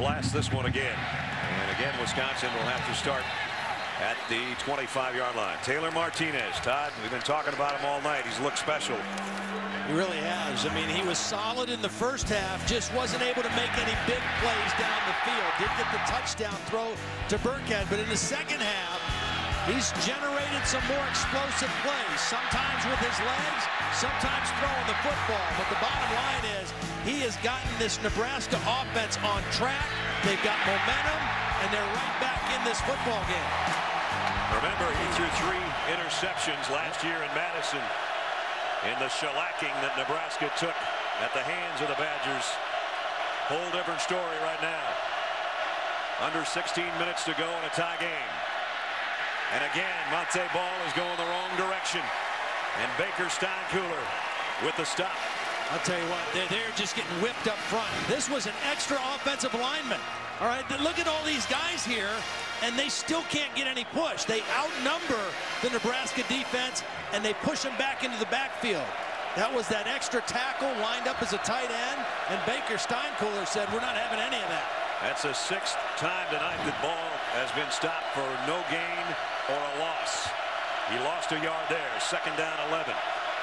blast this one again. And again, Wisconsin will have to start at the twenty-five yard line. Taylor Martinez, Todd, we've been talking about him all night. He's looked special. He really has. I mean, he was solid in the first half, just wasn't able to make any big plays down the field. Did get the touchdown throw to Burkhead, but in the second half, he's generated some more explosive plays, sometimes with his legs, sometimes throwing the football. But the bottom line is he has gotten this Nebraska offense on track. They've got momentum, and they're right back in this football game. Remember, he threw three interceptions last year in Madison in the shellacking that Nebraska took at the hands of the Badgers. Whole different story right now. Under sixteen minutes to go in a tie game. And again, Monte Ball is going the wrong direction. And Baker Steinkuhler with the stop. I'll tell you what, they're, they're just getting whipped up front. This was an extra offensive lineman. All right, look at all these guys here, and they still can't get any push. They outnumber the Nebraska defense, and they push them back into the backfield. That was that extra tackle lined up as a tight end, and Baker Steinkuhler said, we're not having any of that. That's the sixth time tonight that Ball has been stopped for no gain or a loss. He lost a yard there, second down eleven.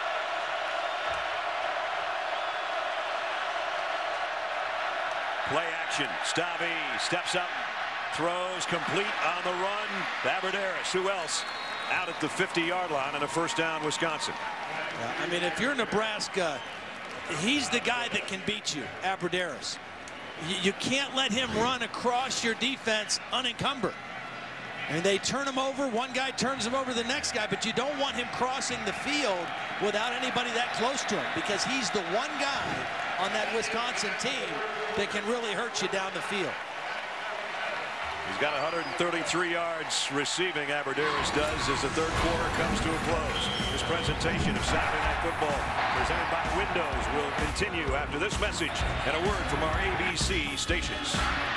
Play action. Stabby steps up, throws complete on the run. Aberderis, who else? Out at the fifty yard line and a first down, Wisconsin. Yeah, I mean, if you're Nebraska, he's the guy that can beat you, Aberderis. You, you can't let him run across your defense unencumbered. And they turn him over. One guy turns him over to the next guy, but you don't want him crossing the field without anybody that close to him, because he's the one guy on that Wisconsin team that can really hurt you down the field. He's got one hundred thirty-three yards receiving, Aberderis does, as the third quarter comes to a close. This presentation of Saturday Night Football, presented by Windows, will continue after this message and a word from our A B C stations.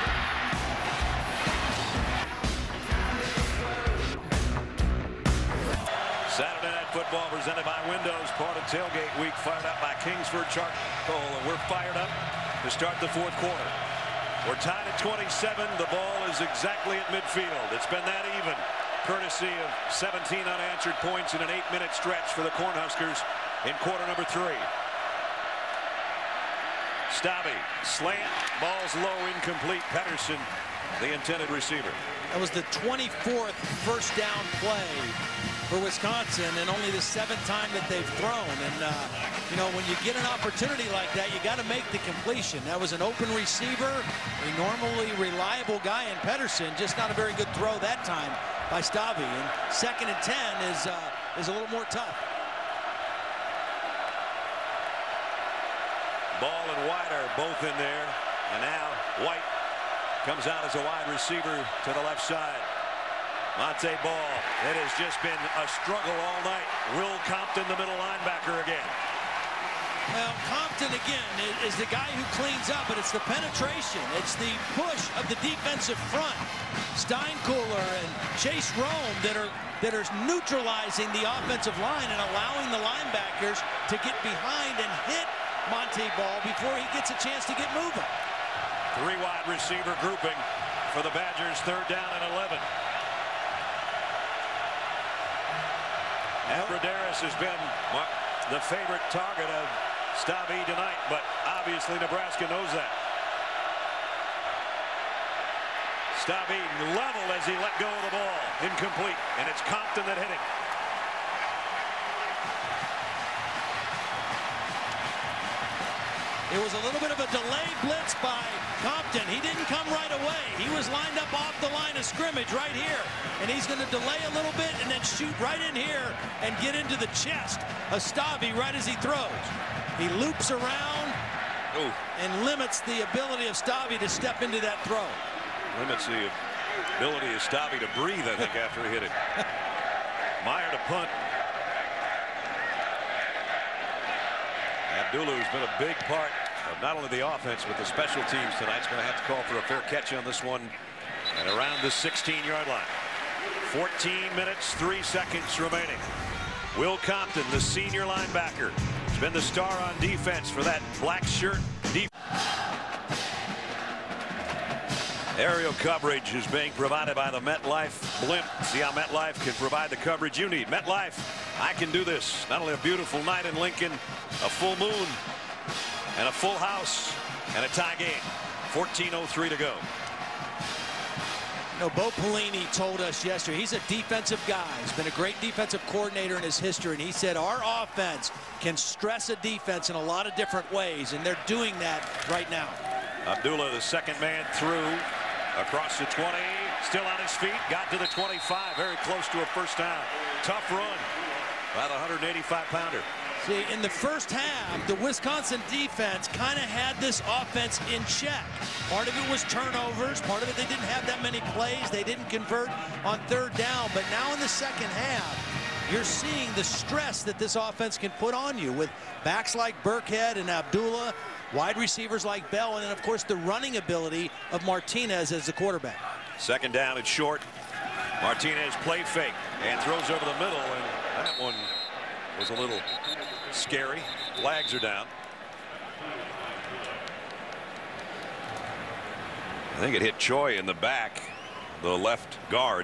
Saturday Night Football presented by Windows, part of Tailgate Week, fired up by Kingsford Charcoal, and we're fired up to start the fourth quarter. We're tied at twenty-seven. The ball is exactly at midfield. It's been that even, courtesy of seventeen unanswered points in an eight minute stretch for the Cornhuskers in quarter number three. Stabby, slant, ball's low, incomplete. Pedersen, the intended receiver. That was the twenty-fourth first down play for Wisconsin, and only the seventh time that they've thrown. And uh, you know, when you get an opportunity like that, you got to make the completion. That was an open receiver, a normally reliable guy in Pedersen, just not a very good throw that time by Stabby. And second and ten is uh, is a little more tough. Ball and White are both in there, and now White comes out as a wide receiver to the left side. Monte Ball, it has just been a struggle all night. Will Compton, the middle linebacker, again. Well, Compton, again, is the guy who cleans up, but it's the penetration. It's the push of the defensive front. Steinkuhler and Chase Rome that are, that are neutralizing the offensive line and allowing the linebackers to get behind and hit Monte Ball before he gets a chance to get moving. Three wide receiver grouping for the Badgers, third down and eleven. Aberderis has been the favorite target of Stabby tonight, but obviously Nebraska knows that. Stabby level as he let go of the ball. Incomplete, and it's Compton that hit him. It was a little bit of a delayed blitz by Compton. He didn't come right away. He was lined up off the line of scrimmage right here. And he's going to delay a little bit and then shoot right in here and get into the chest of Stabby right as he throws. He loops around Ooh. and limits the ability of Stabby to step into that throw. Limits the ability of Stabby to breathe, I think, after he hit it. Meyer to punt. Abdullah, who's been a big part of not only the offense but the special teams tonight, is going to have to call for a fair catch on this one at around the sixteen yard line. fourteen minutes, three seconds remaining. Will Compton, the senior linebacker, has been the star on defense for that black shirt defense. Aerial coverage is being provided by the MetLife blimp. See how MetLife can provide the coverage you need. MetLife, I can do this. Not only a beautiful night in Lincoln, a full moon, and a full house, and a tie game. fourteen oh three to go. You know, Bo Pelini told us yesterday, he's a defensive guy. He's been a great defensive coordinator in his history, and he said our offense can stress a defense in a lot of different ways, and they're doing that right now. Abdullah, the second man through, across the twenty, still on his feet, got to the twenty-five, very close to a first down. Tough run by the one hundred eighty-five pounder. See, in the first half, the Wisconsin defense kind of had this offense in check. Part of it was turnovers. Part of it, they didn't have that many plays. They didn't convert on third down. But now in the second half, you're seeing the stress that this offense can put on you with backs like Burkhead and Abdullah, wide receivers like Bell, and then, of course, the running ability of Martinez as the quarterback. Second down and short. Martinez play fake and throws over the middle, and that one was a little scary. Flags are down. I think it hit Choi in the back, the left guard.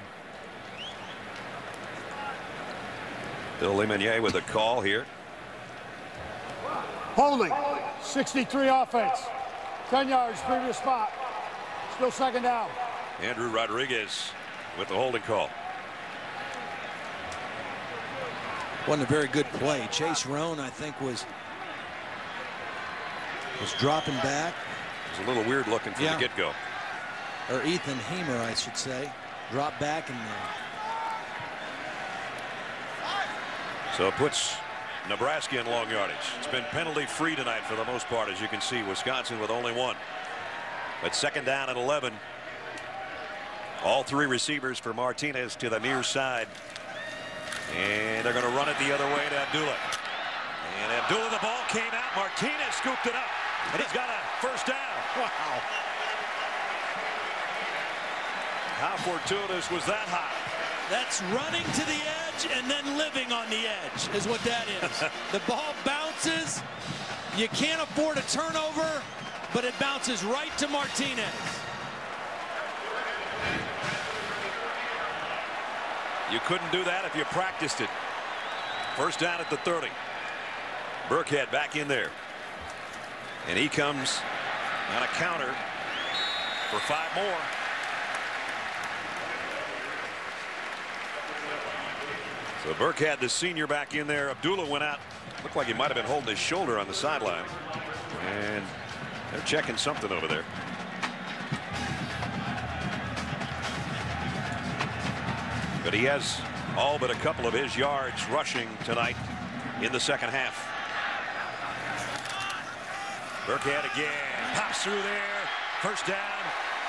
Bill Lemonnier with a call here. Holding. sixty-three offense. ten yards, previous spot. Still second down. Andrew Rodriguez with the holding call. Wasn't a very good play. Chase Roan, I think, was was dropping back. It was a little weird looking from yeah. the get-go. Or Ethan Hemer, I should say. Drop back and uh... so it puts Nebraska in long yardage. It's been penalty-free tonight for the most part, as you can see. Wisconsin with only one. But second down and eleven. All three receivers for Martinez to the near side. And they're going to run it the other way to Abdullah. And Abdullah, the ball came out. Martinez scooped it up. And he's got a first down. Wow. How fortuitous was that hop? That's running to the edge and then living on the edge is what that is. The ball bounces. You can't afford a turnover, but it bounces right to Martinez. You couldn't do that if you practiced it. First down at the thirty. Burkhead back in there. And he comes on a counter for five more. So Burkhead, the senior, back in there. Abdullah went out. Looked like he might have been holding his shoulder on the sideline. And they're checking something over there. But he has all but a couple of his yards rushing tonight in the second half. Burkhead again. Pops through there. First down.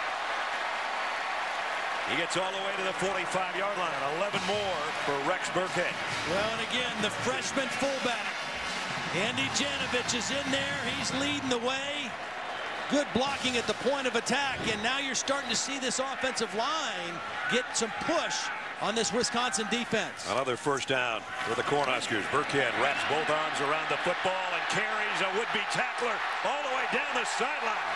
He gets all the way to the forty-five yard line. eleven more for Rex Burkhead. Well, and again, the freshman fullback. Andy Janovich is in there. He's leading the way. Good blocking at the point of attack. And now you're starting to see this offensive line get some push on this Wisconsin defense. Another first down for the Cornhuskers. Burkhead wraps both arms around the football and carries a would-be tackler all the way down the sideline.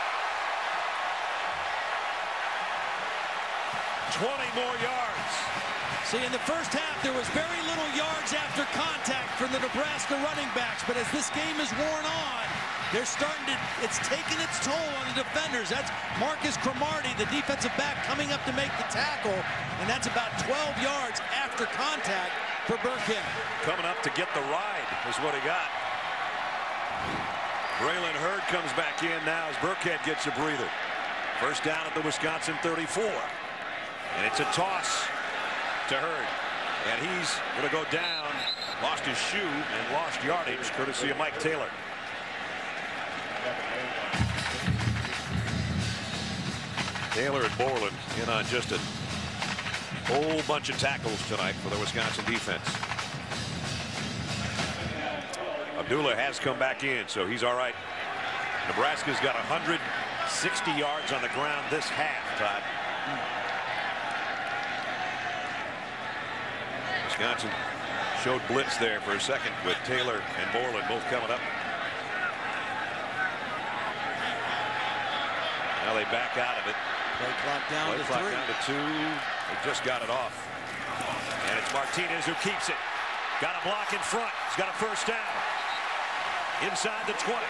twenty more yards. See, in the first half, there was very little yards after contact from the Nebraska running backs, but as this game is worn on, they're starting to, it's taking its toll on the defenders. That's Marcus Cromartie, the defensive back, coming up to make the tackle, and that's about twelve yards after contact for Burkhead. Coming up to get the ride is what he got. Braylon Hurd comes back in now as Burkhead gets a breather. First down at the Wisconsin thirty-four. And it's a toss to Hurd. And he's going to go down. Lost his shoe and lost yardage courtesy of Mike Taylor. Taylor and Borland in on just a whole bunch of tackles tonight for the Wisconsin defense. Abdullah has come back in, so he's all right. Nebraska's got one hundred sixty yards on the ground this half, Todd. Wisconsin showed blitz there for a second with Taylor and Borland both coming up. Now they back out of it. Play clock down Play to clock three. down to two. They just got it off. And it's Martinez who keeps it. Got a block in front. He's got a first down. Inside the twenty.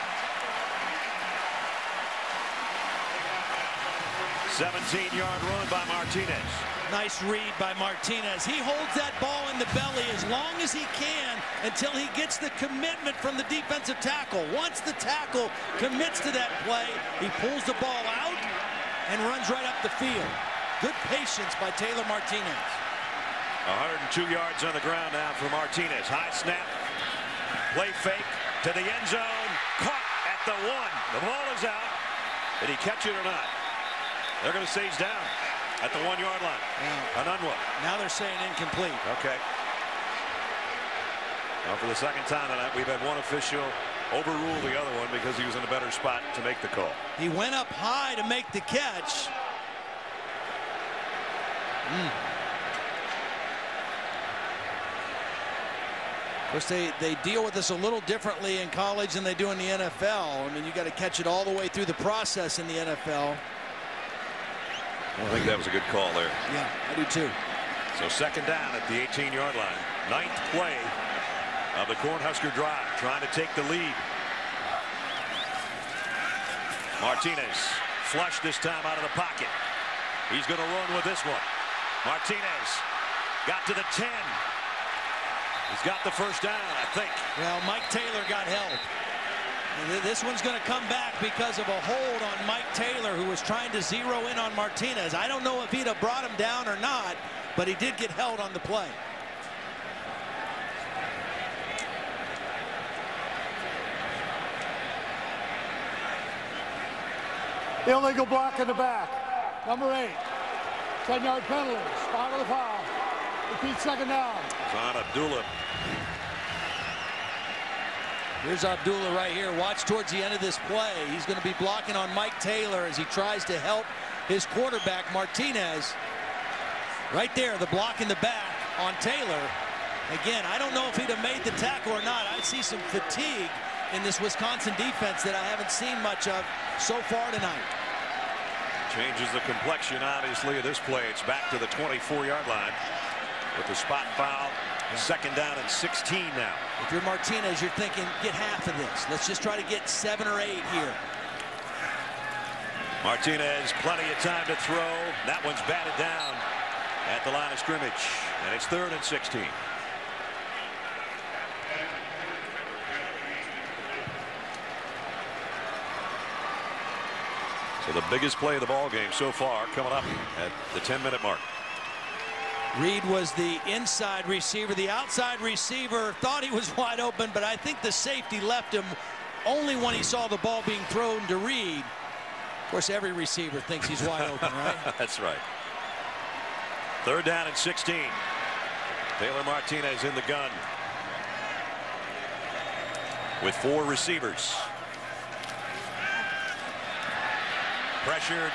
seventeen yard run by Martinez. Nice read by Martinez. He holds that ball in the belly as long as he can until he gets the commitment from the defensive tackle. Once the tackle commits to that play, he pulls the ball out and runs right up the field. Good patience by Taylor Martinez. one hundred two yards on the ground now for Martinez. High snap. Play fake to the end zone. Caught at the one. The ball is out. Did he catch it or not? They're going to say he's down at the one yard line. Yeah. Anunwa. Now they're saying incomplete. Okay. Well, for the second time tonight, we've had one official overrule the other one because he was in a better spot to make the call. He went up high to make the catch. Mm. Of course, they, they deal with this a little differently in college than they do in the N F L. I mean, you got to catch it all the way through the process in the N F L. I think that was a good call there. Yeah, I do too. So second down at the eighteen yard line. Ninth play of the Cornhusker drive, trying to take the lead. Martinez flushed this time out of the pocket. He's going to run with this one. Martinez got to the ten. He's got the first down, I think. Well, Mike Taylor got help. This one's going to come back because of a hold on Mike Taylor, who was trying to zero in on Martinez. I don't know if he'd have brought him down or not, but he did get held on the play. Illegal block in the back. Number eight. ten yard penalty. Spot of the foul. Repeat second down. It's on Abdullah. Here's Abdullah right here. Watch towards the end of this play. He's going to be blocking on Mike Taylor as he tries to help his quarterback, Martinez. Right there, the block in the back on Taylor. Again, I don't know if he'd have made the tackle or not. I see some fatigue in this Wisconsin defense that I haven't seen much of so far tonight. Changes the complexion, obviously, of this play. It's back to the twenty-four yard line with the spot foul. Second down and sixteen now. If you're Martinez, you're thinking, get half of this. Let's just try to get seven or eight here. Martinez, plenty of time to throw. That one's batted down at the line of scrimmage. And it's third and sixteen. So the biggest play of the ball game so far coming up at the ten minute mark. Reed was the inside receiver. The outside receiver thought he was wide open, but I think the safety left him only when he saw the ball being thrown to Reed. Of course, every receiver thinks he's wide open, right? That's right. Third down and sixteen. Taylor Martinez in the gun with four receivers. Pressured.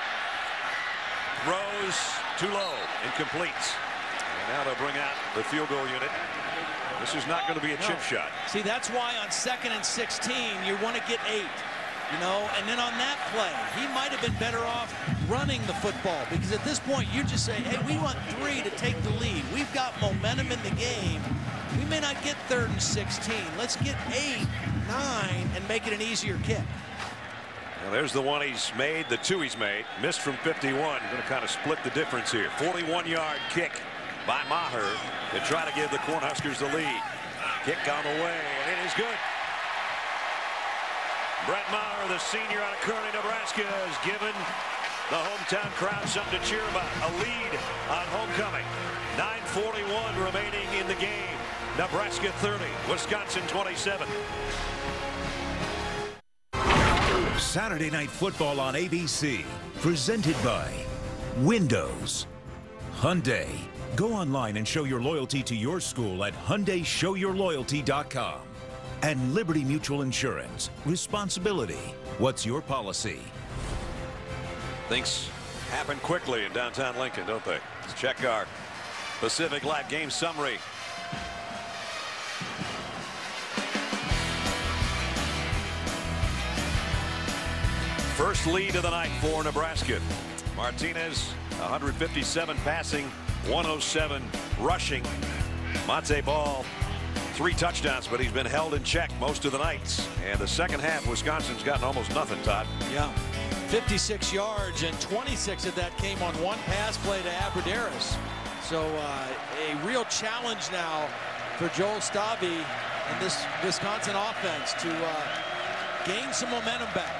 Throws too low. Incomplete. And now they'll bring out the field goal unit. This is not going to be a no. chip shot. See, that's why on second and sixteen, you want to get eight. You know, and then on that play, he might have been better off running the football, because at this point, you just say, hey, we want three to take the lead. We've got momentum in the game. We may not get third and sixteen. Let's get eight, nine, and make it an easier kick. Now there's the one he's made, the two he's made. Missed from fifty-one. Going to kind of split the difference here. forty-one yard kick by Maher to try to give the Cornhuskers the lead. Kick on the way, and it is good. Brett Maher, the senior out of Kearney, Nebraska, has given the hometown crowd something to cheer about. A lead on homecoming. nine forty-one remaining in the game. Nebraska thirty, Wisconsin twenty-seven. Saturday Night Football on A B C, presented by Windows. Hyundai. Go online and show your loyalty to your school at Hyundai Show Your Loyalty dot com. And Liberty Mutual Insurance. Responsibility. What's your policy? Things happen quickly in downtown Lincoln, don't they? Let's check our Pacific Live game summary. First lead of the night for Nebraska. Martinez, one hundred fifty-seven passing, one oh seven rushing. Monte Ball, three touchdowns, but he's been held in check most of the nights. And the second half, Wisconsin's gotten almost nothing, Todd. Yeah, fifty-six yards, and twenty-six of that came on one pass play to Abrederis. So uh, a real challenge now for Joel Stave and this Wisconsin offense to uh, gain some momentum back.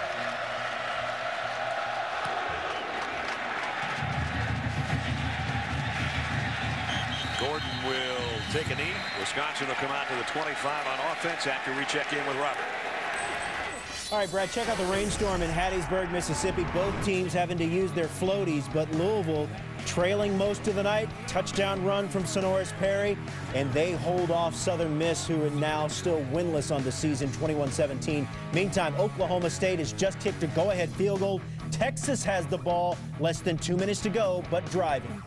Gordon will take a knee. Wisconsin will come out to the twenty-five on offense after we check in with Robert. All right, Brad, check out the rainstorm in Hattiesburg, Mississippi. Both teams having to use their floaties, but Louisville trailing most of the night. Touchdown run from Sonoris Perry, and they hold off Southern Miss, who are now still winless on the season, twenty-one seventeen. Meantime, Oklahoma State has just kicked a go-ahead field goal. Texas has the ball, less than two minutes to go, but driving.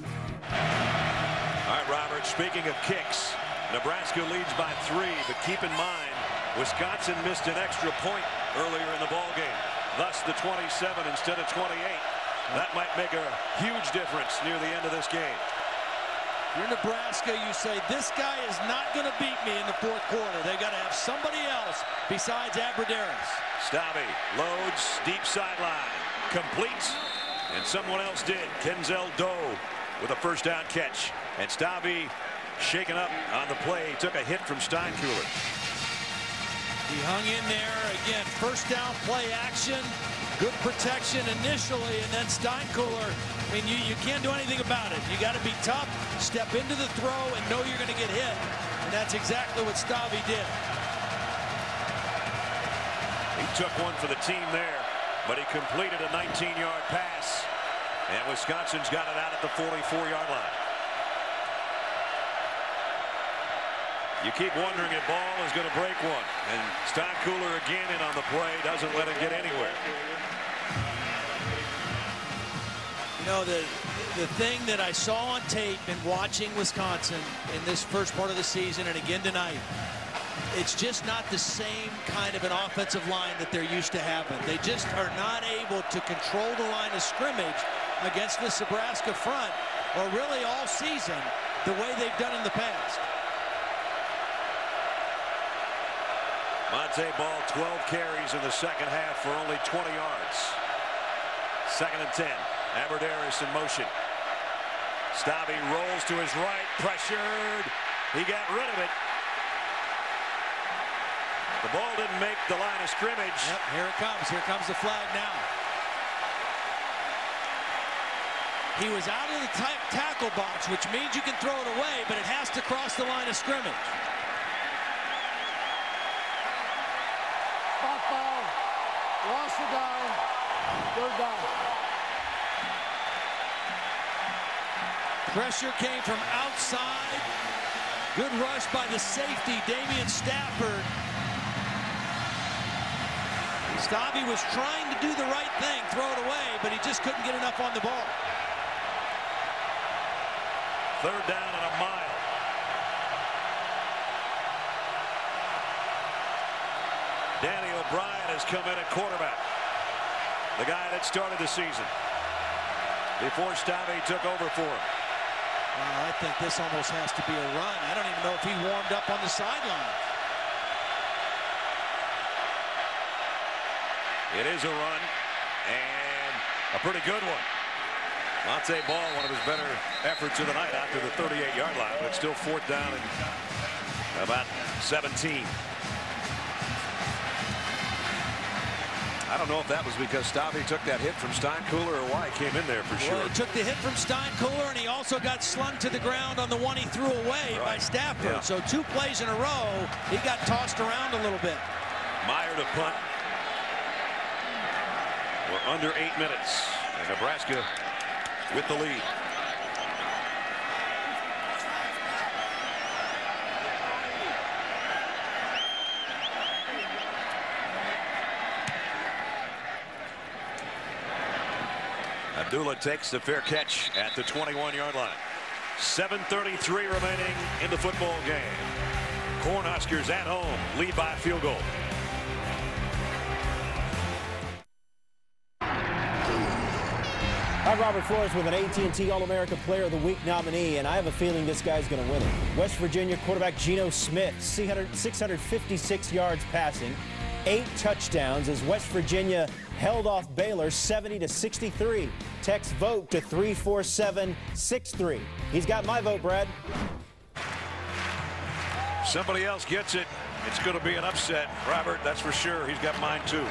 All right, Robert, speaking of kicks, Nebraska leads by three, but keep in mind, Wisconsin missed an extra point earlier in the ball game. Thus the twenty-seven instead of twenty-eight. That might make a huge difference near the end of this game. If you're Nebraska, you say, this guy is not going to beat me in the fourth quarter. They got to have somebody else besides Abrederis. Stave loads, deep sideline, completes, and someone else did. Kenzel Doe with a first down catch. And Stave shaken up on the play, took a hit from Steinkühler. He hung in there. Again, first down play action. Good protection initially, and then Steinkühler, I mean, you, you can't do anything about it. You got to be tough, step into the throw, and know you're going to get hit. And that's exactly what Stave did. He took one for the team there, but he completed a nineteen yard pass. And Wisconsin's got it out at the forty-four yard line. You keep wondering if Ball is going to break one. And Steinkühler again in on the play, doesn't let him get anywhere. You know, the, the thing that I saw on tape in watching Wisconsin in this first part of the season and again tonight, it's just not the same kind of an offensive line that they're used to having. They just are not able to control the line of scrimmage against the Nebraska front, or really all season, the way they've done in the past. Monte Ball, twelve carries in the second half for only twenty yards. Second and ten. Abrederis in motion. Stave rolls to his right, pressured. He got rid of it. The ball didn't make the line of scrimmage. Yep, here it comes. Here comes the flag now. He was out of the tackle box, which means you can throw it away, but it has to cross the line of scrimmage. Spot foul. Lost the down. Third down. Pressure came from outside. Good rush by the safety, Damian Stafford. Stave was trying to do the right thing, throw it away, but he just couldn't get enough on the ball. Third down and a mile. Danny O'Brien has come in at quarterback. The guy that started the season before Stave took over for him. Well, I think this almost has to be a run. I don't even know if he warmed up on the sideline. It is a run, and a pretty good one. Monte Ball, one of his better efforts of the night after the thirty-eight yard line, but still fourth down and about seventeen. I don't know if that was because Stave took that hit from Steinkühler or why he came in there for sure. Well, he took the hit from Steinkühler, and he also got slung to the ground on the one he threw away right by Stafford. Yeah. So two plays in a row, he got tossed around a little bit. Meyer to punt. We're under eight minutes, and Nebraska with the lead. Abdullah takes the fair catch at the twenty-one yard line. seven thirty-three remaining in the football game. Cornhuskers at home lead by a field goal. I'm Robert Flores with an A T and T All-America Player of the Week nominee, and I have a feeling this guy's going to win it. West Virginia quarterback Geno Smith, six hundred fifty-six yards passing, eight touchdowns as West Virginia held off Baylor seventy to sixty-three. Text vote to three four seven six three. He's got my vote, Brad. Somebody else gets it. It's going to be an upset, Robert, that's for sure. He's got mine too.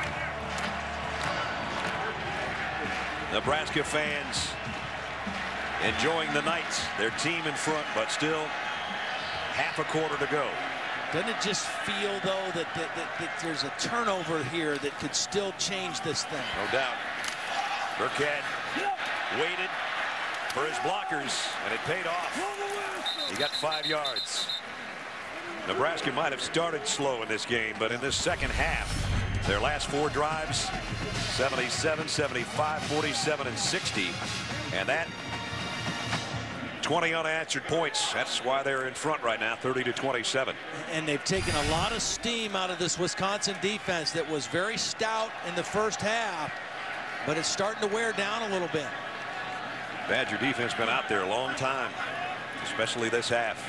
Nebraska fans enjoying the night. Their team in front, but still half a quarter to go. Doesn't it just feel, though, that, that, that, that there's a turnover here that could still change this thing? No doubt. Burkhead waited for his blockers, and it paid off. He got five yards. Nebraska might have started slow in this game, but in this second half, their last four drives, seventy-seven, seventy-five, forty-seven, and sixty. And that twenty unanswered points. That's why they're in front right now, thirty to twenty-seven. And they've taken a lot of steam out of this Wisconsin defense that was very stout in the first half, but it's starting to wear down a little bit. Badger defense been out there a long time, especially this half.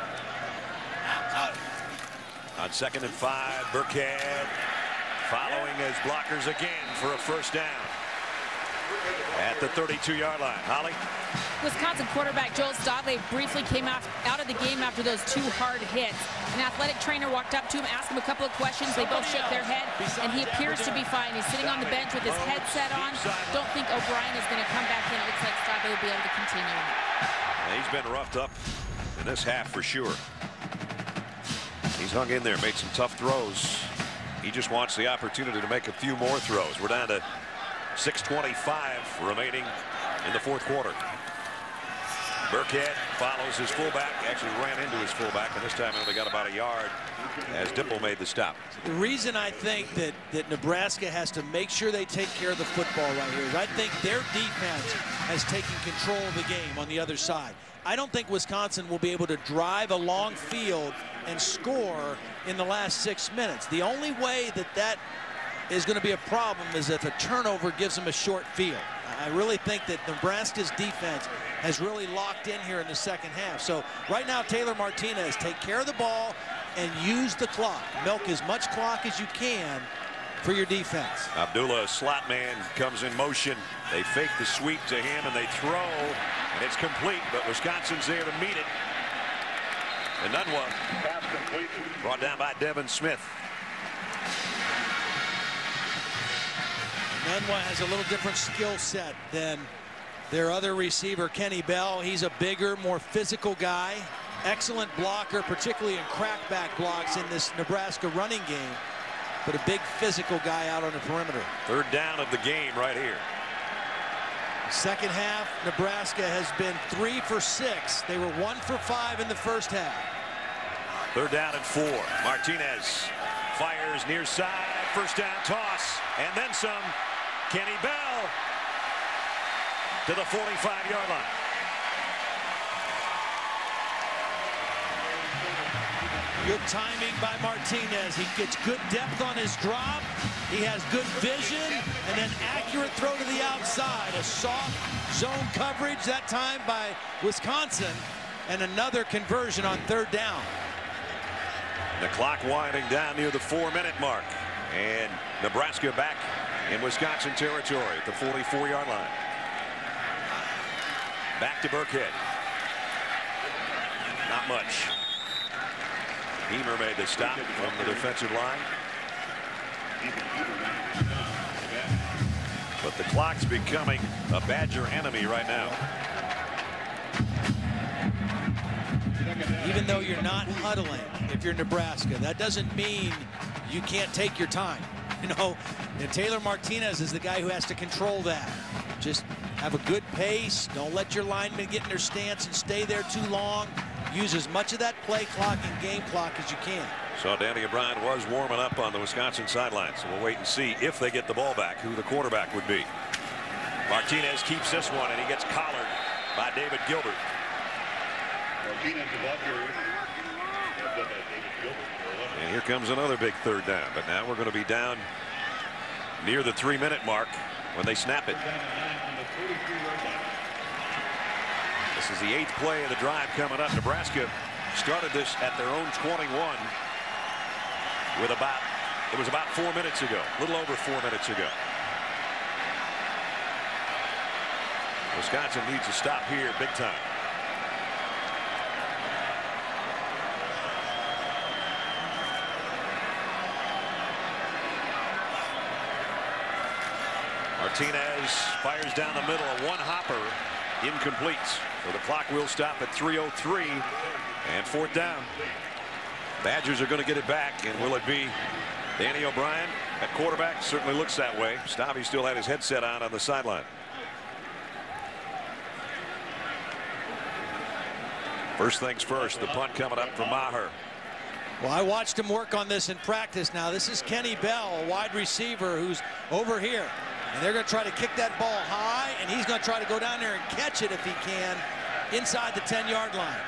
On second and five, Burkhead following his blockers again for a first down at the thirty-two yard line. Holly? Wisconsin quarterback Joel Stadley briefly came out, out of the game after those two hard hits. An athletic trainer walked up to him, asked him a couple of questions. They both shook their head, and he appears to be fine. He's sitting on the bench with his headset on. Don't think O'Brien is going to come back in. It looks like Stadley will be able to continue. He's been roughed up in this half for sure. He's hung in there, made some tough throws. He just wants the opportunity to make a few more throws. We're down to six twenty-five remaining in the fourth quarter. Burkhead follows his fullback, actually ran into his fullback, and this time he only got about a yard as Dipple made the stop. The reason I think that, that Nebraska has to make sure they take care of the football right here is I think their defense has taken control of the game on the other side. I don't think Wisconsin will be able to drive a long field and score in the last six minutes. The only way that that is going to be a problem is if a turnover gives them a short field. I really think that Nebraska's defense has really locked in here in the second half. So right now, Taylor Martinez, take care of the ball and use the clock. Milk as much clock as you can for your defense. Abdullah, slot man, comes in motion. They fake the sweep to him and they throw, and it's complete, but Wisconsin's there to meet it. And Nunwa brought down by Devin Smith. Nunwa has a little different skill set than their other receiver, Kenny Bell. He's a bigger, more physical guy. Excellent blocker, particularly in crackback blocks in this Nebraska running game. But a big physical guy out on the perimeter. Third down of the game right here. Second half, Nebraska has been three for six. They were one for five in the first half. Third down and four. Martinez fires near side. First down toss. And then some. Kenny Bell to the forty-five yard line. Good timing by Martinez. He gets good depth on his drop. He has good vision and then accurate throw to the outside. A soft zone coverage that time by Wisconsin, and another conversion on third down. The clock winding down near the four minute mark, and Nebraska back in Wisconsin territory at the forty-four yard line. Back to Burkhead. Not much. Beamer made the stop from the defensive line. But the clock's becoming a Badger enemy right now. Even though you're not huddling, if you're Nebraska, that doesn't mean you can't take your time. You know, and Taylor Martinez is the guy who has to control that. Just have a good pace. Don't let your linemen get in their stance and stay there too long. Use as much of that play clock and game clock as you can. So Danny O'Brien was warming up on the Wisconsin sideline. So we'll wait and see if they get the ball back, who the quarterback would be. Martinez keeps this one, and he gets collared by David Gilbert. And here comes another big third down. But now we're going to be down near the three minute mark when they snap it. This is the eighth play of the drive coming up. Nebraska started this at their own twenty-one with about, it was about four minutes ago, a little over four minutes ago. Wisconsin needs to stop here big time. Martinez fires down the middle, a one hopper, incomplete. So the clock will stop at three oh three and fourth down. Badgers are going to get it back, and will it be Danny O'Brien at quarterback? Certainly looks that way. Stabby still had his headset on on the sideline. First things first, the punt coming up from Maher. Well, I watched him work on this in practice. Now this is Kenny Bell, a wide receiver who's over here, and they're going to try to kick that ball high, and he's going to try to go down there and catch it if he can inside the ten yard line.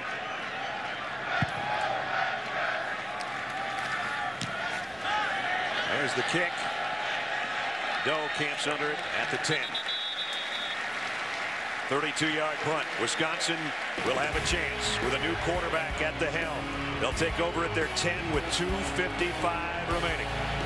There's the kick. Doe camps under it at the ten. thirty-two yard punt. Wisconsin will have a chance with a new quarterback at the helm. They'll take over at their ten with two fifty-five remaining.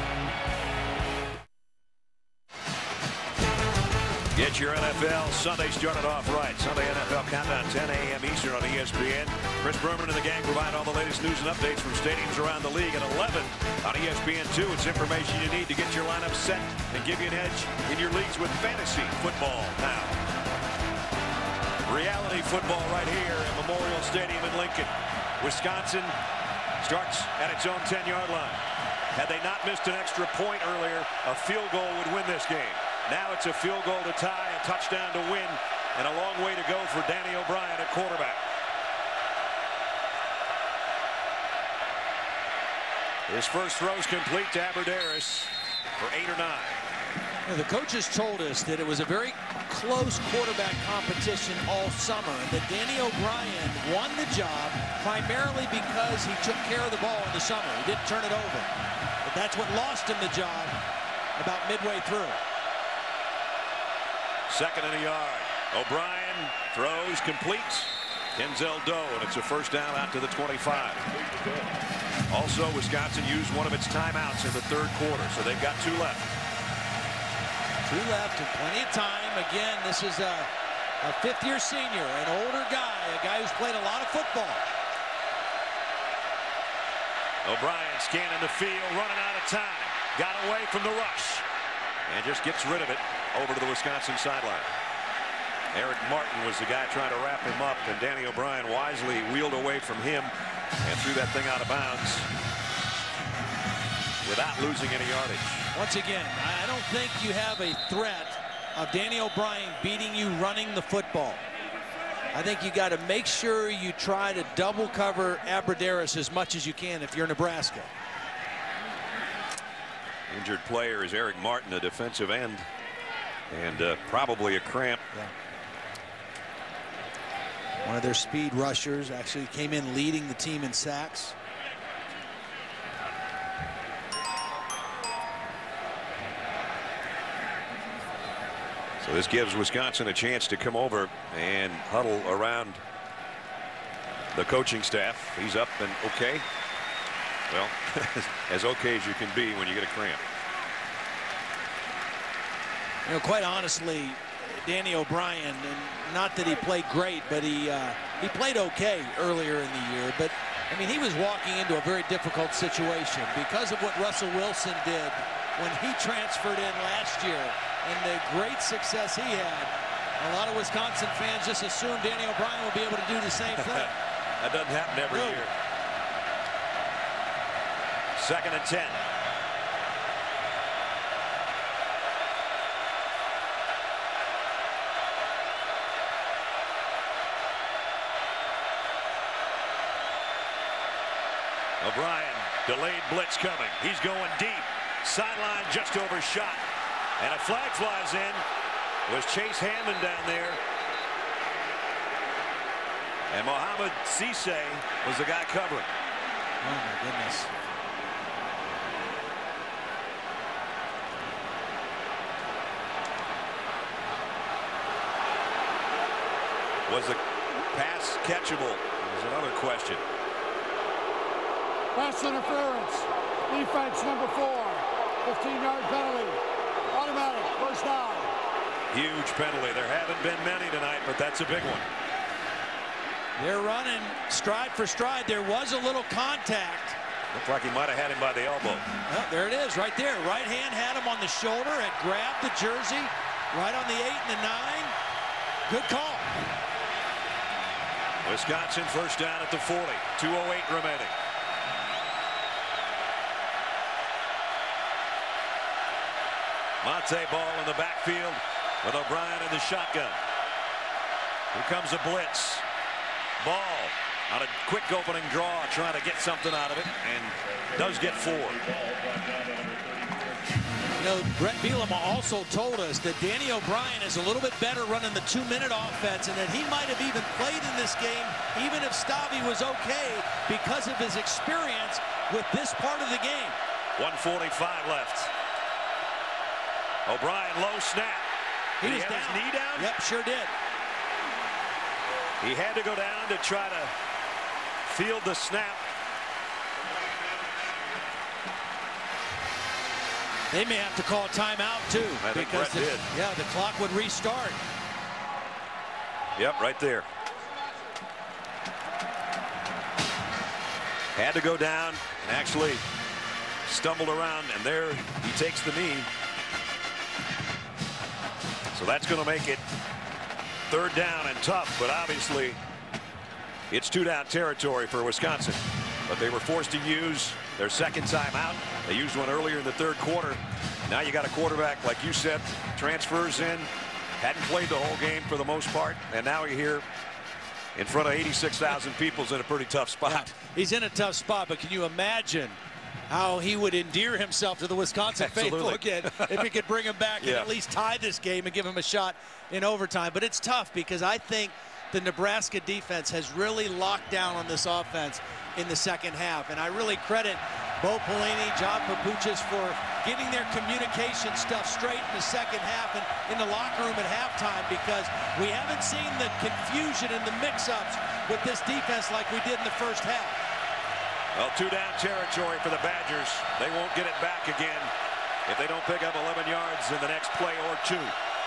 Get your N F L Sunday started off right. Sunday N F L Countdown, ten a m Eastern on E S P N. Chris Berman and the gang provide all the latest news and updates from stadiums around the league. At eleven on E S P N two, it's information you need to get your lineup set and give you an edge in your leagues with fantasy football now. Reality football right here at Memorial Stadium in Lincoln. Wisconsin starts at its own ten yard line. Had they not missed an extra point earlier, a field goal would win this game. Now it's a field goal to tie, a touchdown to win, and a long way to go for Danny O'Brien at quarterback. His first throw's complete to Aberderis for eight or nine. You know, the coaches told us that it was a very close quarterback competition all summer, and that Danny O'Brien won the job primarily because he took care of the ball in the summer. He didn't turn it over. But that's what lost him the job about midway through. Second and a yard. O'Brien throws complete. Denzel Doe, and it's a first down out to the twenty-five. Also, Wisconsin used one of its timeouts in the third quarter, so they've got two left. Two left and plenty of time. Again, this is a, a fifth-year senior, an older guy, a guy who's played a lot of football. O'Brien scanning the field, running out of time. Got away from the rush and just gets rid of it over to the Wisconsin sideline. Eric Martin was the guy trying to wrap him up, and Danny O'Brien wisely wheeled away from him and threw that thing out of bounds without losing any yardage. Once again, I don't think you have a threat of Danny O'Brien beating you running the football. I think you got to make sure you try to double cover Aberderis as much as you can if you're Nebraska. Injured player is Eric Martin, a defensive end, and uh, probably a cramp. Yeah. One of their speed rushers, actually came in leading the team in sacks. So this gives Wisconsin a chance to come over and huddle around the coaching staff. He's up and okay. Well, as okay as you can be when you get a cramp. You know, quite honestly, Danny O'Brien, and not that he played great, but he uh, he played okay earlier in the year. But I mean, he was walking into a very difficult situation because of what Russell Wilson did when he transferred in last year and the great success he had. A lot of Wisconsin fans just assumed Danny O'Brien will be able to do the same thing. That doesn't happen every no. year. Second and ten. O'Brien, delayed blitz coming. He's going deep. Sideline just overshot. And a flag flies in. Was Chase Hammond down there. And Mohamed Cisse was the guy covering. Oh, my goodness. Was the pass catchable? Is another question. Pass interference. Defense number four. fifteen yard penalty. Automatic. First down. Huge penalty. There haven't been many tonight, but that's a big one. They're running stride for stride. There was a little contact. Looked like he might have had him by the elbow. Well, there it is right there. Right hand had him on the shoulder and grabbed the jersey right on the eight and the nine. Good call. Wisconsin first down at the forty. two oh eight remaining. Monte ball in the backfield with O'Brien in the shotgun. Here comes a blitz. Ball on a quick opening draw, trying to get something out of it, and does get four. You know, Brett Bielema also told us that Danny O'Brien is a little bit better running the two-minute offense, and that he might have even played in this game, even if Stavi was okay, because of his experience with this part of the game. one forty-five left. O'Brien, low snap. He Did was he have down. his knee down? Yep, sure did. He had to go down to try to field the snap. They may have to call timeout too. I think because Brett the, did. Yeah, the clock would restart. Yep, right there. Had to go down and actually stumbled around, and there he takes the knee. So that's going to make it third down and tough, but obviously it's two down territory for Wisconsin. But they were forced to use their second timeout. They used one earlier in the third quarter. Now you got a quarterback, like you said, transfers in, hadn't played the whole game for the most part, and now you're here in front of eighty-six thousand people's in a pretty tough spot. Yeah, he's in a tough spot, but can you imagine how he would endear himself to the Wisconsin faithful again if he could bring him back Yeah. and at least tie this game and give him a shot in overtime? But it's tough because I think the Nebraska defense has really locked down on this offense in the second half. And I really credit Bo Pelini, John Papuchis for getting their communication stuff straight in the second half and in the locker room at halftime, because we haven't seen the confusion and the mix-ups with this defense like we did in the first half. Well, two down territory for the Badgers. They won't get it back again if they don't pick up eleven yards in the next play or two.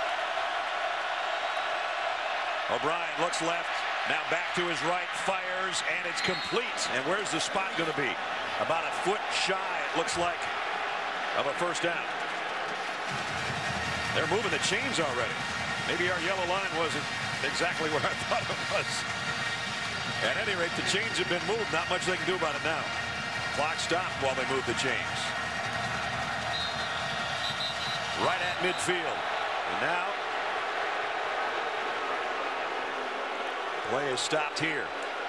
O'Brien looks left, now back to his right, fires, and it's complete. And where's the spot going to be? About a foot shy, it looks like, of a first down. They're moving the chains already. Maybe our yellow line wasn't exactly where I thought it was. At any rate, the chains have been moved. Not much they can do about it now. Clock stopped while they move the chains. Right at midfield. And now, play is stopped here.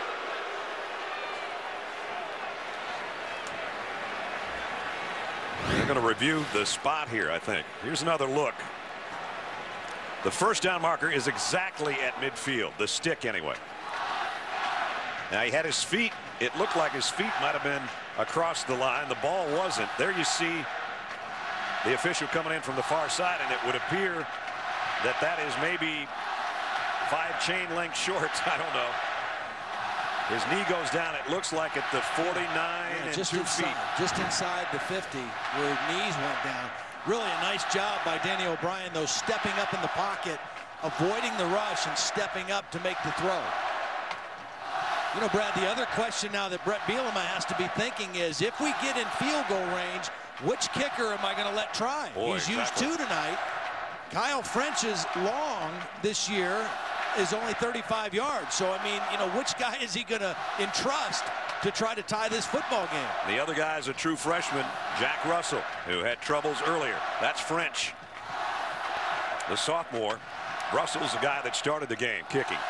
They're going to review the spot here, I think. Here's another look. The first down marker is exactly at midfield, the stick anyway. Now he had his feet, it looked like his feet might have been across the line. The ball wasn't. There you see the official coming in from the far side, and it would appear that that is maybe five chain length short. I don't know. His knee goes down, it looks like at the forty-nine Yeah, and just two inside, feet. just inside the fifty where knees went down. Really a nice job by Danny O'Brien, though, stepping up in the pocket, avoiding the rush and stepping up to make the throw. You know, Brad, the other question now that Brett Bielema has to be thinking is, if we get in field goal range, which kicker am I going to let try? Boy, He's exactly. used two tonight. Kyle French's long this year is only thirty-five yards. So, I mean, you know, which guy is he going to entrust to try to tie this football game? The other guy is a true freshman, Jack Russell, who had troubles earlier. That's French. The sophomore. Russell's the guy that started the game kicking.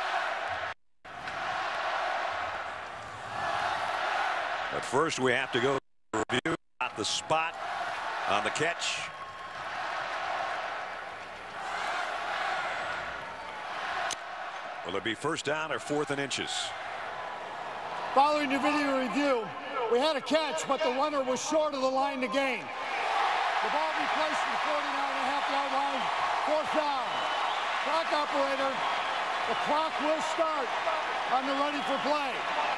But first we have to go to review at the spot on the catch. Will it be first down or fourth and inches? Following the video review, we had a catch, but the runner was short of the line to gain. The ball be placed in the forty-nine and a half yard line, fourth down. Clock operator, The clock will start on the ready for play.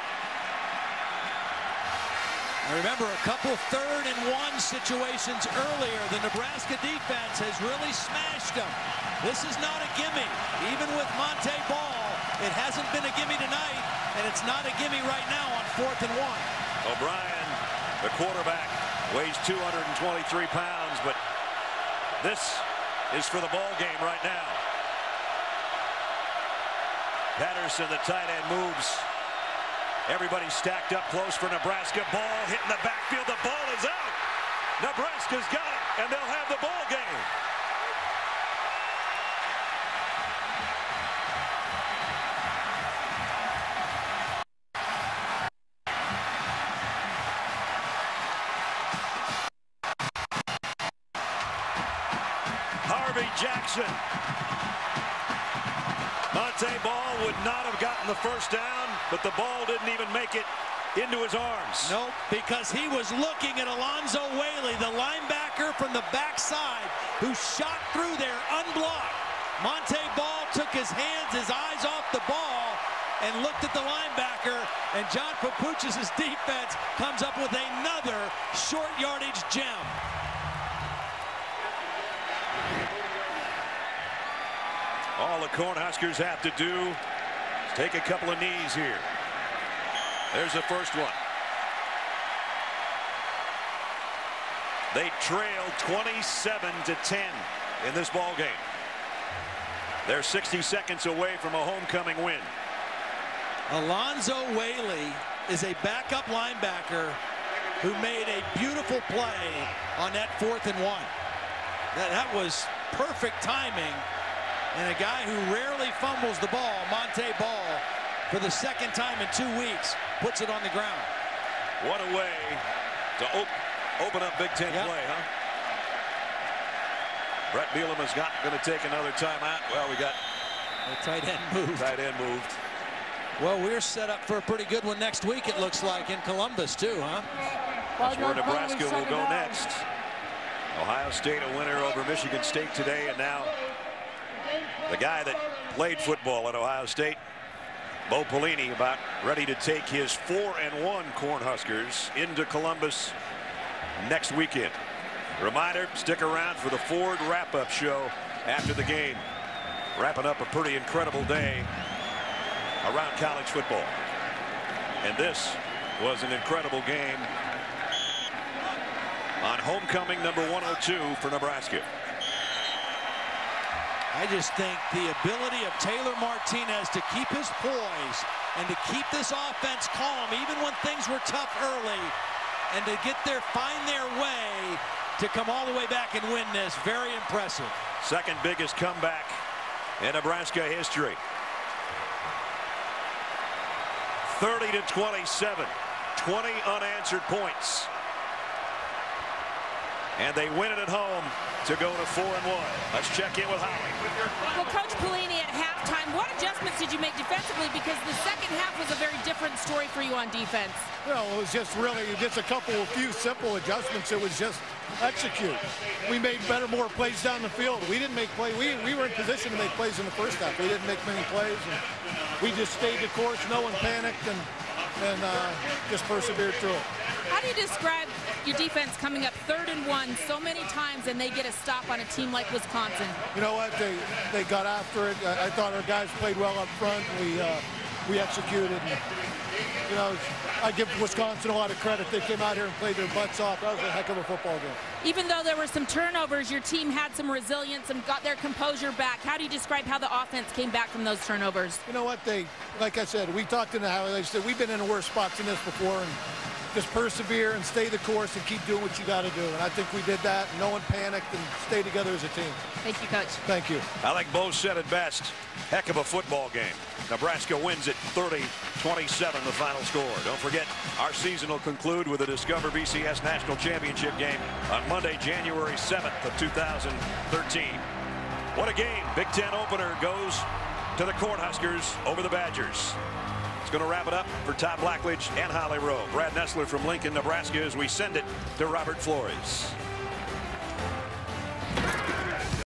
Remember, a couple third and one situations earlier. The Nebraska defense has really smashed them. This is not a gimme. Even with Monte Ball, it hasn't been a gimme tonight, and it's not a gimme right now on fourth and one. O'Brien, the quarterback, weighs two hundred twenty-three pounds, but this is for the ball game right now. Patterson, the tight end, moves. Everybody stacked up close for Nebraska. Ball hitting the backfield. The ball is out. Nebraska's got it, and they'll have the ball game. Harvey Jackson. Monte Ball would not have gotten the first down, but the ball didn't even make it into his arms. Nope, because he was looking at Alonzo Whaley, the linebacker from the backside, who shot through there unblocked. Monte Ball took his hands, his eyes off the ball, and looked at the linebacker, and John Papuchis' defense comes up with another short yardage gem. All the Cornhuskers have to do is take a couple of knees here. There's the first one. They trail twenty-seven to ten in this ball game. They're sixty seconds away from a homecoming win. Alonzo Whaley is a backup linebacker who made a beautiful play on that fourth and one. That, that was perfect timing. And a guy who rarely fumbles the ball, Monte Ball, for the second time in two weeks, puts it on the ground. What a way to op open up Big Ten yep. play, huh? Brett Bielema is not going to take another timeout. Well, we got the tight end moved. Tight end moved. Well, we're set up for a pretty good one next week, it looks like, in Columbus, too, huh? That's where Nebraska will go next. Ohio State a winner over Michigan State today, and now the guy that played football at Ohio State, Bo Pelini, about ready to take his four and one Cornhuskers into Columbus next weekend. Reminder, stick around for the Ford wrap-up show after the game. Wrapping up a pretty incredible day around college football. And this was an incredible game on homecoming number one oh two for Nebraska. I just think the ability of Taylor Martinez to keep his poise and to keep this offense calm, even when things were tough early, and to get there, find their way to come all the way back and win this, very impressive. Second biggest comeback in Nebraska history. thirty to twenty-seven, twenty unanswered points. And they win it at home to go to four and one. Let's check in with Holly. Well, Coach Pelini, at halftime, what adjustments did you make defensively? Because the second half was a very different story for you on defense. Well, it was just really just a couple, a few simple adjustments. It was just execute. We made better, more plays down the field. We didn't make plays. We, we were in position to make plays in the first half. We didn't make many plays. And we just stayed the course. No one panicked and, and uh, just persevered through it. How do you describe your defense coming up third and one so many times and they get a stop on a team like Wisconsin? You know what? They they got after it. I, I thought our guys played well up front. We uh, we executed. And, you know, I give Wisconsin a lot of credit. They came out here and played their butts off. That was a heck of a football game. Even though there were some turnovers, your team had some resilience and got their composure back. How do you describe how the offense came back from those turnovers? You know what? They, like I said, we talked in the how they said we've been in worse spots than this before, and just persevere and stay the course and keep doing what you got to do. And I think we did that. No one panicked and stayed together as a team. Thank you, Coach. Thank you. I think Bo said it best. Heck of a football game. Nebraska wins it thirty twenty-seven, the final score. Don't forget, our season will conclude with the Discover B C S National Championship game on Monday, January seventh of two thousand thirteen. What a game. Big Ten opener goes to the Cornhuskers over the Badgers. It's going to wrap it up for Todd Blackledge and Holly Rowe. Brad Nessler from Lincoln, Nebraska, as we send it to Robert Flores.